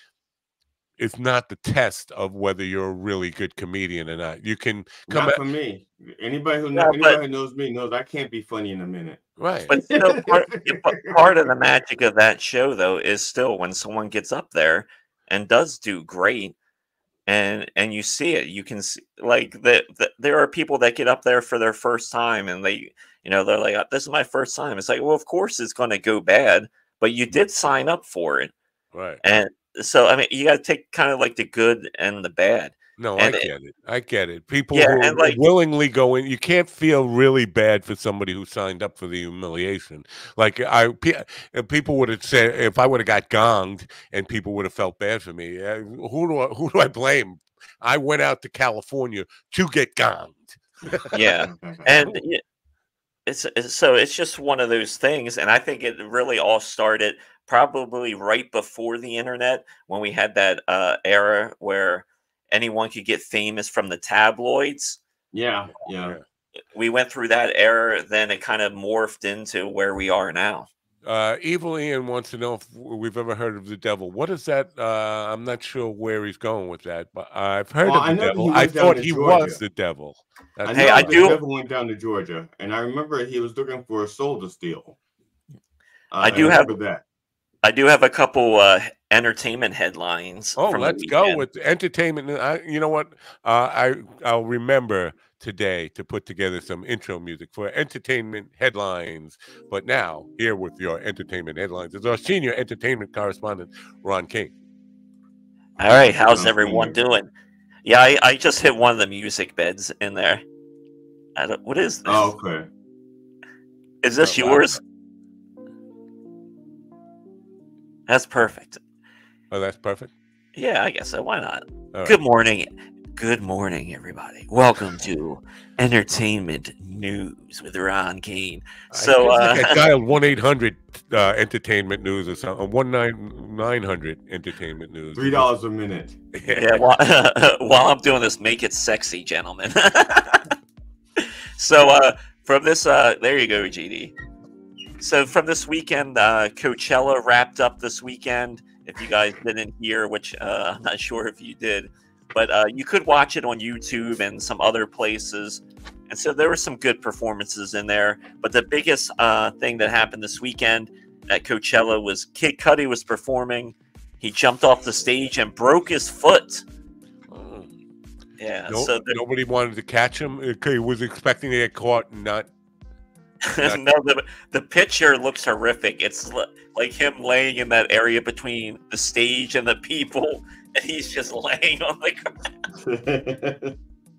is not the test of whether you're a really good comedian or not. You can come not for me. Anybody who knows me knows I can't be funny in a minute. Right. But still, part of the magic of that show, though, is still when someone gets up there and does do great, and you see it. You can see, like, there are people that get up there for their first time, and they're like, "This is my first time." It's like, well, of course it's going to go bad, but you did sign up for it, right? And so, I mean, you got to take kind of like the good and the bad. No, and I get it. People who willingly go in, you can't feel really bad for somebody who signed up for the humiliation. Like people would have said, if I would have got gonged and people would have felt bad for me, who do I blame? I went out to California to get gonged. Yeah, and it's just one of those things, and I think it really all started probably right before the internet, when we had that era where anyone could get famous from the tabloids. Yeah. We went through that era, then it kind of morphed into where we are now. Evil Ian wants to know if we've ever heard of the devil. What is that? I'm not sure where he's going with that, but I've heard of the devil. I thought he was the devil. The devil went down to Georgia, and I remember he was looking for a soul to steal. I do have a couple entertainment headlines. Oh, let's go with entertainment. You know what? I'll remember today to put together some intro music for entertainment headlines. But now, here with your entertainment headlines is our senior entertainment correspondent, Ron King. All right, how's everyone doing? Yeah, I just hit one of the music beds in there. What is this? Oh, okay. Is this yours? That's perfect. Oh, that's perfect? Yeah, I guess so. Why not? Right. Good morning. Good morning, everybody. Welcome to Entertainment News with Ron Kane. So I dialed 1-800 Entertainment News or something. 1-900 Entertainment News. $3 a minute. Yeah. While I'm doing this, make it sexy, gentlemen. So from this, there you go, GD. So from this weekend, Coachella wrapped up this weekend. If you guys didn't hear, which I'm not sure if you did, but you could watch it on YouTube and some other places. And so there were some good performances in there. But the biggest thing that happened this weekend at Coachella was Kid Cudi was performing. He jumped off the stage and broke his foot. Yeah. So nobody wanted to catch him. He was expecting to get caught and not. No, the picture looks horrific. It's like him laying in that area between the stage and the people, and he's just laying on the ground.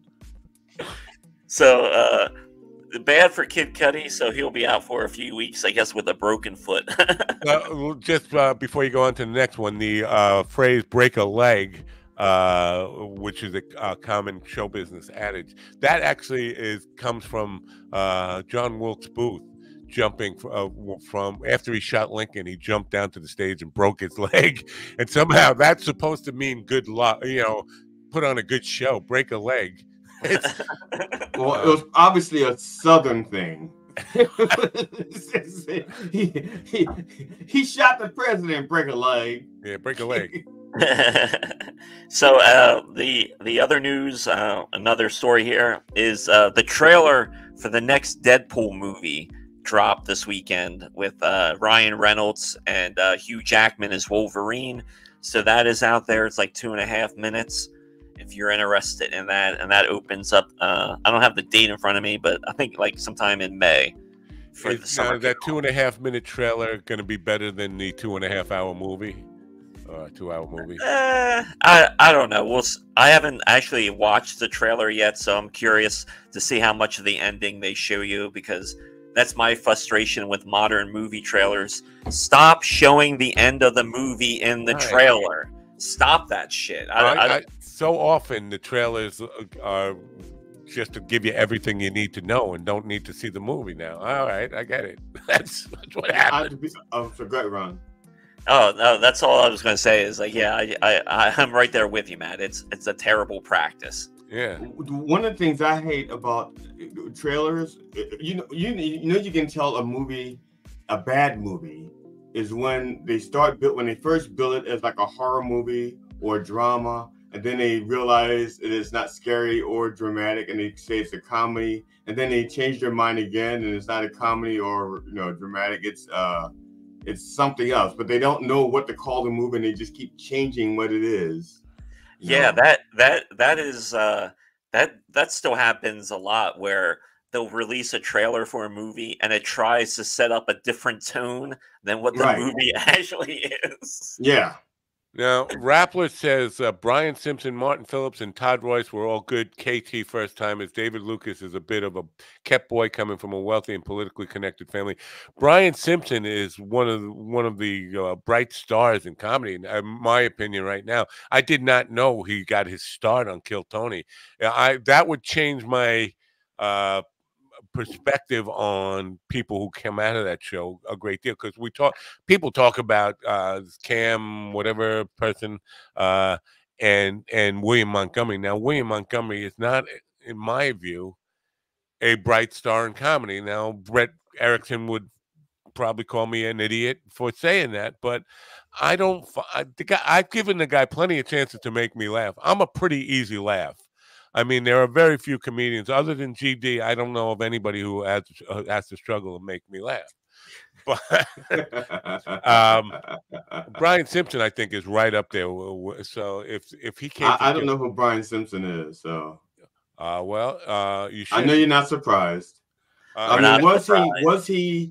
So, bad for Kid Cudi. So he'll be out for a few weeks, I guess, with a broken foot. Just before you go on to the next one, the phrase "break a leg," which is a common show business adage, that actually comes from John Wilkes Booth jumping from after he shot Lincoln. He jumped down to the stage and broke his leg, and somehow that's supposed to mean good luck. Put on a good show. Break a leg. Well, it was obviously a Southern thing. he shot the president, break a leg. Yeah, break a leg. So the other news, another story here is the trailer for the next Deadpool movie dropped this weekend with Ryan Reynolds and Hugh Jackman as Wolverine. So that is out there. It's like 2.5 minutes. If you're interested in that, and that opens up, I don't have the date in front of me, but I think like sometime in May. For the summer that 2.5-minute trailer going to be better than the 2.5-hour movie, 2-hour movie? I don't know. I haven't actually watched the trailer yet, so I'm curious to see how much of the ending they show you, because that's my frustration with modern movie trailers. Stop showing the end of the movie in the trailer. Stop that shit. So often the trailers are just to give you everything you need to know and don't need to see the movie now. All right, I get it. That's what happens. So great, Ron. Oh no, that's all I was going to say. Is like, yeah, I'm right there with you, Matt. It's a terrible practice. Yeah. One of the things I hate about trailers, you can tell a movie, a bad movie, is when they first build it as like a horror movie or drama, and then they realize it is not scary or dramatic, and they say it's a comedy, and then they change their mind again, and it's not a comedy or dramatic. It's something else, but they don't know what to call the movie, and they just keep changing what it is. Yeah, that is that still happens a lot, where they'll release a trailer for a movie and it tries to set up a different tone than what the movie actually is. Yeah. Now, Rappler says Brian Simpson, Martin Phillips, and Todd Royce were all good KT first timers. David Lucas is a bit of a kept boy coming from a wealthy and politically connected family. Brian Simpson is one of the bright stars in comedy, in my opinion, right now. I did not know he got his start on Kill Tony. That would change my perspective on people who come out of that show a great deal, because people talk about Cam, whatever person, and William Montgomery. Now, William Montgomery is not, in my view, a bright star in comedy. Now, Brett Erickson would probably call me an idiot for saying that, but I've given the guy plenty of chances to make me laugh. I'm a pretty easy laugh. I mean, there are very few comedians other than GD. I don't know of anybody who has to struggle to make me laugh. But Brian Simpson, I think, is right up there. So if he came, I don't know who Brian Simpson is. So, you should. I know you're not surprised. I mean, was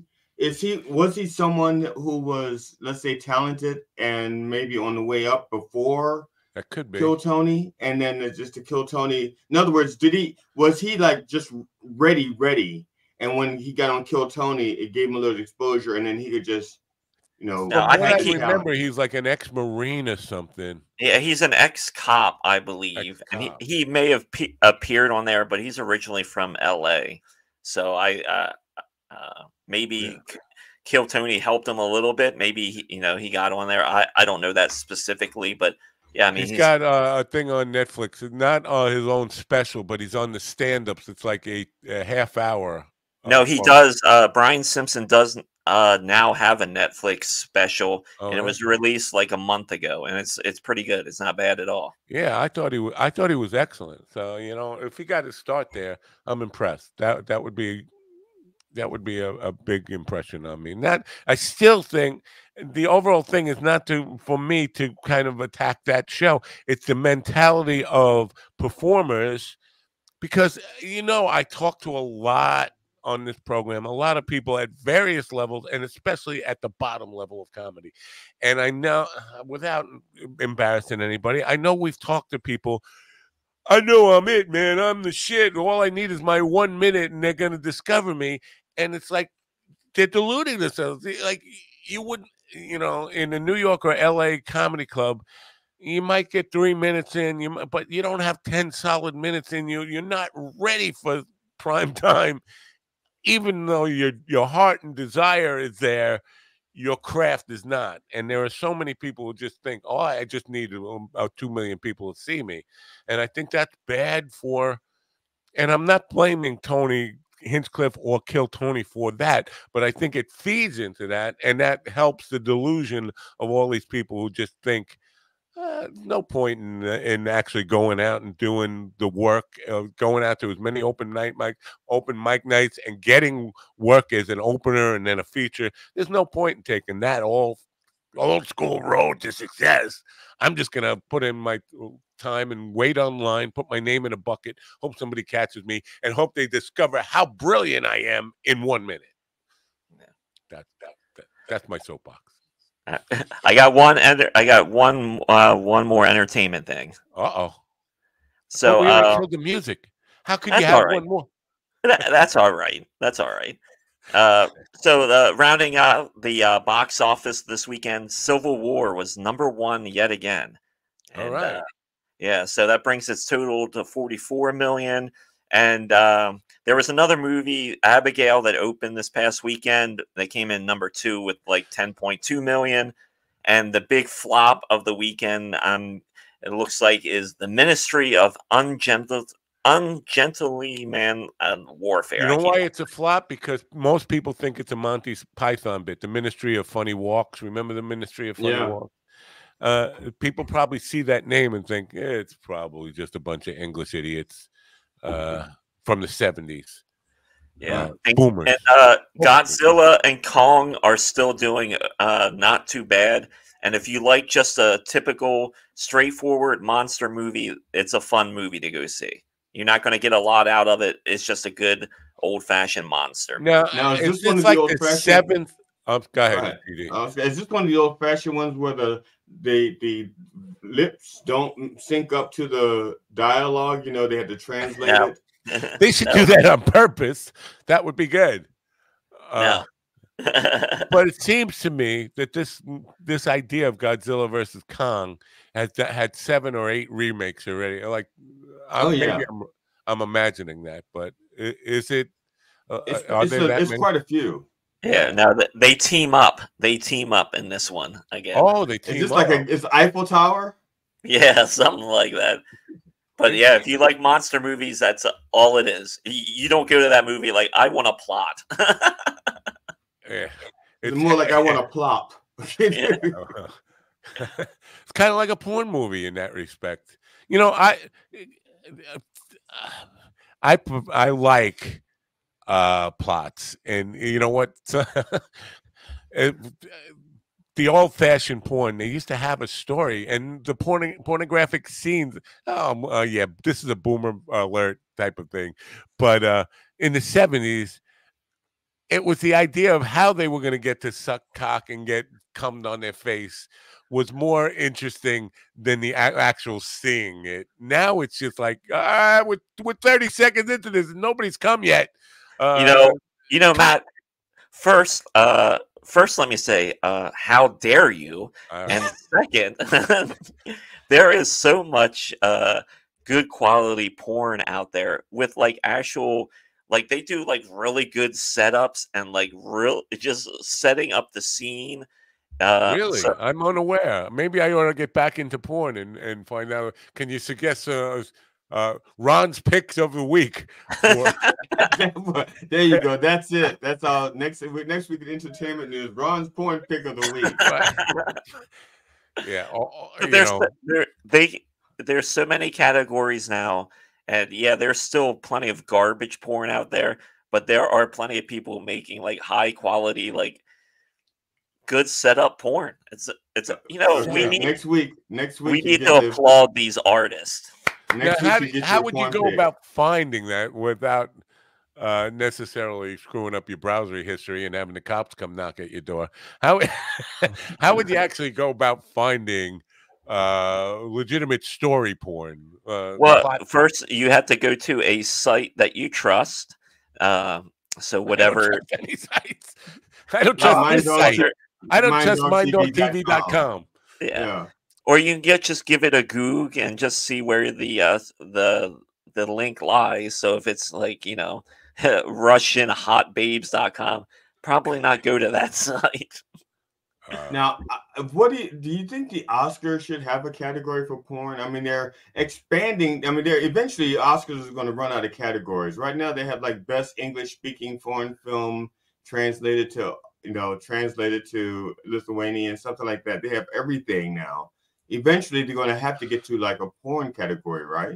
he someone who was, let's say, talented and maybe on the way up before? That could be Kill Tony, and then just to Kill Tony. In other words, was he like just ready? And when he got on Kill Tony, it gave him a little exposure, and then he could just, No, I remember he's like an ex-Marine or something. Yeah, he's an ex-cop, I believe, and he may have appeared on there, but he's originally from L.A. So maybe Kill Tony helped him a little bit. Maybe he got on there. I don't know that specifically, but. Yeah, I mean, he's got a thing on Netflix. It's not his own special, but he's on the stand-ups. It's like a half hour. No, he does. Brian Simpson does now have a Netflix special, and it was released like a month ago, and it's pretty good. It's not bad at all. Yeah, I thought he was excellent. So if he got to start there, I'm impressed. That would be a big impression on me. I still think the overall thing is not for me to kind of attack that show. It's the mentality of performers, because I talk to a lot on this program, a lot of people at various levels, and especially at the bottom level of comedy. And I know, without embarrassing anybody, I know we've talked to people. I know I'm it, man. I'm the shit. All I need is my 1 minute, and they're going to discover me. And it's like they're deluding themselves. Like you wouldn't, in a New York or LA comedy club, you might get 3 minutes in, but you don't have 10 solid minutes in you. You're not ready for prime time, even though your heart and desire is there. Your craft is not. And there are so many people who just think, oh, I just need 2 million people to see me. And I think that's bad and I'm not blaming Tony Hinchcliffe or kill Tony for that, but I think it feeds into that, and that helps the delusion of all these people who just think no point in actually going out and doing the work, going out to as many open mic nights and getting work as an opener and then a feature. There's no point in taking that old school road to success. I'm just gonna put in my time and wait online, put my name in a bucket, hope somebody catches me, and hope they discover how brilliant I am in 1 minute. Yeah. That's my soapbox. I got one more entertainment thing. So we already killed the music. How could you have one more? That's all right. That's all right. So rounding out the box office this weekend, Civil War was #1 yet again. And, all right. Yeah, so that brings its total to 44 million. And there was another movie, Abigail, that opened this past weekend. That came in #2 with like 10.2 million. And the big flop of the weekend, it looks like, is The Ministry of Ungently Man Warfare. You know why it's a flop? Because most people think it's a Monty Python bit, The Ministry of Funny Walks. Remember The Ministry of Funny Walks? People probably see that name and think it's probably just a bunch of English idiots from the 70s. Yeah, boomers. And Godzilla and Kong are still doing not too bad. And if you like just a typical, straightforward monster movie, it's a fun movie to go see. You're not going to get a lot out of it. It's just a good old-fashioned monster. Now is this one of the old-fashioned? Seventh. Go ahead. Is this one of the old-fashioned ones where the lips don't sync up to the dialogue? You know, they had to translate it. They should do that on purpose. That would be good. But it seems to me that this idea of Godzilla versus Kong has had 7 or 8 remakes already. Like, I'm imagining that, but is it? It's quite a few. Yeah, now they team up. They team up in this one again. Oh, they team up. It's Eiffel Tower? Yeah, something like that. But yeah, if you like monster movies, that's all it is. You don't go to that movie like, I want a plot. Yeah, it's more like I want to plop. It's kind of like a porn movie in that respect. You know, I like plots, and you know what? The old-fashioned porn, they used to have a story, and the pornographic scenes. Yeah, this is a boomer alert type of thing, but in the 70s. It was the idea of how they were going to get to suck cock and get cummed on their face was more interesting than the actual seeing it. Now it's just like, we're 30 seconds into this and nobody's come yet. You know, Matt. First, let me say, how dare you? And second, there is so much good quality porn out there with like actual. Like they do like really good setups and like just setting up the scene. Really? So, I'm unaware. Maybe I ought to get back into porn and find out. Can you suggest Ron's picks of the week? There you go. That's it. That's all. Next week in entertainment news, Ron's porn pick of the week. Yeah. There's so many categories now. And yeah, there's still plenty of garbage porn out there, but there are plenty of people making like high quality, like good setup porn. It's we need next week. We need to applaud these artists. Now, how would you go about finding that without necessarily screwing up your browser history and having the cops come knock at your door? How would you actually go about finding legitimate story porn? First you have to go to a site that you trust. So whatever. I don't trust this site. I don't trust MindDogTV.com. Yeah. Or you can just give it a Goog and just see where the link lies. So if it's like, RussianHotBabes.com, probably not go to that site. Now, what do you think the Oscars should have a category for porn? I mean, they're expanding. I mean, they're eventually Oscars is going to run out of categories. Right now, they have like best English speaking foreign film translated to Lithuanian, something like that. They have everything now. Eventually, they're going to have to get to like a porn category, right?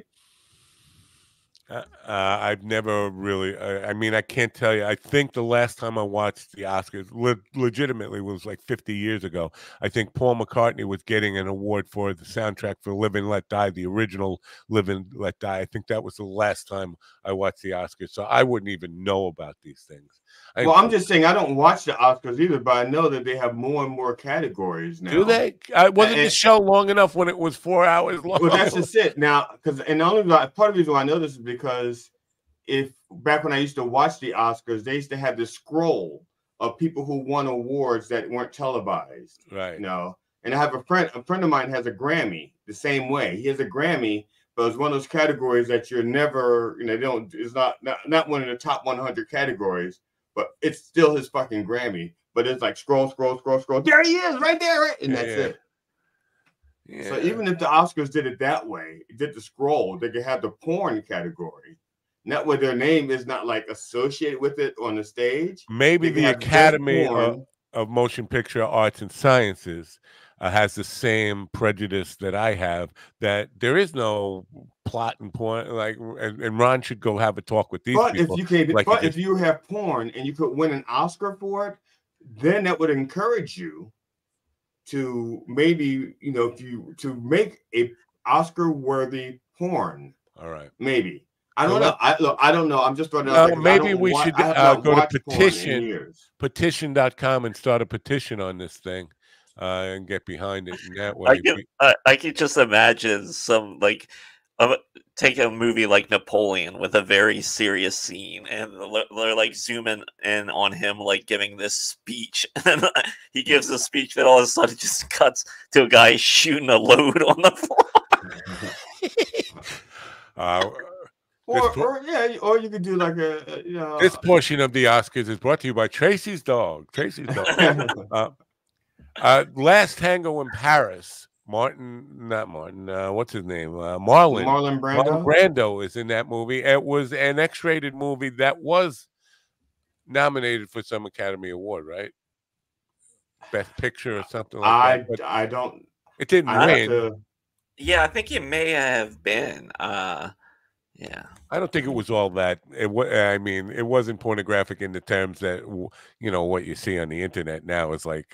I've never really. I mean, I can't tell you. I think the last time I watched the Oscars, legitimately, was like 50 years ago. I think Paul McCartney was getting an award for the soundtrack for "Live and Let Die," the original "Live and Let Die." I think that was the last time I watched the Oscars, so I wouldn't even know about these things. Well, I'm just saying I don't watch the Oscars either, but I know that they have more and more categories now. Do they? Wasn't the show long enough when it was 4 hours long? Well, that's just it. Now, because and the only part of the reason why I know this is because back when I used to watch the Oscars, they used to have this scroll of people who won awards that weren't televised. Right. You know, and I have a friend of mine has a Grammy the same way. He has a Grammy, but it's one of those categories that you're never, it's not one of the top 100 categories. But it's still his fucking Grammy. But it's like scroll. There he is, right there, right? And that's it. Yeah. So even if the Oscars did it that way, did the scroll, they could have the porn category. Not where their name is not like associated with it on the stage. Maybe the Academy of Motion Picture Arts and Sciences has the same prejudice that I have, that there is no plot and porn, and Ron should go have a talk with these people. If you have porn and you could win an Oscar for it, then that would encourage you to maybe, to make a Oscar-worthy porn. All right. Maybe. I don't know. I don't know. I'm just throwing it out. Maybe we should go to petition.com and start a petition on this thing. And get behind it in that way. I can just imagine some take a movie like Napoleon with a very serious scene, and they're like zooming in on him like giving this speech, and he gives a speech that all of a sudden just cuts to a guy shooting a load on the floor. Or you could do like This portion of the Oscars is brought to you by Tracy's Dog. Last Tango in Paris. What's his name? Marlon Brando is in that movie. It was an X-rated movie that was nominated for some Academy Award, right? Best Picture or something like that. I don't. It didn't win. Yeah, I think it may have been. Yeah, I don't think it was all that. It wasn't pornographic in the terms that what you see on the internet now is like.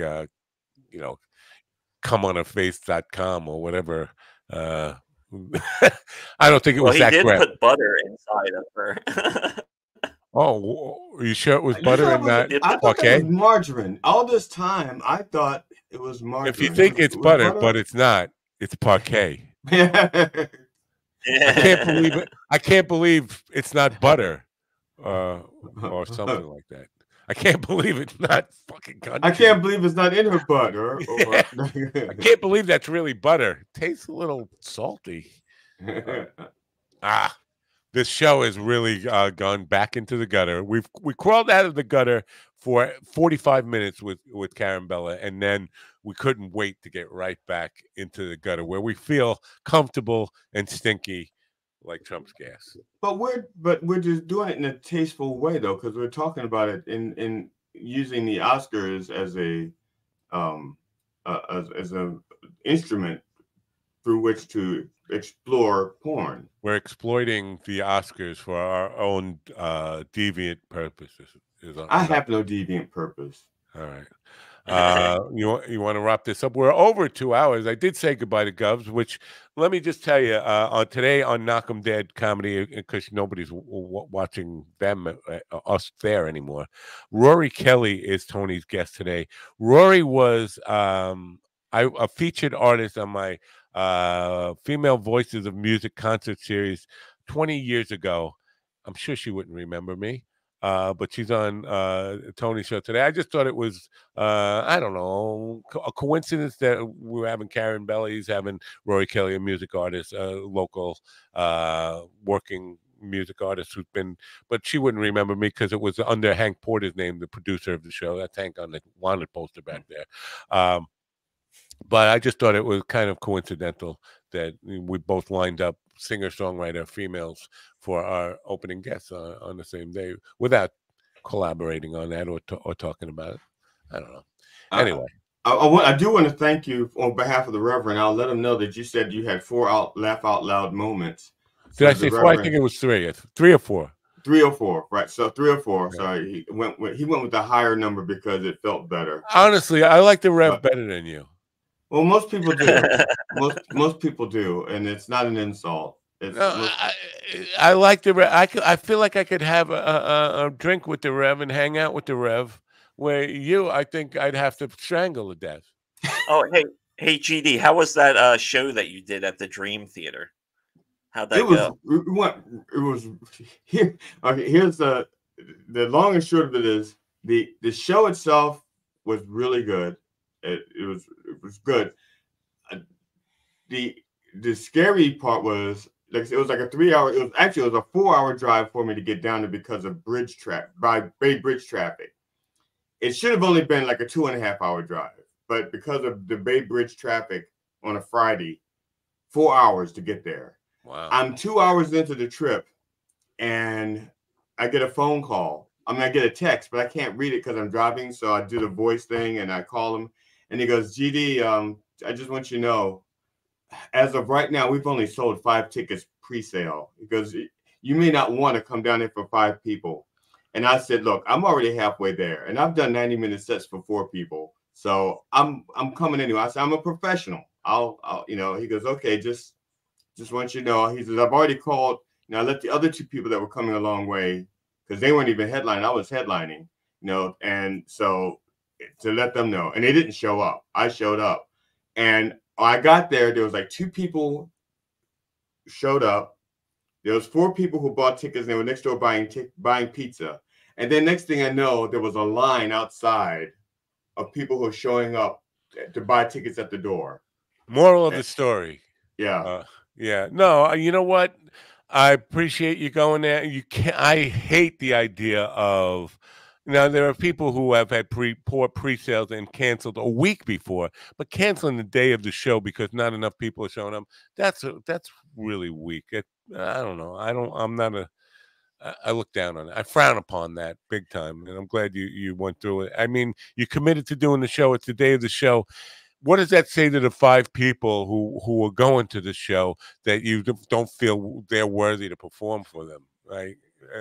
Comeonaface.com or whatever. I don't think it was that he did crap. put butter inside of her. Oh, are you sure it was butter and not okay? It was margarine. All this time, I thought it was margarine. If you think it's butter, but it's not, it's parquet. I can't believe it. I can't believe it's not butter or something like that. I can't believe it's not fucking country. I can't believe it's not in her butter. I can't believe that's really butter. It tastes a little salty. This show has really gone back into the gutter. We crawled out of the gutter for 45 minutes with Karen Bella, and then we couldn't wait to get right back into the gutter where we feel comfortable and stinky like Trump's gas. But we're just doing it in a tasteful way though, because we're talking about it in using the Oscars as a instrument through which to explore porn. We're exploiting the Oscars for our own deviant purposes. I have no deviant purpose. All right. You want to wrap this up? We're over 2 hours. I did say goodbye to Govs, which let me just tell you, today on Knock 'em Dead Comedy, because nobody's watching us there anymore. Rory Kelly is Tony's guest today. Rory was a featured artist on my Female Voices of Music concert series 20 years ago. I'm sure she wouldn't remember me. But she's on Tony's show today. I just thought it was, I don't know, a coincidence that we're having Karen Bella, he's having Rory Kelly, a music artist, local, working, music artist who's been, but she wouldn't remember me because it was under Hank Porter's name, the producer of the show. That's Hank on the wanted poster back there. But I just thought it was kind of coincidental that we both lined up singer-songwriter females for our opening guests on the same day without collaborating on that or talking about it. I don't know. Anyway. I do want to thank you on behalf of the Reverend. I'll let him know that you said you had 4 laugh out loud moments. Did I say 4? I think it was 3. 3 or 4. 3 or 4, right? So 3 or 4. Yeah. Sorry, he went with the higher number because it felt better. Honestly, I like the Rev better than you. Well, most people do. most people do, and it's not an insult. I like the Rev. I feel like I could have a drink with the Rev and hang out with the Rev. Where I think I'd have to strangle to death. Oh, hey, GD, how was that show that you did at the Dream Theater? How'd that go? It was here. Okay, here's the long and short of it is the show itself was really good. It was good. The scary part was like it was like a 3-hour. It was a 4-hour drive for me to get down there because of Bay Bridge traffic. It should have only been like a 2.5-hour drive, but because of the Bay Bridge traffic on a Friday, 4 hours to get there. Wow. I'm 2 hours into the trip and I get a phone call. I mean, I get a text, but I can't read it because I'm driving. So I do the voice thing and I call him and he goes, GD, I just want you to know, as of right now, we've only sold 5 tickets pre-sale. He goes, you may not want to come down here for 5 people. And I said, look, I'm already halfway there. And I've done 90-minute sets for 4 people. So I'm coming anyway. I said, I'm a professional. I'll he goes, okay, just want you to know. He says, I've already called. I let the other 2 people that were coming a long way, because they weren't even headlining. I was headlining, and so to let them know. And they didn't show up. I showed up. And I got there. There was like 2 people showed up. There was 4 people who bought tickets and they were next door buying pizza. And then next thing I know, there was a line outside of people who were showing up to buy tickets at the door. Moral of the story. Yeah. Yeah. No, you know what? I appreciate you going there. I hate the idea of, now there are people who have had poor pre-sales and canceled a week before, but canceling the day of the show because not enough people are showing up. That's really weak. I don't know. I look down on it. I frown upon that big time. And I'm glad you went through it. I mean, you committed to doing the show. It's the day of the show. What does that say to the 5 people who are going to the show that you don't feel they're worthy to perform for them? Right?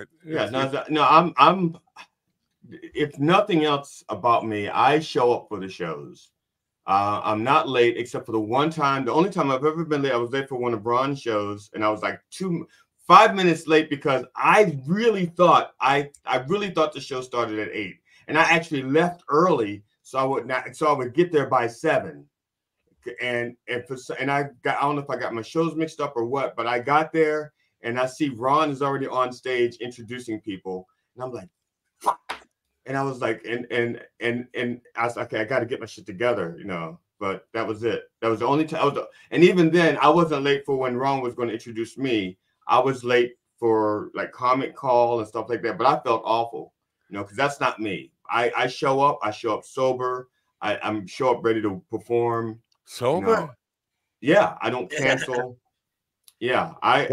I'm if nothing else about me, I show up for the shows. I'm not late except for the one time. The only time I've ever been late, I was late for one of Ron's shows, and I was like 5 minutes late because I really thought the show started at 8, and I actually left early so I would get there by 7. And I don't know if I got my shows mixed up or what, but I got there and I see Ron is already on stage introducing people, and I'm like, fuck. And I was like, and I was like, okay, I got to get my shit together, But that was it. That was the only time. And even then, I wasn't late for when Ron was going to introduce me. I was late for like comment call and stuff like that. But I felt awful, because that's not me. I show up. I show up sober. I'm show up ready to perform. Sober? Yeah, I don't cancel. Yeah, I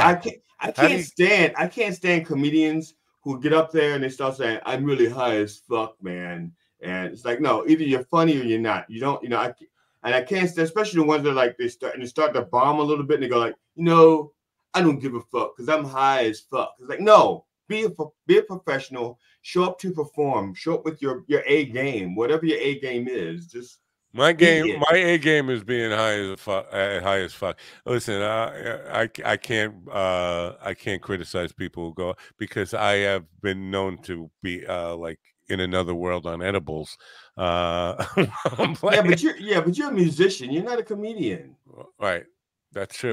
can't stand comedians who get up there and they start saying, I'm really high as fuck, man. And it's like, no, either you're funny or you're not. You don't, I can't stand, especially the ones that are like, they start to bomb a little bit and they go like, I don't give a fuck because I'm high as fuck. It's like, no, be a professional, show up to perform, show up with your A game, whatever your A game is. Just my A game is being high as fuck. Listen, I can't criticize people who go, because I have been known to be like in another world on edibles. but you're a musician. You're not a comedian, right? That's true.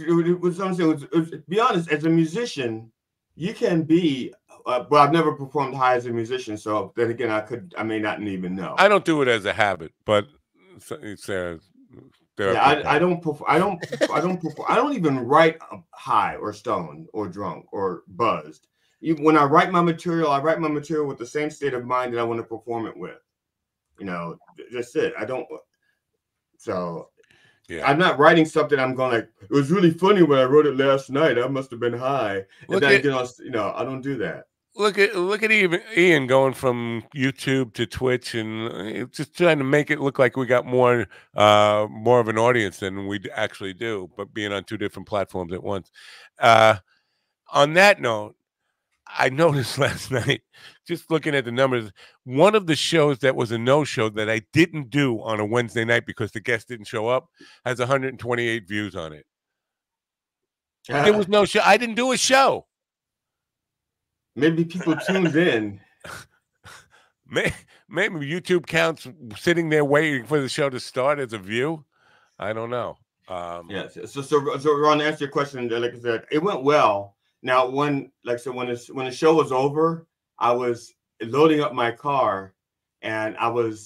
Be honest, as a musician, you can be. But I've never performed high as a musician, so then again, I may not even know. I don't do it as a habit, but I don't even write high or stoned or drunk or buzzed. When I write my material, I write my material with the same state of mind that I want to perform it with. You know, that's it. I don't. So yeah. I'm not writing something I'm going like, it was really funny when I wrote it last night. I must have been high. And then I get on, you know, I don't do that. Look at Ian going from YouTube to Twitch and just trying to make it look like we got more of an audience than we actually do, but being on two different platforms at once. On that note, I noticed last night, just looking at the numbers, one of the shows that was a no-show that I didn't do on a Wednesday night because the guest didn't show up has 128 views on it. There was no show. I didn't do a show. Maybe people tuned in. Maybe YouTube counts sitting there waiting for the show to start as a view. I don't know. Yes. So Ron, to answer your question, like I said, it went well. Now, when the show was over, I was loading up my car, and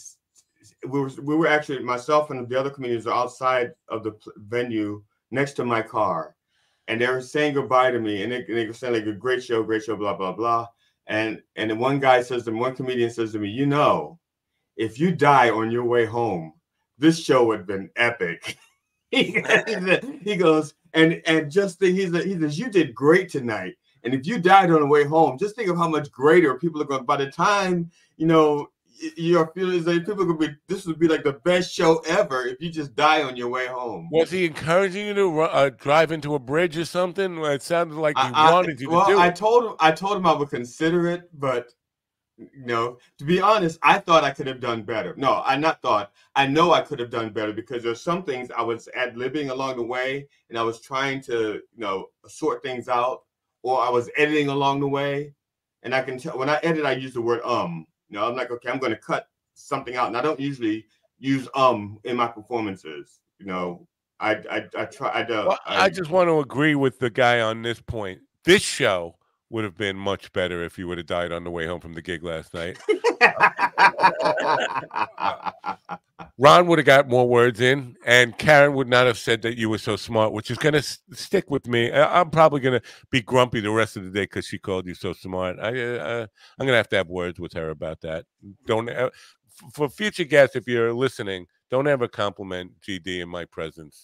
we were actually, myself and the other comedians were outside of the venue next to my car. And they were saying goodbye to me, and they were saying like a great show, blah blah blah. And then one comedian says to me, you know, if you die on your way home, this show would have been epic. he goes, and just think, he says, you did great tonight. And if you died on the way home, just think of how much greater people are going. By the time you know you're feeling like people are going to be, this would be like the best show ever if you just die on your way home. Was he encouraging you to drive into a bridge or something? It sounded like he wanted you to do it. I told him I would consider it, but you know, to be honest, I thought I could have done better. No, I know I could have done better because there's some things I was ad-libbing along the way, and I was trying to, you know, sort things out, or I was editing along the way, and I can tell when I edit, I use the word You know, I'm like, okay, I'm going to cut something out, and I don't usually use in my performances. You know, I try. I don't. Well, I just want to agree with the guy on this point. This show would have been much better if you would have died on the way home from the gig last night. Ron would have got more words in, and Karen would not have said that you were so smart, which is going to stick with me. I'm probably going to be grumpy the rest of the day because she called you so smart. I'm going to have words with her about that. Don't for future guests, if you're listening, don't ever compliment GD in my presence.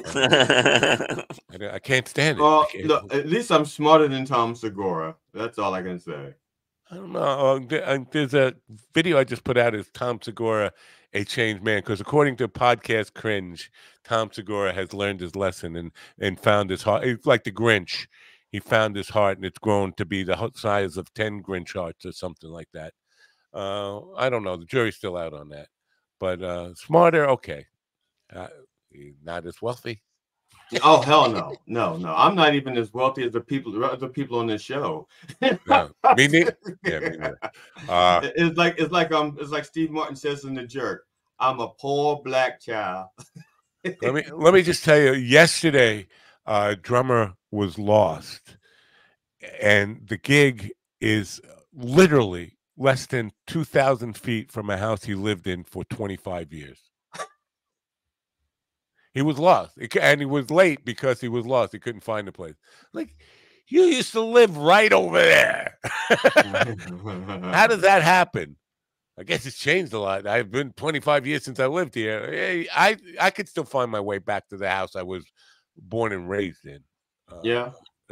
I can't stand it. Well, look, at least I'm smarter than Tom Segura. That's all I can say. I don't know. There's a video I just put out. Is Tom Segura a changed man? Because according to Podcast Cringe, Tom Segura has learned his lesson and found his heart. It's like the Grinch. He found his heart, and it's grown to be the size of 10 Grinch hearts or something like that. I don't know. The jury's still out on that. But smarter, okay. Not as wealthy. Oh hell no. I'm not even as wealthy as the people on this show. No, me neither. Yeah, me neither. It's like Steve Martin says in The Jerk. I'm a poor black child. let me just tell you. Yesterday, drummer was lost, and the gig is literally less than 2,000 feet from a house he lived in for 25 years. He was lost, and he was late because he was lost. He couldn't find the place. Like, you used to live right over there. How does that happen? I guess it's changed a lot. I've been 25 years since I lived here. I could still find my way back to the house I was born and raised in. Yeah.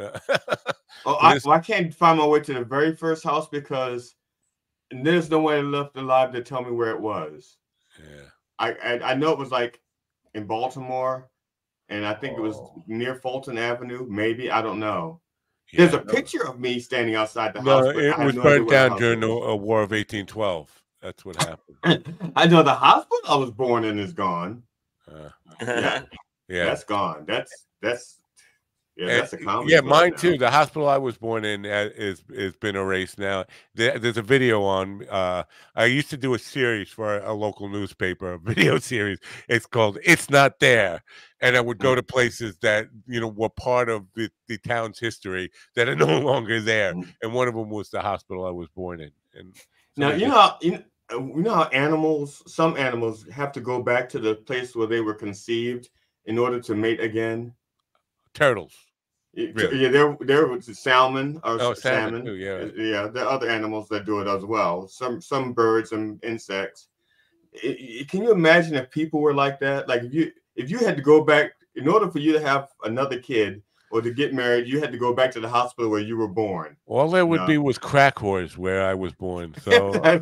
I can't find my way to the very first house because there's no one left alive to tell me where it was. Yeah. I know it was like in Baltimore, and I think it was near Fulton Avenue. Maybe, I don't know. Yeah, there's a picture of me standing outside the house. No, it was burnt down during the War of 1812. That's what happened. I know the hospital I was born in is gone. Yeah, that's gone. That's a comedy. Yeah, mine too. The hospital I was born in is been erased now. There's a video on. I used to do a series for a local newspaper, a video series. It's called "It's Not There," and I would go to places that were part of the town's history that are no longer there. And one of them was the hospital I was born in. And now you know how some animals have to go back to the place where they were conceived in order to mate again? Turtles. Really? Yeah, there was salmon or salmon. Too, yeah. Yeah, there are other animals that do it as well. Some birds and insects. Can you imagine if people were like that? Like if you had to go back in order for you to have another kid or to get married, you had to go back to the hospital where you were born. All there would be was crack whores where I was born. So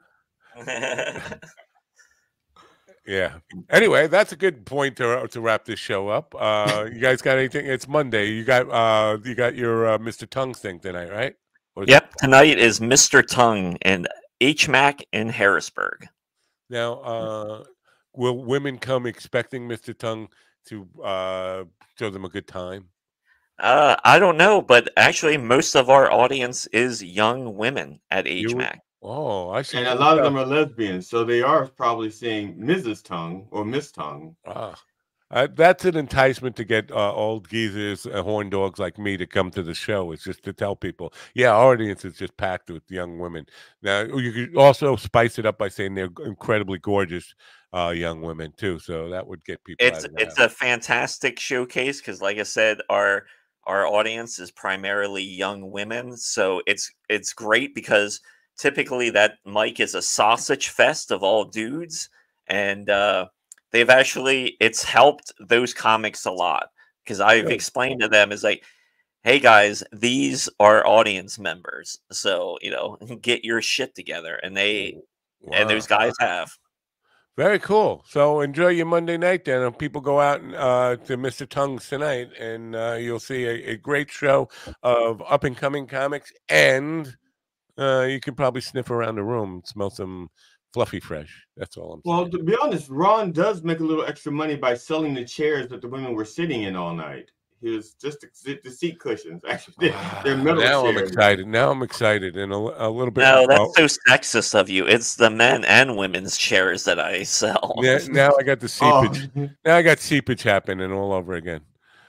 yeah. Anyway, that's a good point to wrap this show up. You guys got anything? It's Monday. You got your Mr. Tongue thing tonight, right? Yep. Tonight is Mr. Tongue and HMAC in Harrisburg. Now, will women come expecting Mr. Tongue to show them a good time? I don't know, but actually, most of our audience is young women at HMAC. Oh, I see. And a lot of them are lesbians, so they are probably seeing Mrs. Tongue or Miss Tongue. That's an enticement to get old geezers, horn dogs like me to come to the show. It's just to tell people, yeah, our audience is just packed with young women. Now, you could also spice it up by saying they're incredibly gorgeous young women, too. So that would get people It's a fantastic showcase because, like I said, our audience is primarily young women. So it's great because typically that mic is a sausage fest of all dudes. And it's helped those comics a lot because I've explained to them is like, hey guys, these are audience members. So, get your shit together. And and those guys have. Very cool. So enjoy your Monday night then. And people go out to Mr. Tongue's tonight and you'll see a great show of up and coming comics. And you can probably sniff around the room and smell some fluffy fresh. That's all I'm saying. Well, to be honest, Ron does make a little extra money by selling the chairs that the women were sitting in all night. His just the seat cushions. Actually, they're metal now chairs. I'm excited. Now I'm excited and a little bit. No, that's so sexist of you. It's the men and women's chairs that I sell. Yeah, now I got the seepage. Now I got seepage happening all over again.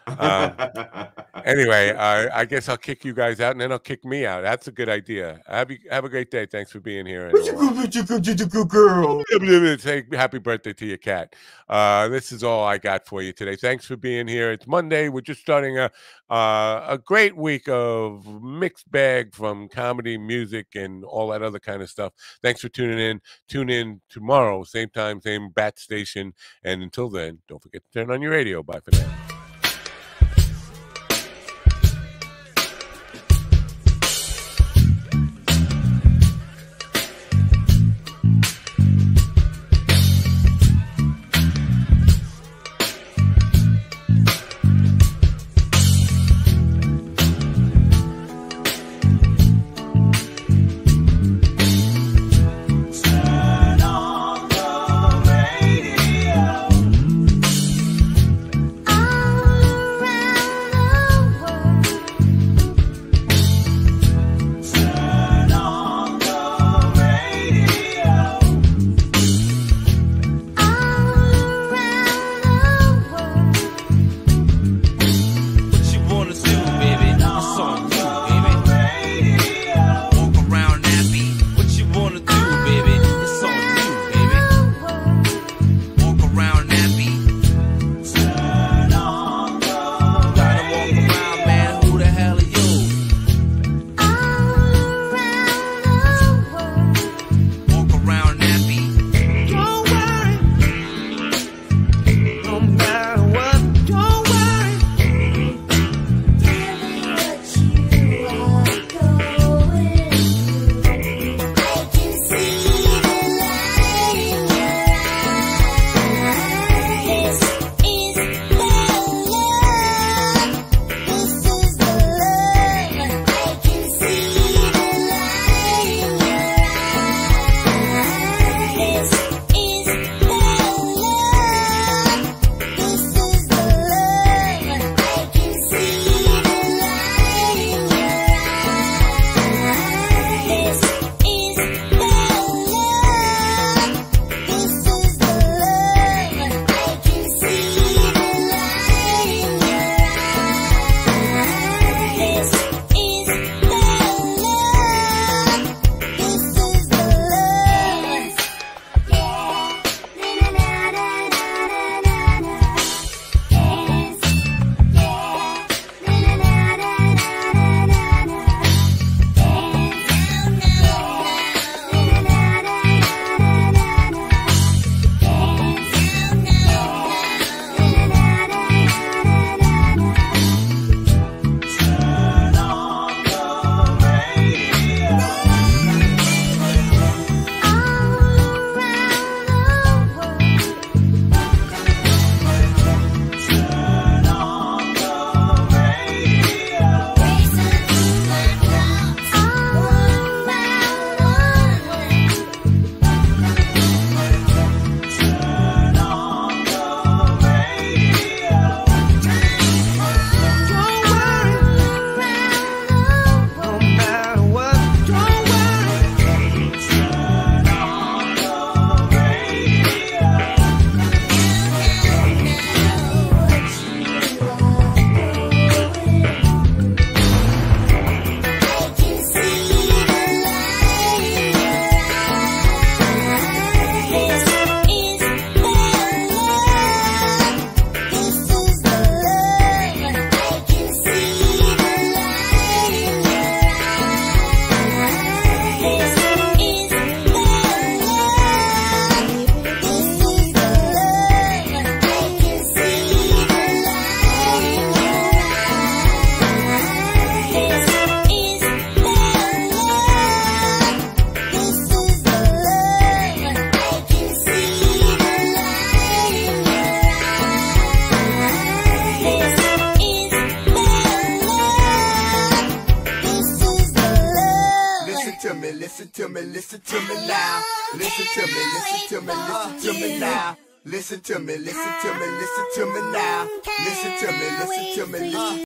Anyway, I guess I'll kick you guys out and then I'll kick me out. That's a good idea. Have a great day. Thanks for being here. Girl. Say happy birthday to your cat. This is all I got for you today. Thanks for being here. It's Monday. We're just starting a great week of mixed bag from comedy, music, and all that other kind of stuff. Thanks for tuning in. Tune in tomorrow, same time, same bat station. And until then, don't forget to turn on your radio. Bye for now. I listen to me, listen to me now. Listen to me, listen to me, listen to me now. Listen to me, listen to me, listen to me now. Listen to me, listen to me, listen.